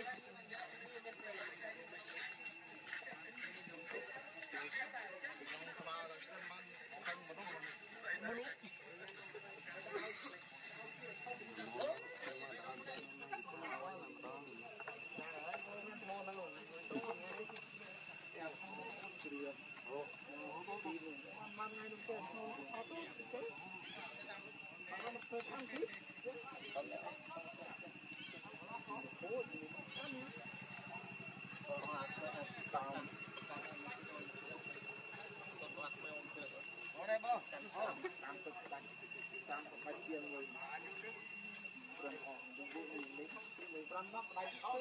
S1: Ở đây bơ, tam cực bạch chiên người, rồi họ dùng bộ mình răn bắp đánh ớt.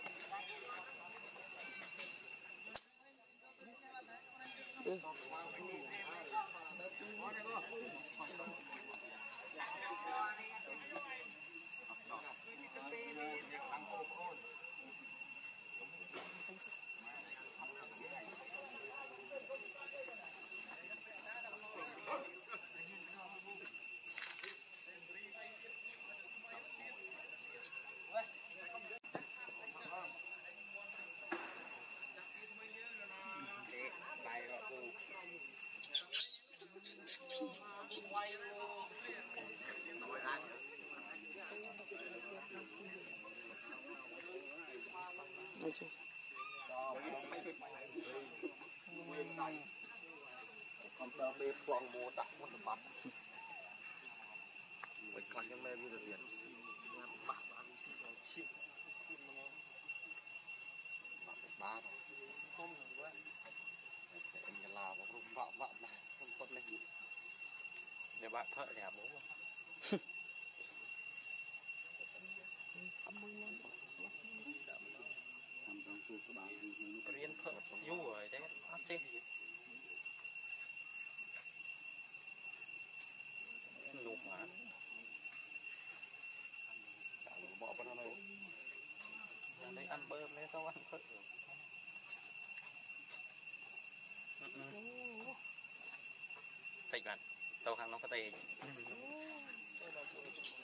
S1: Còn tờ bê quang mô tặng một bắp mình còn cho mê như được tiền bắp chim bắp không quá anh là làm một rung vọng vọng này không tốt lên để bạn thợ nhà bố mà riêng thợ du rồi đấy áp chế lục mà bỏ vào đây đây ăn bơm đấy sao ăn thợ tịch bạn tàu hàng nó có tề